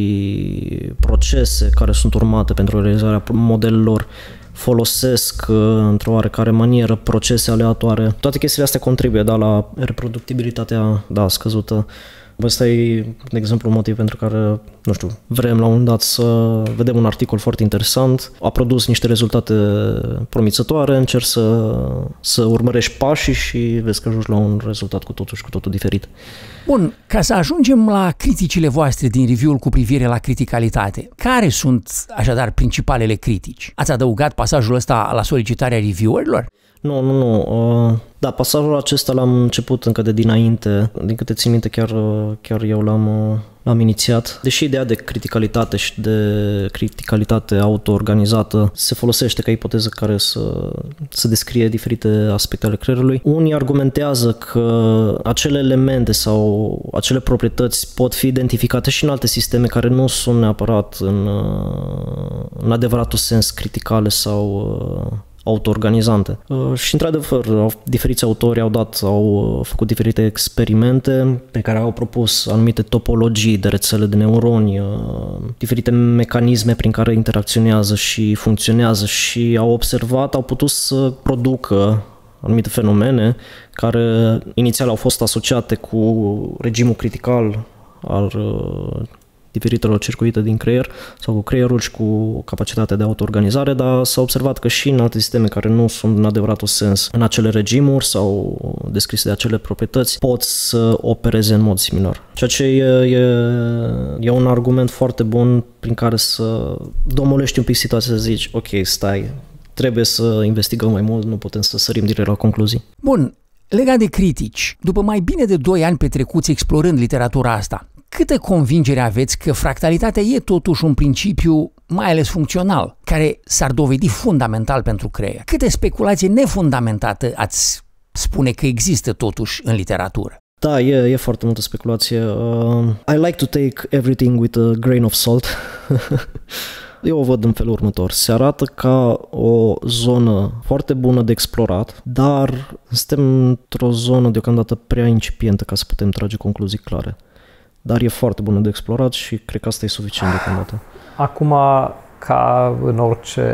și procese care sunt urmate pentru realizarea modelelor folosesc într-o oarecare manieră procese aleatoare. Toate chestiile astea contribuie la reproductibilitatea scăzută. Ăsta e, de exemplu, un motiv pentru care, vrem la un moment dat să vedem un articol foarte interesant, a produs niște rezultate promițătoare, încerci să urmărești pașii și vezi că ajungi la un rezultat cu totul diferit. Bun, ca să ajungem la criticile voastre din review-ul cu privire la criticalitate, care sunt așadar principalele critici? Ați adăugat pasajul ăsta la solicitarea reviewerilor? Nu. Da, pasajul acesta l-am început încă de dinainte. Din câte țin minte, chiar eu l-am inițiat. Deși ideea de criticalitate și de criticalitate auto-organizată se folosește ca ipoteză care să descrie diferite aspecte ale creierului, unii argumentează că acele elemente sau acele proprietăți pot fi identificate și în alte sisteme care nu sunt neapărat în adevăratul sens criticale sau auto-organizante. Și într-adevăr, diferiți autori au făcut diferite experimente pe care au propus anumite topologii de rețele de neuroni, diferite mecanisme prin care interacționează și funcționează și au putut să producă anumite fenomene care inițial au fost asociate cu regimul critical al diferitelor circuite din creier sau cu creierul și cu capacitatea de autoorganizare, dar s-a observat că și în alte sisteme care nu sunt în adevăratul sens în acele regimuri sau descrise de acele proprietăți pot să opereze în mod similar. Ceea ce e un argument foarte bun prin care să domolești un pic situația, să zici, ok, stai, trebuie să investigăm mai mult, nu putem să sărim direct la concluzii. Bun, legat de critici, după mai bine de 2 ani petrecuți explorând literatura asta, câtă convingere aveți că fractalitatea e totuși un principiu, mai ales funcțional, care s-ar dovedi fundamental pentru creier? Câte speculație nefundamentată ați spune că există totuși în literatură? Da, e foarte multă speculație. I like to take everything with a grain of salt. Eu o văd în felul următor. Se arată ca o zonă foarte bună de explorat, dar suntem într-o zonă deocamdată prea incipientă ca să putem trage concluzii clare. Dar e foarte bună de explorat și cred că asta e suficient deocamdată. Acum, ca în orice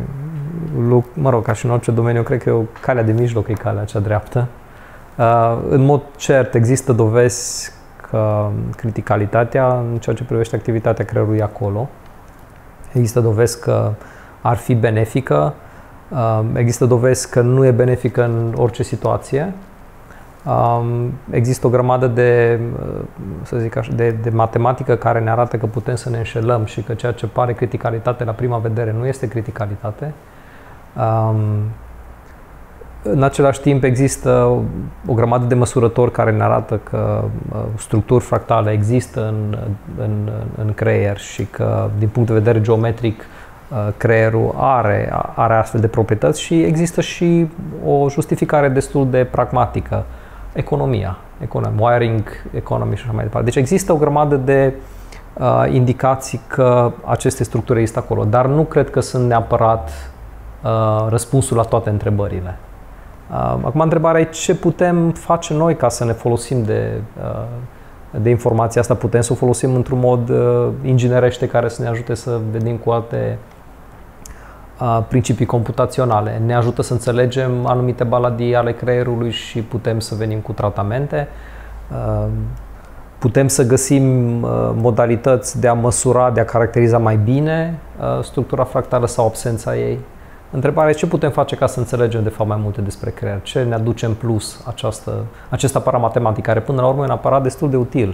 ca și în orice domeniu, cred că calea de mijloc e calea cea dreaptă. În mod cert, există dovezi că criticalitatea în ceea ce privește activitatea creierului acolo. Există dovezi că ar fi benefică, există dovezi că nu e benefică în orice situație. Există o grămadă de, să zic așa, de matematică care ne arată că putem să ne înșelăm și că ceea ce pare criticalitate la prima vedere nu este criticalitate. În același timp există o grămadă de măsurători care ne arată că structuri fractale există în creier și că din punct de vedere geometric creierul are astfel de proprietăți și există și o justificare destul de pragmatică. Economia, wiring economy și așa mai departe. Deci există o grămadă de indicații că aceste structuri există acolo, dar nu cred că sunt neapărat răspunsul la toate întrebările. Acum, întrebarea e ce putem face noi ca să ne folosim de informația asta. Putem să o folosim într-un mod inginerește care să ne ajute să vedem cu alte principii computaționale. Ne ajută să înțelegem anumite baladii ale creierului și putem să venim cu tratamente. Putem să găsim modalități de a măsura, de a caracteriza mai bine structura fractală sau absența ei. Întrebarea e ce putem face ca să înțelegem de fapt mai multe despre creier, ce ne aduce în plus acest aparat matematic, care până la urmă e un aparat destul de util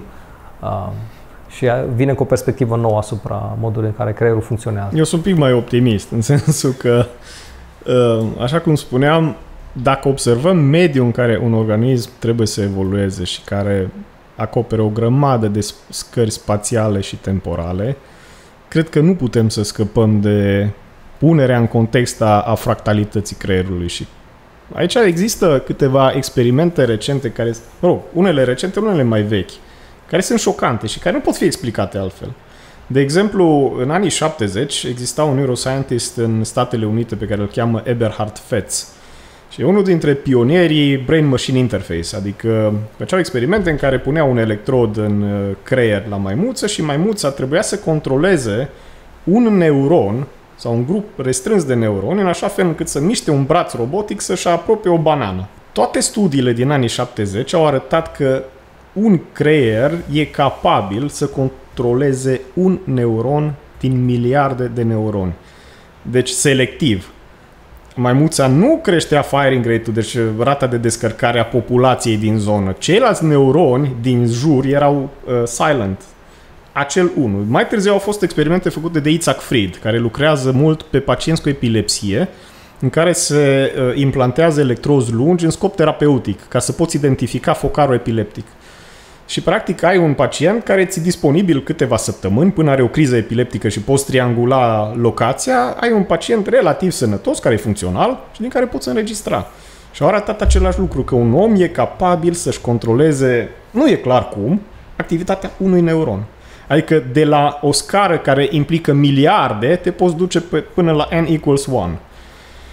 și vine cu o perspectivă nouă asupra modului în care creierul funcționează. Eu sunt un pic mai optimist, în sensul că, așa cum spuneam, dacă observăm mediul în care un organism trebuie să evolueze și care acoperă o grămadă de scări spațiale și temporale, cred că nu putem să scăpăm de punerea în context a fractalității creierului. Și aici există câteva experimente recente, unele recente, unele mai vechi, care sunt șocante și care nu pot fi explicate altfel. De exemplu, în anii 70 exista un neuroscientist în Statele Unite pe care îl cheamă Eberhard Fetz. Și e unul dintre pionierii Brain-Machine Interface, adică făceau experimente în care punea un electrod în creier la maimuță și maimuța trebuia să controleze un neuron sau un grup restrâns de neuroni în așa fel încât să miște un braț robotic să-și apropie o banană. Toate studiile din anii 70 au arătat că un creier e capabil să controleze un neuron din miliarde de neuroni. Deci selectiv. Maimuța nu creștea firing rate-ul, deci rata de descărcare a populației din zonă. Ceilalți neuroni din jur erau silent. Acel unul. Mai târziu au fost experimente făcute de Isaac Fried, care lucrează mult pe pacienți cu epilepsie, în care se implantează electrozi lungi în scop terapeutic, ca să poți identifica focarul epileptic. Și practic ai un pacient care ți-e disponibil câteva săptămâni până are o criză epileptică și poți triangula locația, ai un pacient relativ sănătos, care e funcțional și din care poți înregistra. Și au arătat același lucru, că un om e capabil să-și controleze, nu e clar cum, activitatea unui neuron. Adică de la o scară care implică miliarde, te poți duce până la n = 1.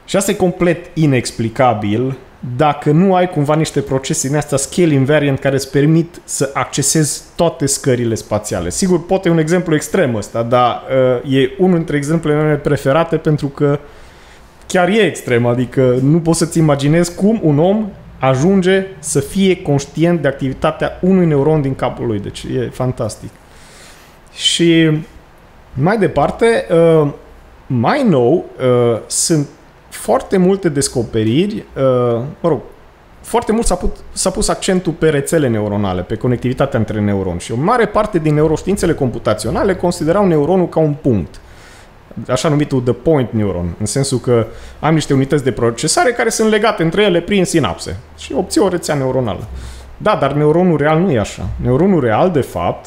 Și asta e complet inexplicabil dacă nu ai cumva niște procese din astea scale invariant care îți permit să accesezi toate scările spațiale. Sigur, poate e un exemplu extrem ăsta, dar e unul dintre exemplele mele preferate pentru că chiar e extrem, adică nu poți să-ți imaginezi cum un om ajunge să fie conștient de activitatea unui neuron din capul lui. Deci e fantastic. Și mai departe, mai nou, sunt foarte multe descoperiri, foarte mult s-a pus accentul pe rețele neuronale, pe conectivitatea între neuroni și o mare parte din neuroștiințele computaționale considerau neuronul ca un punct, așa numitul the point neuron, în sensul că am niște unități de procesare care sunt legate între ele prin sinapse și obții o rețea neuronală. Da, dar neuronul real nu e așa. Neuronul real, de fapt,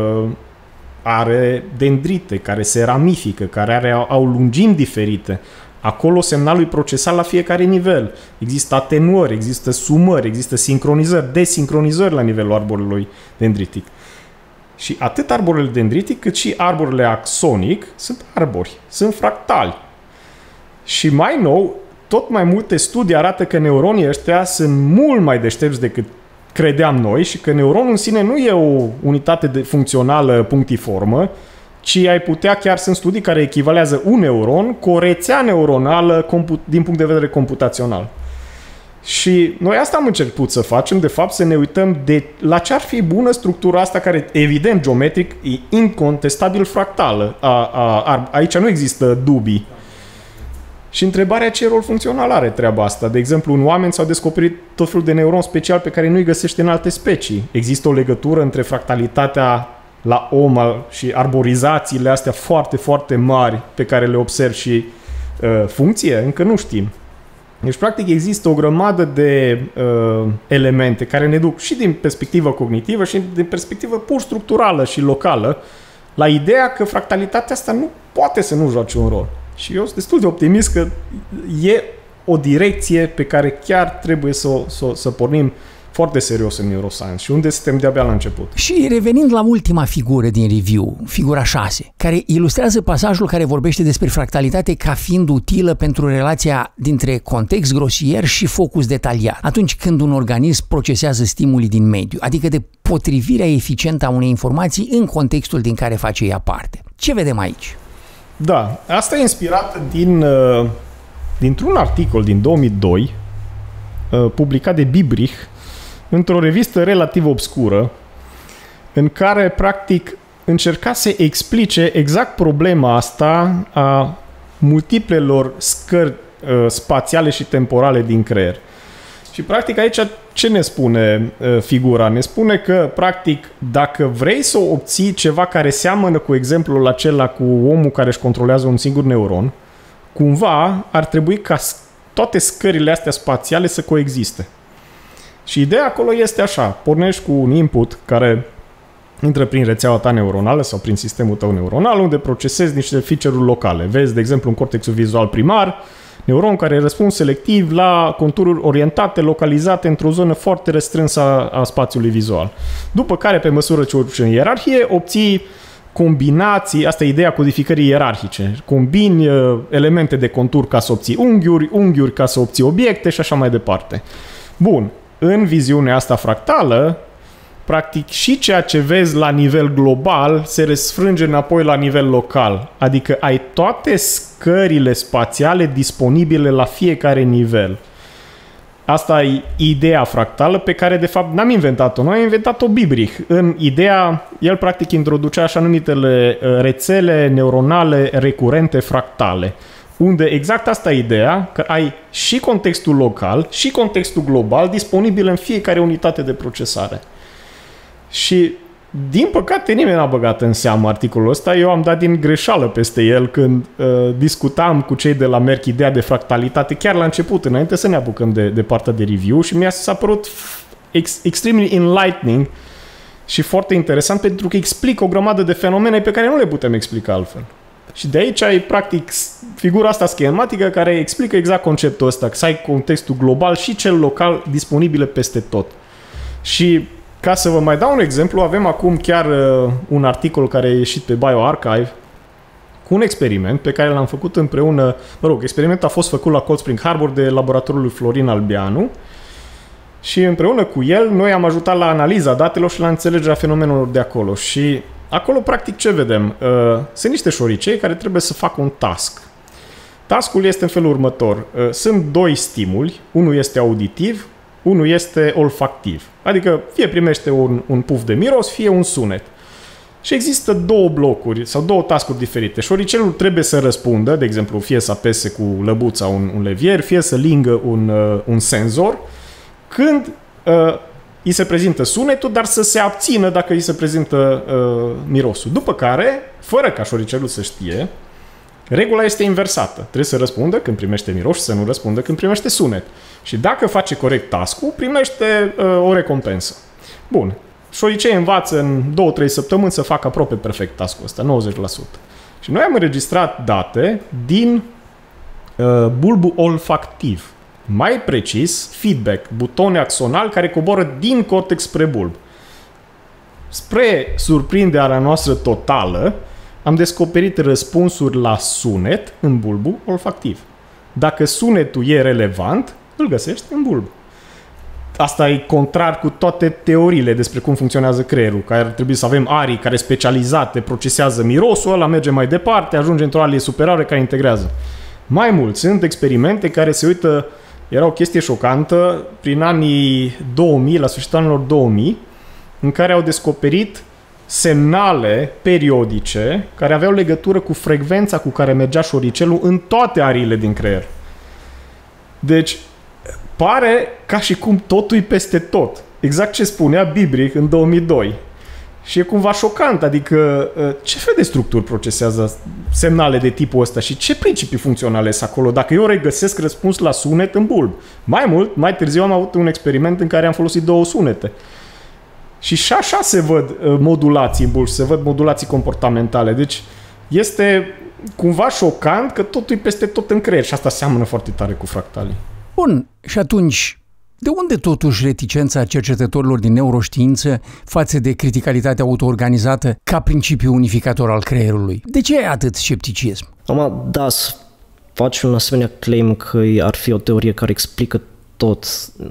are dendrite care se ramifică, care au lungimi diferite. Acolo semnalul e procesat la fiecare nivel. Există atenuări, există sumări, există sincronizări, desincronizări la nivelul arborelui dendritic. Și atât arborele dendritic cât și arborele axonic sunt arbori, sunt fractali. Și mai nou, tot mai multe studii arată că neuronii ăștia sunt mult mai deștepți decât credeam noi și că neuronul în sine nu e o unitate funcțională punctiformă, ci ai putea, chiar sunt studii care echivalează un neuron cu o rețea neuronală din punct de vedere computațional. Și noi asta am început să facem, de fapt, să ne uităm la ce ar fi bună structura asta care, evident, geometric, e incontestabil fractală. Aici nu există dubii. Și întrebarea ce rol funcțional are treaba asta. De exemplu, în oameni s-au descoperit tot felul de neuroni special pe care nu-i găsește în alte specii. Există o legătură între fractalitatea la om și arborizațiile astea foarte, foarte mari pe care le observ și funcție? Încă nu știm. Deci, practic, există o grămadă de elemente care ne duc și din perspectivă cognitivă și din perspectivă pur structurală și locală la ideea că fractalitatea asta nu poate să nu joace un rol. Și eu sunt destul de optimist că e o direcție pe care chiar trebuie să pornim foarte serios în neuroscience și unde suntem de-abia la început. Și revenind la ultima figură din review, figura 6, care ilustrează pasajul care vorbește despre fractalitate ca fiind utilă pentru relația dintre context grosier și focus detaliat, atunci când un organism procesează stimuli din mediu, adică de potrivirea eficientă a unei informații în contextul din care face ea parte. Ce vedem aici? Da, asta e inspirat dintr-un articol din 2002 publicat de Biebrich într-o revistă relativ obscură, în care, practic, încerca să explice exact problema asta a multiplelor scări spațiale și temporale din creier. Și, practic, aici ce ne spune figura? Ne spune că, practic, dacă vrei să obții ceva care seamănă cu exemplul acela cu omul care își controlează un singur neuron, cumva ar trebui ca toate scările astea spațiale să coexiste. Și ideea acolo este așa, pornești cu un input care intră prin rețeaua ta neuronală sau prin sistemul tău neuronal, unde procesezi niște feature-uri locale. Vezi, de exemplu, în cortexul vizual primar, neuron care răspund selectiv la contururi orientate, localizate într-o zonă foarte restrânsă a spațiului vizual. După care, pe măsură ce urci în ierarhie, obții combinații, asta e ideea codificării ierarhice. Combini elemente de contur ca să obții unghiuri ca să obții obiecte și așa mai departe. Bun. În viziunea asta fractală, practic și ceea ce vezi la nivel global se răsfrânge înapoi la nivel local. Adică ai toate scările spațiale disponibile la fiecare nivel. Asta e ideea fractală pe care de fapt n-am inventat-o. Noi am inventat-o Biebrich. În ideea, el practic introducea așa numitele rețele neuronale recurente fractale. Unde exact asta e ideea, că ai și contextul local și contextul global disponibil în fiecare unitate de procesare. Și, din păcate, nimeni n-a băgat în seamă articolul ăsta. Eu am dat din greșeală peste el când discutam cu cei de la Merck ideea de fractalitate chiar la început, înainte să ne apucăm de partea de review și s-a părut extremely enlightening și foarte interesant pentru că explică o grămadă de fenomene pe care nu le putem explica altfel. Și de aici ai, practic, figura asta schematică care explică exact conceptul ăsta, că să ai contextul global și cel local disponibile peste tot. Și ca să vă mai dau un exemplu, avem acum chiar un articol care a ieșit pe bioRxiv cu un experiment pe care l-am făcut împreună, experimentul a fost făcut la Cold Spring Harbor de laboratorul lui Florin Albeanu și împreună cu el noi am ajutat la analiza datelor și la înțelegerea fenomenelor de acolo. Și acolo, practic, ce vedem? Sunt niște șoricei care trebuie să facă un task. Taskul este în felul următor. Sunt 2 stimuli, unul este auditiv, unul este olfactiv. Adică fie primește un puf de miros, fie un sunet. Și există 2 blocuri sau 2 taskuri diferite. Șoricelul trebuie să răspundă, de exemplu, fie să apese cu lăbuța un levier, fie să lingă un senzor, când îi se prezintă sunetul, dar să se abțină dacă îi se prezintă mirosul. După care, fără ca șoricelul să știe, regula este inversată. Trebuie să răspundă când primește miros și să nu răspundă când primește sunet. Și dacă face corect task-ul, primește o recompensă. Bun. Șoricei învață în 2-3 săptămâni să facă aproape perfect task-ul ăsta, 90%. Și noi am înregistrat date din bulbul olfactiv. Mai precis, feedback, butone axonal care coboră din cortex spre bulb. Spre surprinderea noastră totală, am descoperit răspunsuri la sunet în bulbul olfactiv. Dacă sunetul e relevant, îl găsești în bulb. Asta e contrar cu toate teoriile despre cum funcționează creierul, că ar trebui să avem arii care specializate procesează mirosul, ăla merge mai departe, ajunge într-o arie superioară care integrează. Mai mult, sunt experimente care se uită, era o chestie șocantă, prin anii 2000, la sfârșitul anilor 2000, în care au descoperit semnale periodice care aveau legătură cu frecvența cu care mergea șoricelul în toate ariile din creier. Deci, pare ca și cum totul e peste tot. Exact ce spunea Bibric în 2002. Și e cumva șocant, adică ce fel de structuri procesează semnale de tipul ăsta și ce principii funcționale sunt acolo dacă eu regăsesc răspuns la sunet în bulb. Mai mult, mai târziu am avut un experiment în care am folosit 2 sunete. Și așa se văd modulații în bulb, se văd modulații comportamentale. Deci este cumva șocant că totul e peste tot în creier și asta seamănă foarte tare cu fractalii. Bun, și atunci, de unde totuși reticența cercetătorilor din neuroștiință față de criticalitatea autoorganizată ca principiu unificator al creierului? De ce e atât scepticism? Da, să faci un asemenea claim că ar fi o teorie care explică tot.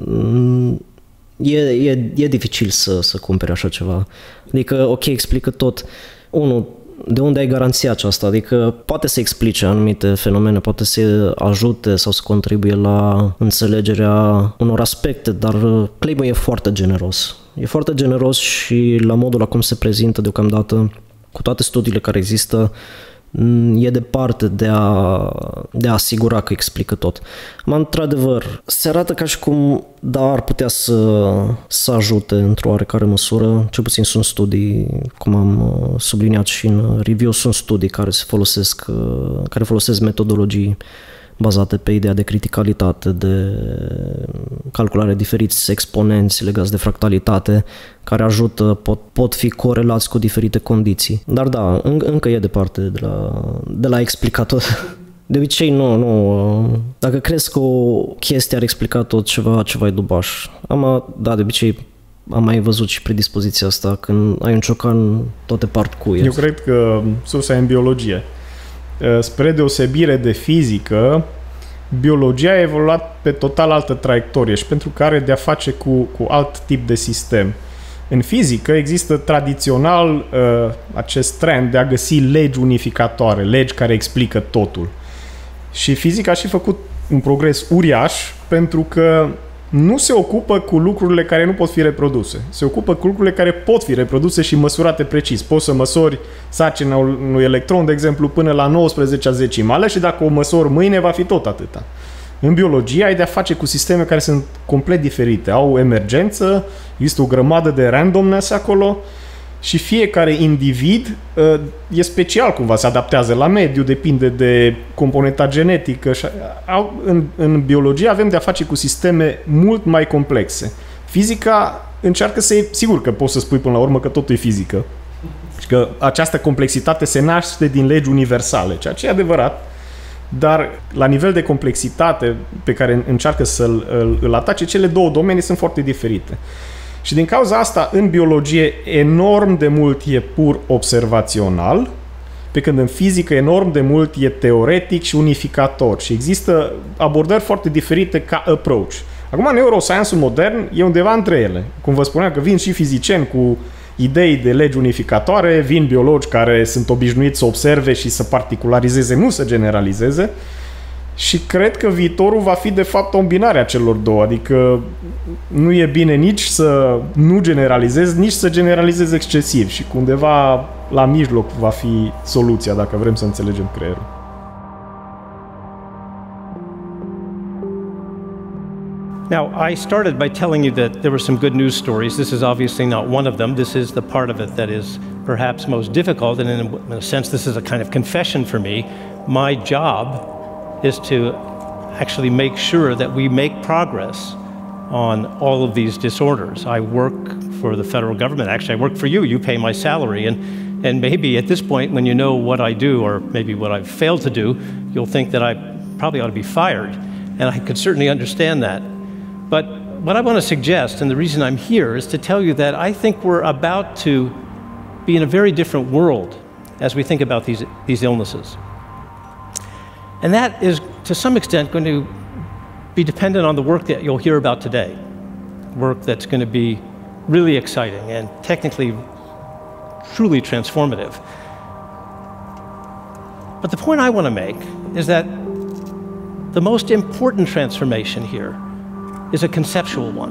E dificil să cumperi așa ceva. Adică, ok, explică tot. De unde ai garanția aceasta? Adică poate să explice anumite fenomene, poate să ajute sau să contribuie la înțelegerea unor aspecte, dar claim-ul e foarte generos. E foarte generos și la modul la cum se prezintă deocamdată, cu toate studiile care există, e departe de a asigura că explică tot. Într-adevăr, se arată ca și cum ar putea să ajute într-o oarecare măsură. Cel puțin sunt studii, cum am subliniat și în review, sunt studii care folosesc metodologii bazate pe ideea de criticalitate, de calculare diferiți exponenți legați de fractalitate, care ajută, pot fi corelați cu diferite condiții. Dar da, încă e departe de la explicat tot. De obicei, nu. Dacă crezi că o chestie ar explica tot, ceva e dubaș. De obicei am mai văzut și predispoziția asta când ai un ciocan, toate part cuie. Eu cred că sursa e în biologie. Spre deosebire de fizică, biologia a evoluat pe total altă traiectorie și pentru că are de-a face cu alt tip de sistem. În fizică există tradițional acest trend de a găsi legi unificatoare, legi care explică totul. Și fizica a și făcut un progres uriaș pentru că nu se ocupă cu lucrurile care nu pot fi reproduse. Se ocupă cu lucrurile care pot fi reproduse și măsurate precis. Poți să măsori sarcina unui electron, de exemplu, până la 19 decimale și dacă o măsori mâine, va fi tot atâta. În biologie ai de-a face cu sisteme care sunt complet diferite. Au emergență, există o grămadă de randomness acolo și fiecare individ e special cumva, se adaptează la mediu, depinde de componenta genetică. În biologie avem de-a face cu sisteme mult mai complexe. Fizica încearcă sigur că poți să spui până la urmă că totul e fizică și că această complexitate se naște din legi universale, ceea ce e adevărat, dar la nivel de complexitate pe care încearcă să-l atace, cele 2 domenii sunt foarte diferite. Și din cauza asta, în biologie, enorm de mult e pur observațional pe când în fizică enorm de mult e teoretic și unificator și există abordări foarte diferite ca approach. Acum, neuroscience-ul modern e undeva între ele. Cum vă spuneam că vin și fizicieni cu idei de legi unificatoare, vin biologi care sunt obișnuiți să observe și să particularizeze, nu să generalizeze. Și cred că viitorul va fi de fapt o îmbinare a celor două, adică nu e bine nici să nu generalizezi, nici să generalizezi excesiv și undeva la mijloc va fi soluția dacă vrem să înțelegem creierul. Now, I started by telling you that there were some good news stories. This is obviously not one of them. This is the part of it that is perhaps most difficult, and in a sense, this is a kind of confession for me. My job is to actually make sure that we make progress on all of these disorders. I work for the federal government. Actually, I work for you. You pay my salary. And maybe at this point, when you know what I do, or maybe what I've failed to do, you'll think that I probably ought to be fired. And I could certainly understand that. But what I want to suggest, and the reason I'm here, is to tell you that I think we're about to be in a very different world as we think about these illnesses. And that is, to some extent, going to be dependent on the work that you'll hear about today. Work that's going to be really exciting and technically truly transformative. But the point I want to make is that the most important transformation here is a conceptual one.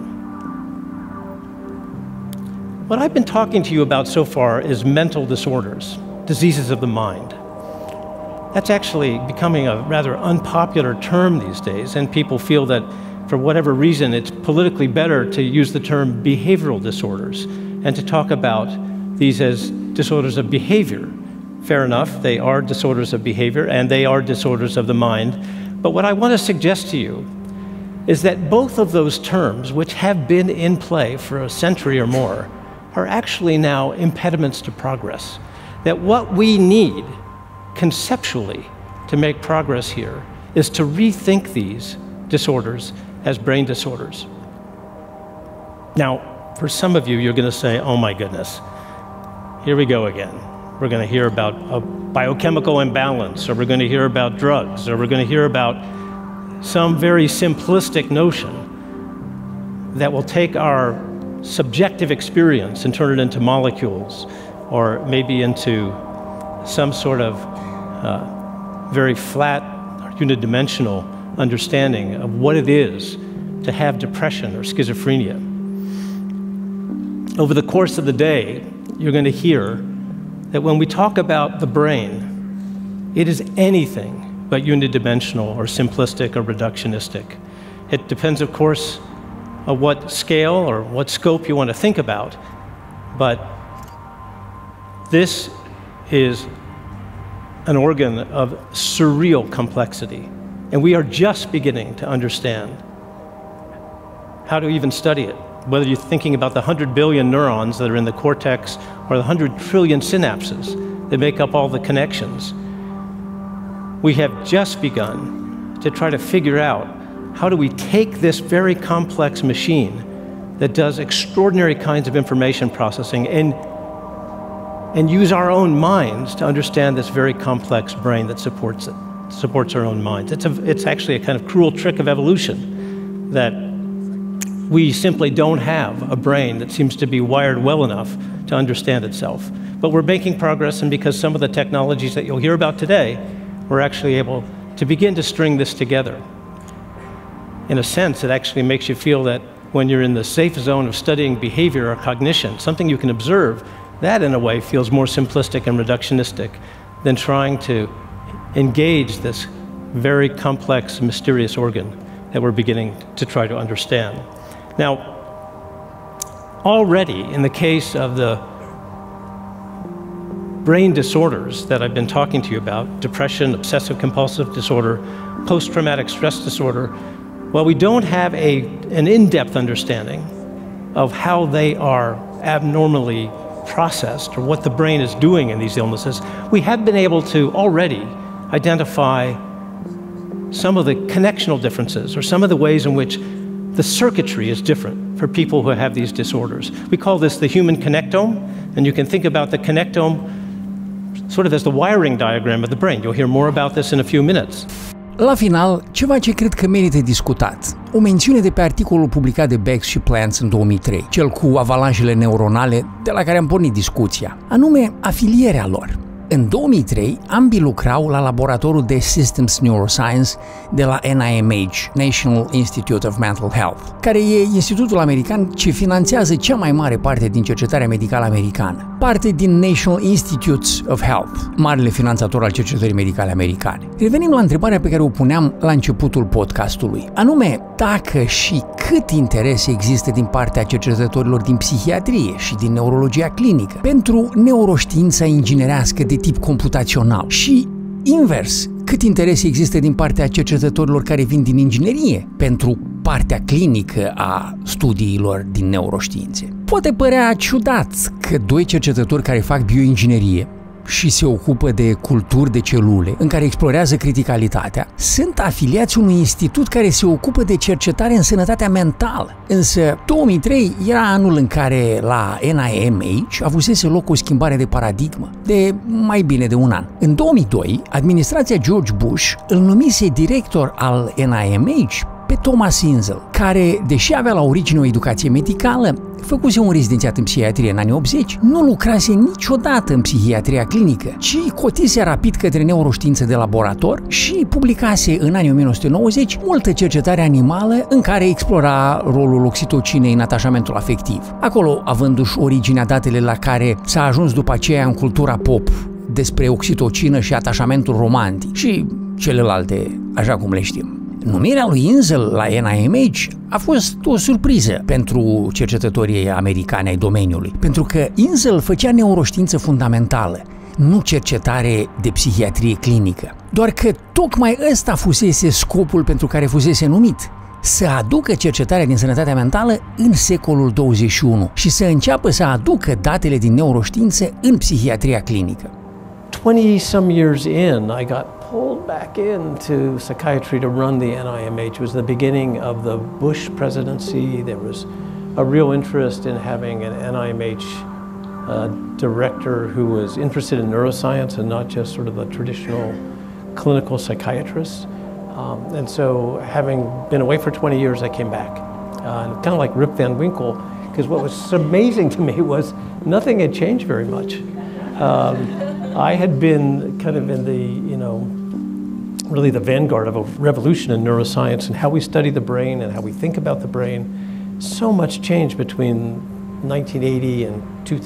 What I've been talking to you about so far is mental disorders, diseases of the mind. That's actually becoming a rather unpopular term these days, and people feel that for whatever reason it's politically better to use the term behavioral disorders and to talk about these as disorders of behavior. Fair enough, they are disorders of behavior and they are disorders of the mind. But what I want to suggest to you is that both of those terms, which have been in play for a century or more, are actually now impediments to progress. That what we need conceptually to make progress here is to rethink these disorders as brain disorders. Now, for some of you, you're going to say, oh my goodness, here we go again. We're going to hear about a biochemical imbalance, or we're going to hear about drugs, or we're going to hear about some very simplistic notion that will take our subjective experience and turn it into molecules, or maybe into some sort of very flat or unidimensional understanding of what it is to have depression or schizophrenia. Over the course of the day, you're going to hear that when we talk about the brain, it is anything but unidimensional or simplistic or reductionistic. It depends, of course, on what scale or what scope you want to think about, but this is an organ of surreal complexity, and we are just beginning to understand how to even study it. Whether you're thinking about the 100 billion neurons that are in the cortex or the 100 trillion synapses that make up all the connections, we have just begun to try to figure out how do we take this very complex machine that does extraordinary kinds of information processing and use our own minds to understand this very complex brain that supports it, supports our own minds. It's actually a kind of cruel trick of evolution that we simply don't have a brain that seems to be wired well enough to understand itself. But we're making progress, and because some of the technologies that you'll hear about today, we're actually able to begin to string this together. In a sense, it actually makes you feel that when you're in the safe zone of studying behavior or cognition, something you can observe, that in a way feels more simplistic and reductionistic than trying to engage this very complex, mysterious organ that we're beginning to try to understand. Now, already in the case of the brain disorders that I've been talking to you about, depression, obsessive compulsive disorder, post-traumatic stress disorder, well, we don't have an in-depth understanding of how they are abnormally processed or what the brain is doing in these illnesses. We have been able to already identify some of the connectional differences or some of the ways in which the circuitry is different for people who have these disorders. We call this the human connectome, and you can think about the connectome sort of as the wiring diagram of the brain. You'll hear more about this in a few minutes. La final, ceva ce cred că merită discutat. O mențiune de pe articolul publicat de Beggs și Plants în 2003, cel cu avalanșele neuronale de la care am pornit discuția, anume afilierea lor. În 2003, ambii lucrau la laboratorul de Systems Neuroscience de la NIMH, National Institute of Mental Health, care e institutul american ce finanțează cea mai mare parte din cercetarea medicală americană, parte din National Institutes of Health, marele finanțator al cercetării medicale americane. Revenim la întrebarea pe care o puneam la începutul podcastului, anume dacă și cât interes există din partea cercetătorilor din psihiatrie și din neurologia clinică pentru neuroștiința inginerească de tip computațional și invers, cât interes există din partea cercetătorilor care vin din inginerie pentru partea clinică a studiilor din neuroștiințe. Poate părea ciudat că doi cercetători care fac bioinginerie și se ocupă de culturi de celule, în care explorează criticalitatea, sunt afiliați unui institut care se ocupă de cercetare în sănătatea mentală. Însă 2003 era anul în care la NIMH avusese loc o schimbare de paradigmă, de mai bine de un an. În 2002, administrația George Bush îl numise director al NIMH pe Thomas Insel, care, deși avea la origine o educație medicală, făcuse un rezidențiat în psihiatrie în anii 80, nu lucrase niciodată în psihiatria clinică, ci cotise rapid către neuroștiință de laborator și publicase în anii 1990 multă cercetare animală în care explora rolul oxitocinei în atașamentul afectiv. Acolo, avându-și originea datele la care s-a ajuns după aceea în cultura pop despre oxitocină și atașamentul romantic și celelalte, așa cum le știm. Numirea lui Insel la NIMH a fost o surpriză pentru cercetătorii americani ai domeniului, pentru că Insel făcea neuroștiință fundamentală, nu cercetare de psihiatrie clinică. Doar că tocmai ăsta fusese scopul pentru care fusese numit, să aducă cercetarea din sănătatea mentală în secolul 21 și să înceapă să aducă datele din neuroștiință în psihiatria clinică. 20-some years in, I got pulled back into psychiatry to run the NIMH. It was the beginning of the Bush presidency. There was a real interest in having an NIMH director who was interested in neuroscience and not just sort of the traditional clinical psychiatrist. And so having been away for 20 years, I came back. Kind of like Rip Van Winkle, because what was amazing to me was nothing had changed very much. I had been kind of in the, really the vanguard of a revolution in neuroscience and how we study the brain and how we think about the brain. So much changed between 1980 and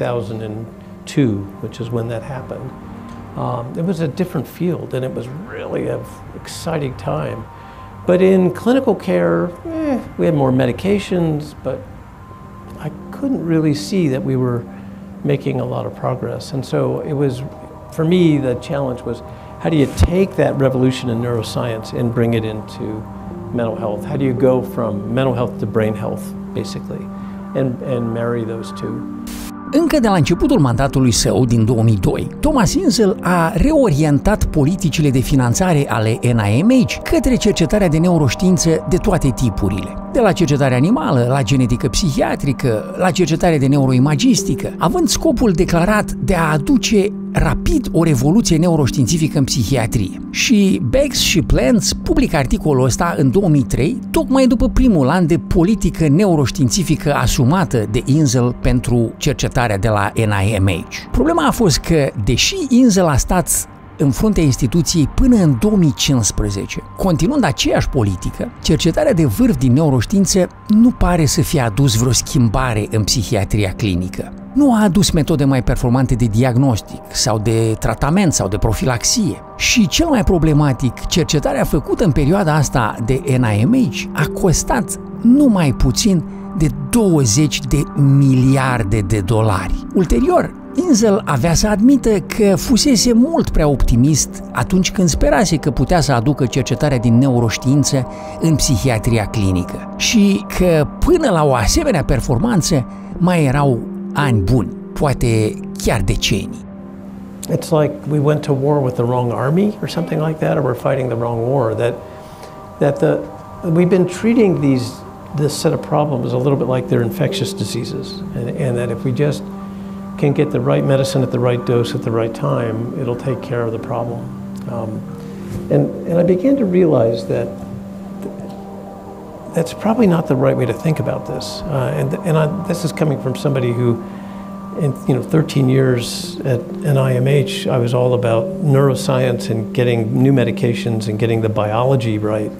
2002, which is when that happened. It was a different field and it was really an exciting time. But in clinical care, we had more medications, but I couldn't really see that we were making a lot of progress. And so it was, for me, the challenge was, how do you take that revolution in neuroscience and bring it into mental health? How do you go from mental health to brain health, basically, and marry those two? Încă de la începutul mandatului său din 2002, Thomas Insel a reorientat politicile de finanțare ale NIMH către cercetarea de neuroștiință de toate tipurile. De la cercetare animală, la genetică psihiatrică, la cercetare de neuroimagistică, având scopul declarat de a aduce rapid o revoluție neuroștiințifică în psihiatrie. Și Beggs și Plants publică articolul ăsta în 2003, tocmai după primul an de politică neuroștiințifică asumată de Insel pentru cercetarea de la NIMH. Problema a fost că, deși Insel a stat în fruntea instituției până în 2015, continuând aceeași politică, cercetarea de vârf din neuroștiință nu pare să fie adus vreo schimbare în psihiatria clinică. Nu a adus metode mai performante de diagnostic sau de tratament sau de profilaxie. Și cel mai problematic, cercetarea făcută în perioada asta de NIMH a costat numai puțin de 20 de miliarde de dolari. Ulterior, Insel avea să admită că fusese mult prea optimist atunci când sperase că putea să aducă cercetarea din neuroștiință în psihiatria clinică și că până la o asemenea performanță mai erau ani buni, poate chiar decenii. It's like we went to war with the wrong army or something like that, or we're fighting the wrong war. We've been treating this set of problems a little bit like they're infectious diseases, and that if we just can get the right medicine at the right dose at the right time, it'll take care of the problem. And I began to realize that that's probably not the right way to think about this. This is coming from somebody who, in 13 years at NIMH, I was all about neuroscience and getting new medications and getting the biology right.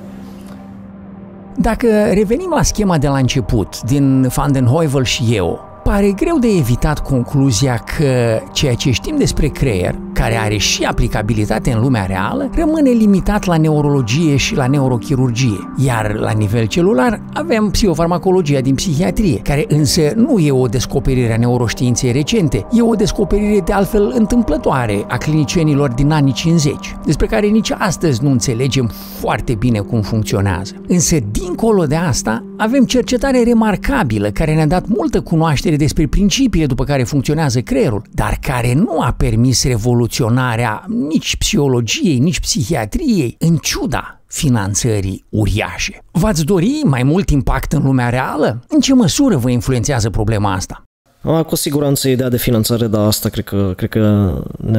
Dacă revenim la schema de la început, din Van den Heuvel și eu, pare greu de evitat concluzia că ceea ce știm despre creier, care are și aplicabilitate în lumea reală, rămâne limitat la neurologie și la neurochirurgie. Iar la nivel celular avem psihofarmacologia din psihiatrie, care însă nu e o descoperire a neuroștiinței recente, e o descoperire de altfel întâmplătoare a clinicienilor din anii 50, despre care nici astăzi nu înțelegem foarte bine cum funcționează. Însă, dincolo de asta, avem cercetare remarcabilă care ne-a dat multă cunoaștere despre principiile după care funcționează creierul, dar care nu a permis revoluționarea nici psihologiei, nici psihiatriei, în ciuda finanțării uriașe. V-ați dori mai mult impact în lumea reală? În ce măsură vă influențează problema asta? Cu siguranță ideea de finanțare, dar asta cred că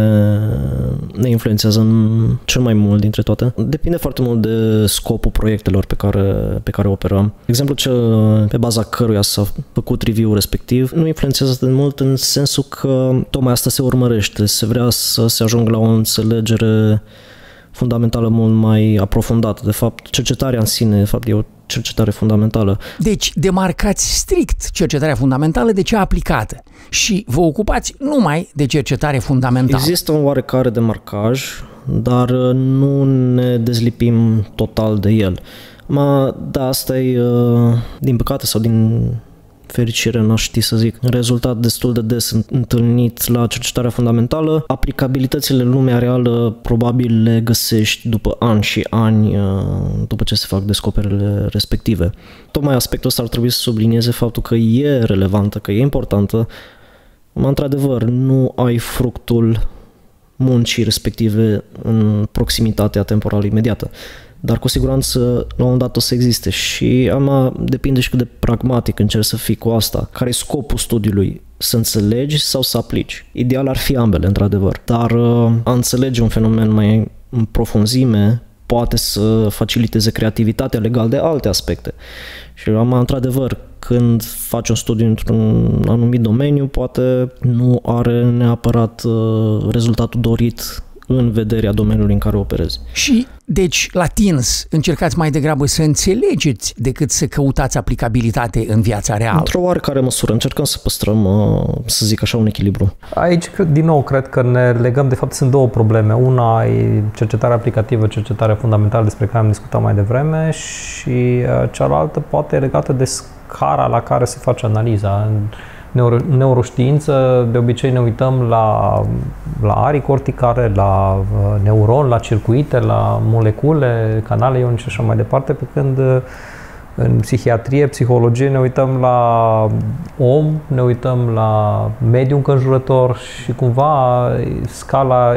ne influențează în cel mai mult dintre toate. Depinde foarte mult de scopul proiectelor pe care operăm. Exemplul cel pe baza căruia s-a făcut review-ul respectiv nu influențează atât de mult în sensul că tocmai asta se urmărește. Se vrea să se ajungă la o înțelegere fundamentală mult mai aprofundată. De fapt, cercetarea în sine, de fapt, e o cercetare fundamentală. Deci, demarcați strict cercetarea fundamentală de cea aplicată și vă ocupați numai de cercetare fundamentală. Există un oarecare demarcaj, dar nu ne dezlipim total de el. Da, asta e, din păcate sau din fericire, n-aș ști să zic, rezultat destul de des întâlnit la cercetarea fundamentală. Aplicabilitățile în lumea reală probabil le găsești după ani și ani după ce se fac descoperirile respective. Tocmai aspectul ăsta ar trebui să sublinieze faptul că e relevantă, că e importantă. Într-adevăr, nu ai fructul muncii respective în proximitatea temporală imediată. Dar cu siguranță la un moment dat o să existe și depinde și cât de pragmatic încerci să fii cu asta. Care e scopul studiului? Să înțelegi sau să aplici? Ideal ar fi ambele, într-adevăr. Dar a înțelege un fenomen mai în profunzime poate să faciliteze creativitatea legat de alte aspecte. Și într-adevăr, când faci un studiu într-un anumit domeniu, poate nu are neapărat rezultatul dorit în vederea domeniului în care operezi. Și, deci, la TINS încercați mai degrabă să înțelegeți decât să căutați aplicabilitate în viața reală. Într-o oarecare măsură încercăm să păstrăm, să zic așa, un echilibru. Aici, din nou, cred că ne legăm, de fapt, sunt două probleme. Una e cercetarea aplicativă, cercetarea fundamentală despre care am discutat mai devreme și cealaltă poate e legată de scara la care se face analiza. Neuroștiință, de obicei ne uităm la arii corticale, la neuroni, la circuite, la molecule, canale ionice și așa mai departe, pe când în psihiatrie, psihologie ne uităm la om, ne uităm la mediul înconjurător și cumva scala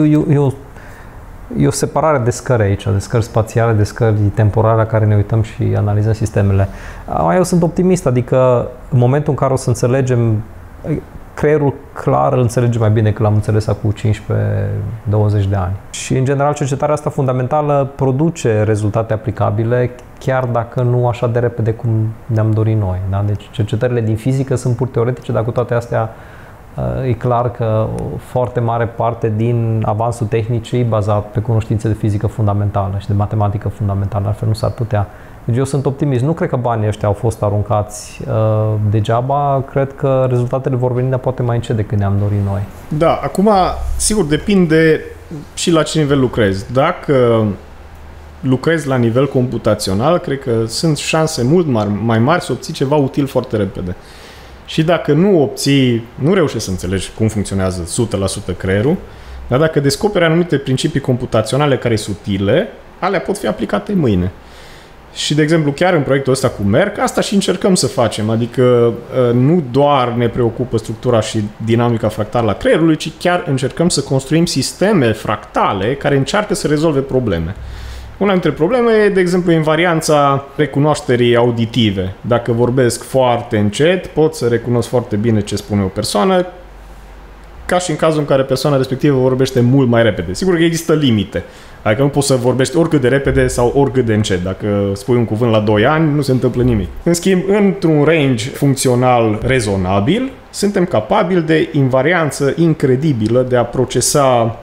e o separare de scări aici, de scări spațiale, de scări temporale la care ne uităm și analizăm sistemele. Eu sunt optimist, adică în momentul în care o să înțelegem, creierul clar îl înțelege mai bine decât l-am înțeles acum 15-20 de ani. Și în general cercetarea asta fundamentală produce rezultate aplicabile, chiar dacă nu așa de repede cum ne-am dorit noi. Da? Deci cercetările din fizică sunt pur teoretice, dar cu toate astea e clar că o foarte mare parte din avansul tehnic e bazat pe cunoștințe de fizică fundamentală și de matematică fundamentală, altfel nu s-ar putea. Deci eu sunt optimist. Nu cred că banii ăștia au fost aruncați degeaba, cred că rezultatele vor veni, dar poate mai încet decât ne-am dorit noi. Da, acum, sigur, depinde și la ce nivel lucrezi. Dacă lucrezi la nivel computațional, cred că sunt șanse mult mai mari să obții ceva util foarte repede. Și dacă nu reușești să înțelegi cum funcționează 100% creierul, dar dacă descoperi anumite principii computaționale care sunt utile, alea pot fi aplicate mâine. Și, de exemplu, chiar în proiectul ăsta cu Merck, asta și încercăm să facem. Adică nu doar ne preocupă structura și dinamica fractală a creierului, ci chiar încercăm să construim sisteme fractale care încearcă să rezolve probleme. Una dintre probleme e, de exemplu, invarianța recunoașterii auditive. Dacă vorbesc foarte încet, pot să recunosc foarte bine ce spune o persoană. ca și în cazul în care persoana respectivă vorbește mult mai repede. Sigur că există limite. Adică nu poți să vorbești oricât de repede sau oricât de încet. Dacă spui un cuvânt la 2 ani, nu se întâmplă nimic. În schimb, într-un range funcțional rezonabil, suntem capabili de invarianță incredibilă de a procesa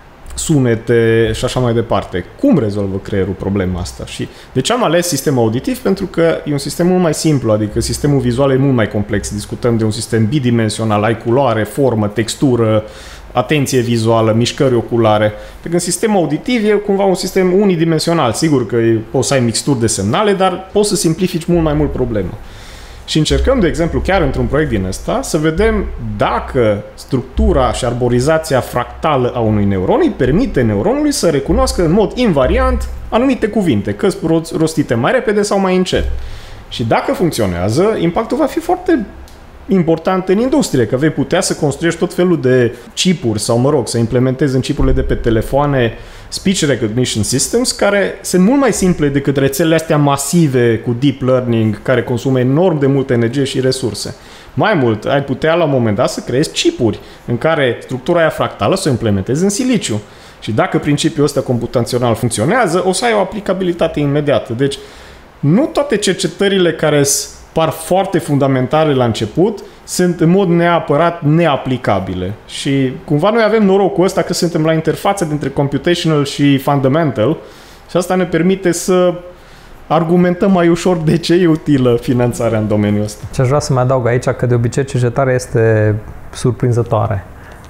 sunete și așa mai departe. Cum rezolvă creierul problema asta? Și de ce am ales sistemul auditiv? Pentru că e un sistem mult mai simplu, adică sistemul vizual e mult mai complex. Discutăm de un sistem bidimensional, ai culoare, formă, textură, atenție vizuală, mișcări oculare. Pe când sistemul auditiv e cumva un sistem unidimensional. Sigur că poți să ai mixturi de semnale, dar poți să simplifici mult mai mult problema. Și încercăm, de exemplu, chiar într-un proiect din ăsta, să vedem dacă structura și arborizația fractală a unui neuron îi permite neuronului să recunoască în mod invariant anumite cuvinte, că sunt rostite mai repede sau mai încet. Și dacă funcționează, impactul va fi foarte important în industrie, că vei putea să construiești tot felul de chipuri sau, mă rog, să implementezi în chipurile de pe telefoane speech recognition systems, care sunt mult mai simple decât rețelele astea masive cu deep learning, care consumă enorm de multă energie și resurse. Mai mult, ai putea la un moment dat să creezi chipuri în care structura aia fractală să o implementezi în siliciu. Și dacă principiul ăsta computațional funcționează, o să ai o aplicabilitate imediată. Deci, nu toate cercetările care par foarte fundamentale la început, sunt în mod neapărat neaplicabile. Și cumva noi avem norocul ăsta că suntem la interfață dintre computational și fundamental și asta ne permite să argumentăm mai ușor de ce e utilă finanțarea în domeniul ăsta. Ce aș vrea să mai adaug aici, că de obicei cercetarea este surprinzătoare.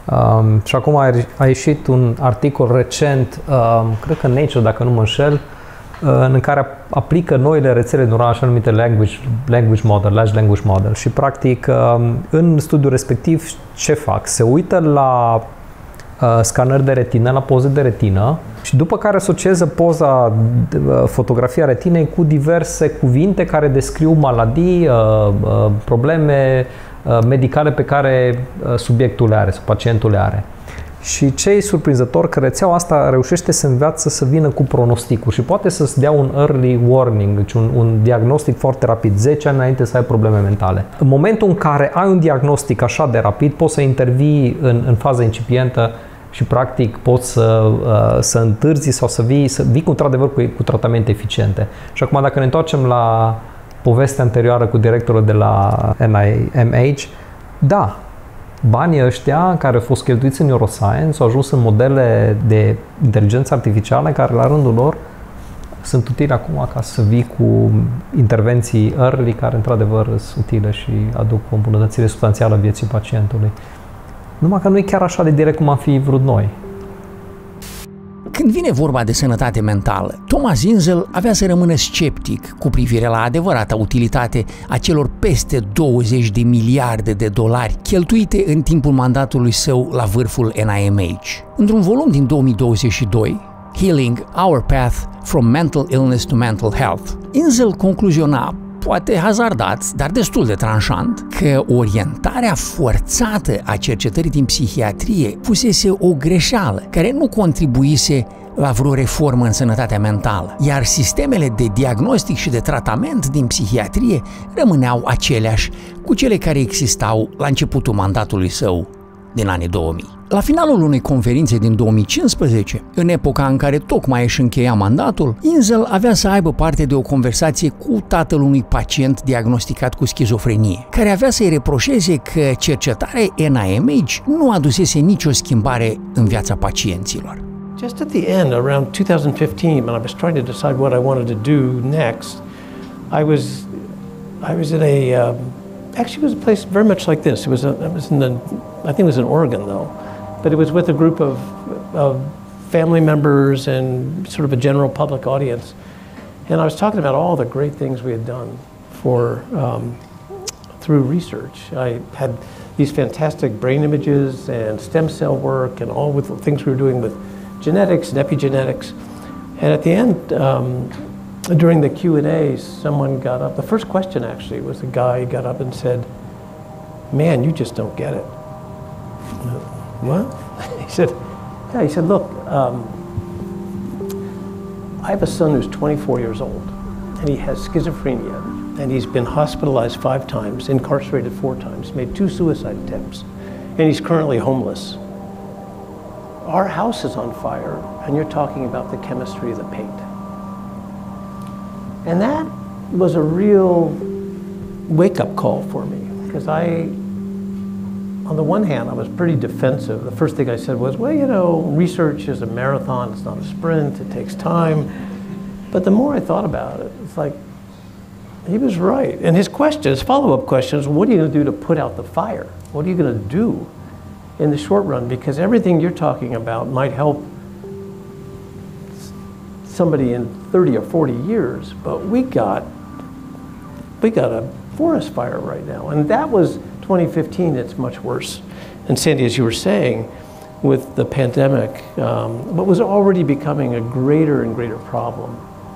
Și acum a ieșit un articol recent, cred că Nature, dacă nu mă înșel, în care aplică noile rețele neurale, așa numite large language model. Și practic în studiul respectiv ce fac? Se uită la scanări de retină, la poze de retină și după care asociază fotografia retinei cu diverse cuvinte care descriu maladii, probleme medicale pe care subiectul le are sau pacientul le are. Și ce e surprinzător, că rețeaua asta reușește să înveață să vină cu pronosticul și poate să-ți dea un early warning, deci un diagnostic foarte rapid, 10 ani înainte să ai probleme mentale. În momentul în care ai un diagnostic așa de rapid, poți să intervii în faza incipientă și practic poți să întârzi sau să vii într-adevăr cu tratamente eficiente. Și acum dacă ne întoarcem la povestea anterioară cu directorul de la NIMH, da, banii ăștia care au fost cheltuiți în neuroscience au ajuns în modele de inteligență artificială care la rândul lor sunt utile acum ca să vii cu intervenții early care într-adevăr sunt utile și aduc o îmbunătățire substanțială vieții pacientului. Numai că nu e chiar așa de direct cum am fi vrut noi. Când vine vorba de sănătate mentală, Thomas Inzel avea să rămână sceptic cu privire la adevărata utilitate a celor peste 20 de miliarde de dolari cheltuite în timpul mandatului său la vârful NIMH. Într-un volum din 2022, Healing Our Path from Mental Illness to Mental Health, Inzel concluziona, poate hazardat, dar destul de tranșant, că orientarea forțată a cercetării din psihiatrie fusese o greșeală care nu contribuise la vreo reformă în sănătatea mentală, iar sistemele de diagnostic și de tratament din psihiatrie rămâneau aceleași cu cele care existau la începutul mandatului său din anii 2000. La finalul unei conferințe din 2015, în epoca în care tocmai își încheia mandatul, Inzel avea să aibă parte de o conversație cu tatăl unui pacient diagnosticat cu schizofrenie, care avea să-i reproșeze că cercetarea NIMH nu adusese nicio schimbare în viața pacienților. Just at the end, around 2015, when I was trying to decide what I wanted to do next, I was in a actually, it was a place very much like this. I think it was in Oregon, though. But it was with a group of family members and sort of a general public audience. And I was talking about all the great things we had done through research. I had these fantastic brain images and stem cell work and all with the things we were doing with genetics and epigenetics. And at the end, during the Q&A, someone got up. The first question actually was a guy got up and said, "Man, you just don't get it." What? He said, look, I have a son who's 24 years old, and he has schizophrenia, and he's been hospitalized 5 times, incarcerated 4 times, made 2 suicide attempts. and he's currently homeless. Our house is on fire, and you're talking about the chemistry of the paint. And that was a real wake-up call for me, because on the one hand, I was pretty defensive. The first thing I said was, well, you know, research is a marathon, it's not a sprint, it takes time. But the more I thought about it, it's like, he was right. And his follow-up question is, what are you going to do to put out the fire? What are you going to do in the short run? Because everything you're talking about might help somebody in 30 or 40 years, but we got a forest fire right now. And that was 2015, it's much worse. And Sandy, as you were saying, with the pandemic, what was already becoming a greater and greater problem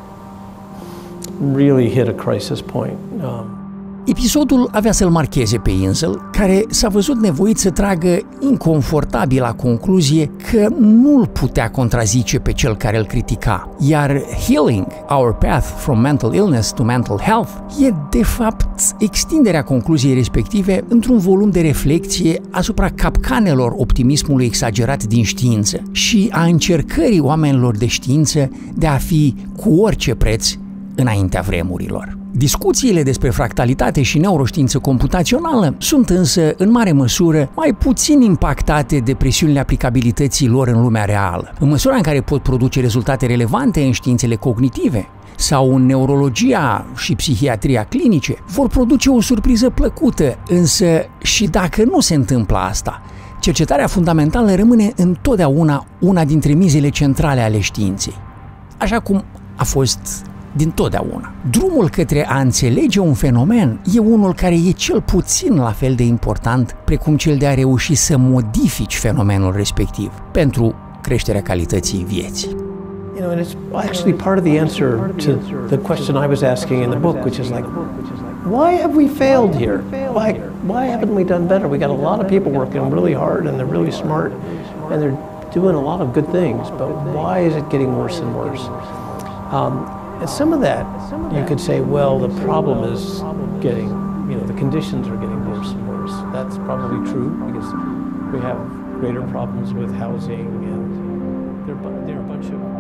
really hit a crisis point. Episodul avea să-l marcheze pe Insel, care s-a văzut nevoit să tragă inconfortabila concluzie că nu-l putea contrazice pe cel care îl critica, iar Healing, Our Path from Mental Illness to Mental Health e de fapt extinderea concluziei respective într-un volum de reflecție asupra capcanelor optimismului exagerat din știință și a încercării oamenilor de știință de a fi cu orice preț înaintea vremurilor. Discuțiile despre fractalitate și neuroștiință computațională sunt însă, în mare măsură, mai puțin impactate de presiunile aplicabilității lor în lumea reală. În măsura în care pot produce rezultate relevante în științele cognitive sau în neurologia și psihiatria clinice, vor produce o surpriză plăcută, însă și dacă nu se întâmplă asta, cercetarea fundamentală rămâne întotdeauna una dintre mizele centrale ale științei, așa cum a fost dintotdeauna. Drumul către a înțelege un fenomen e unul care e cel puțin la fel de important precum cel de a reuși să modifici fenomenul respectiv pentru creșterea calității vieții. You know, and it's actually part of the answer to the question I was asking in the book, which is like, why have we failed here? Why haven't we done better? We got a lot of people working really hard and they're really smart and they're doing a lot of good things, but why is it getting worse and worse? And some of that, you could say, well, the problem is getting, you know, the conditions are getting worse and worse. That's probably true because we have greater problems with housing and there are a bunch of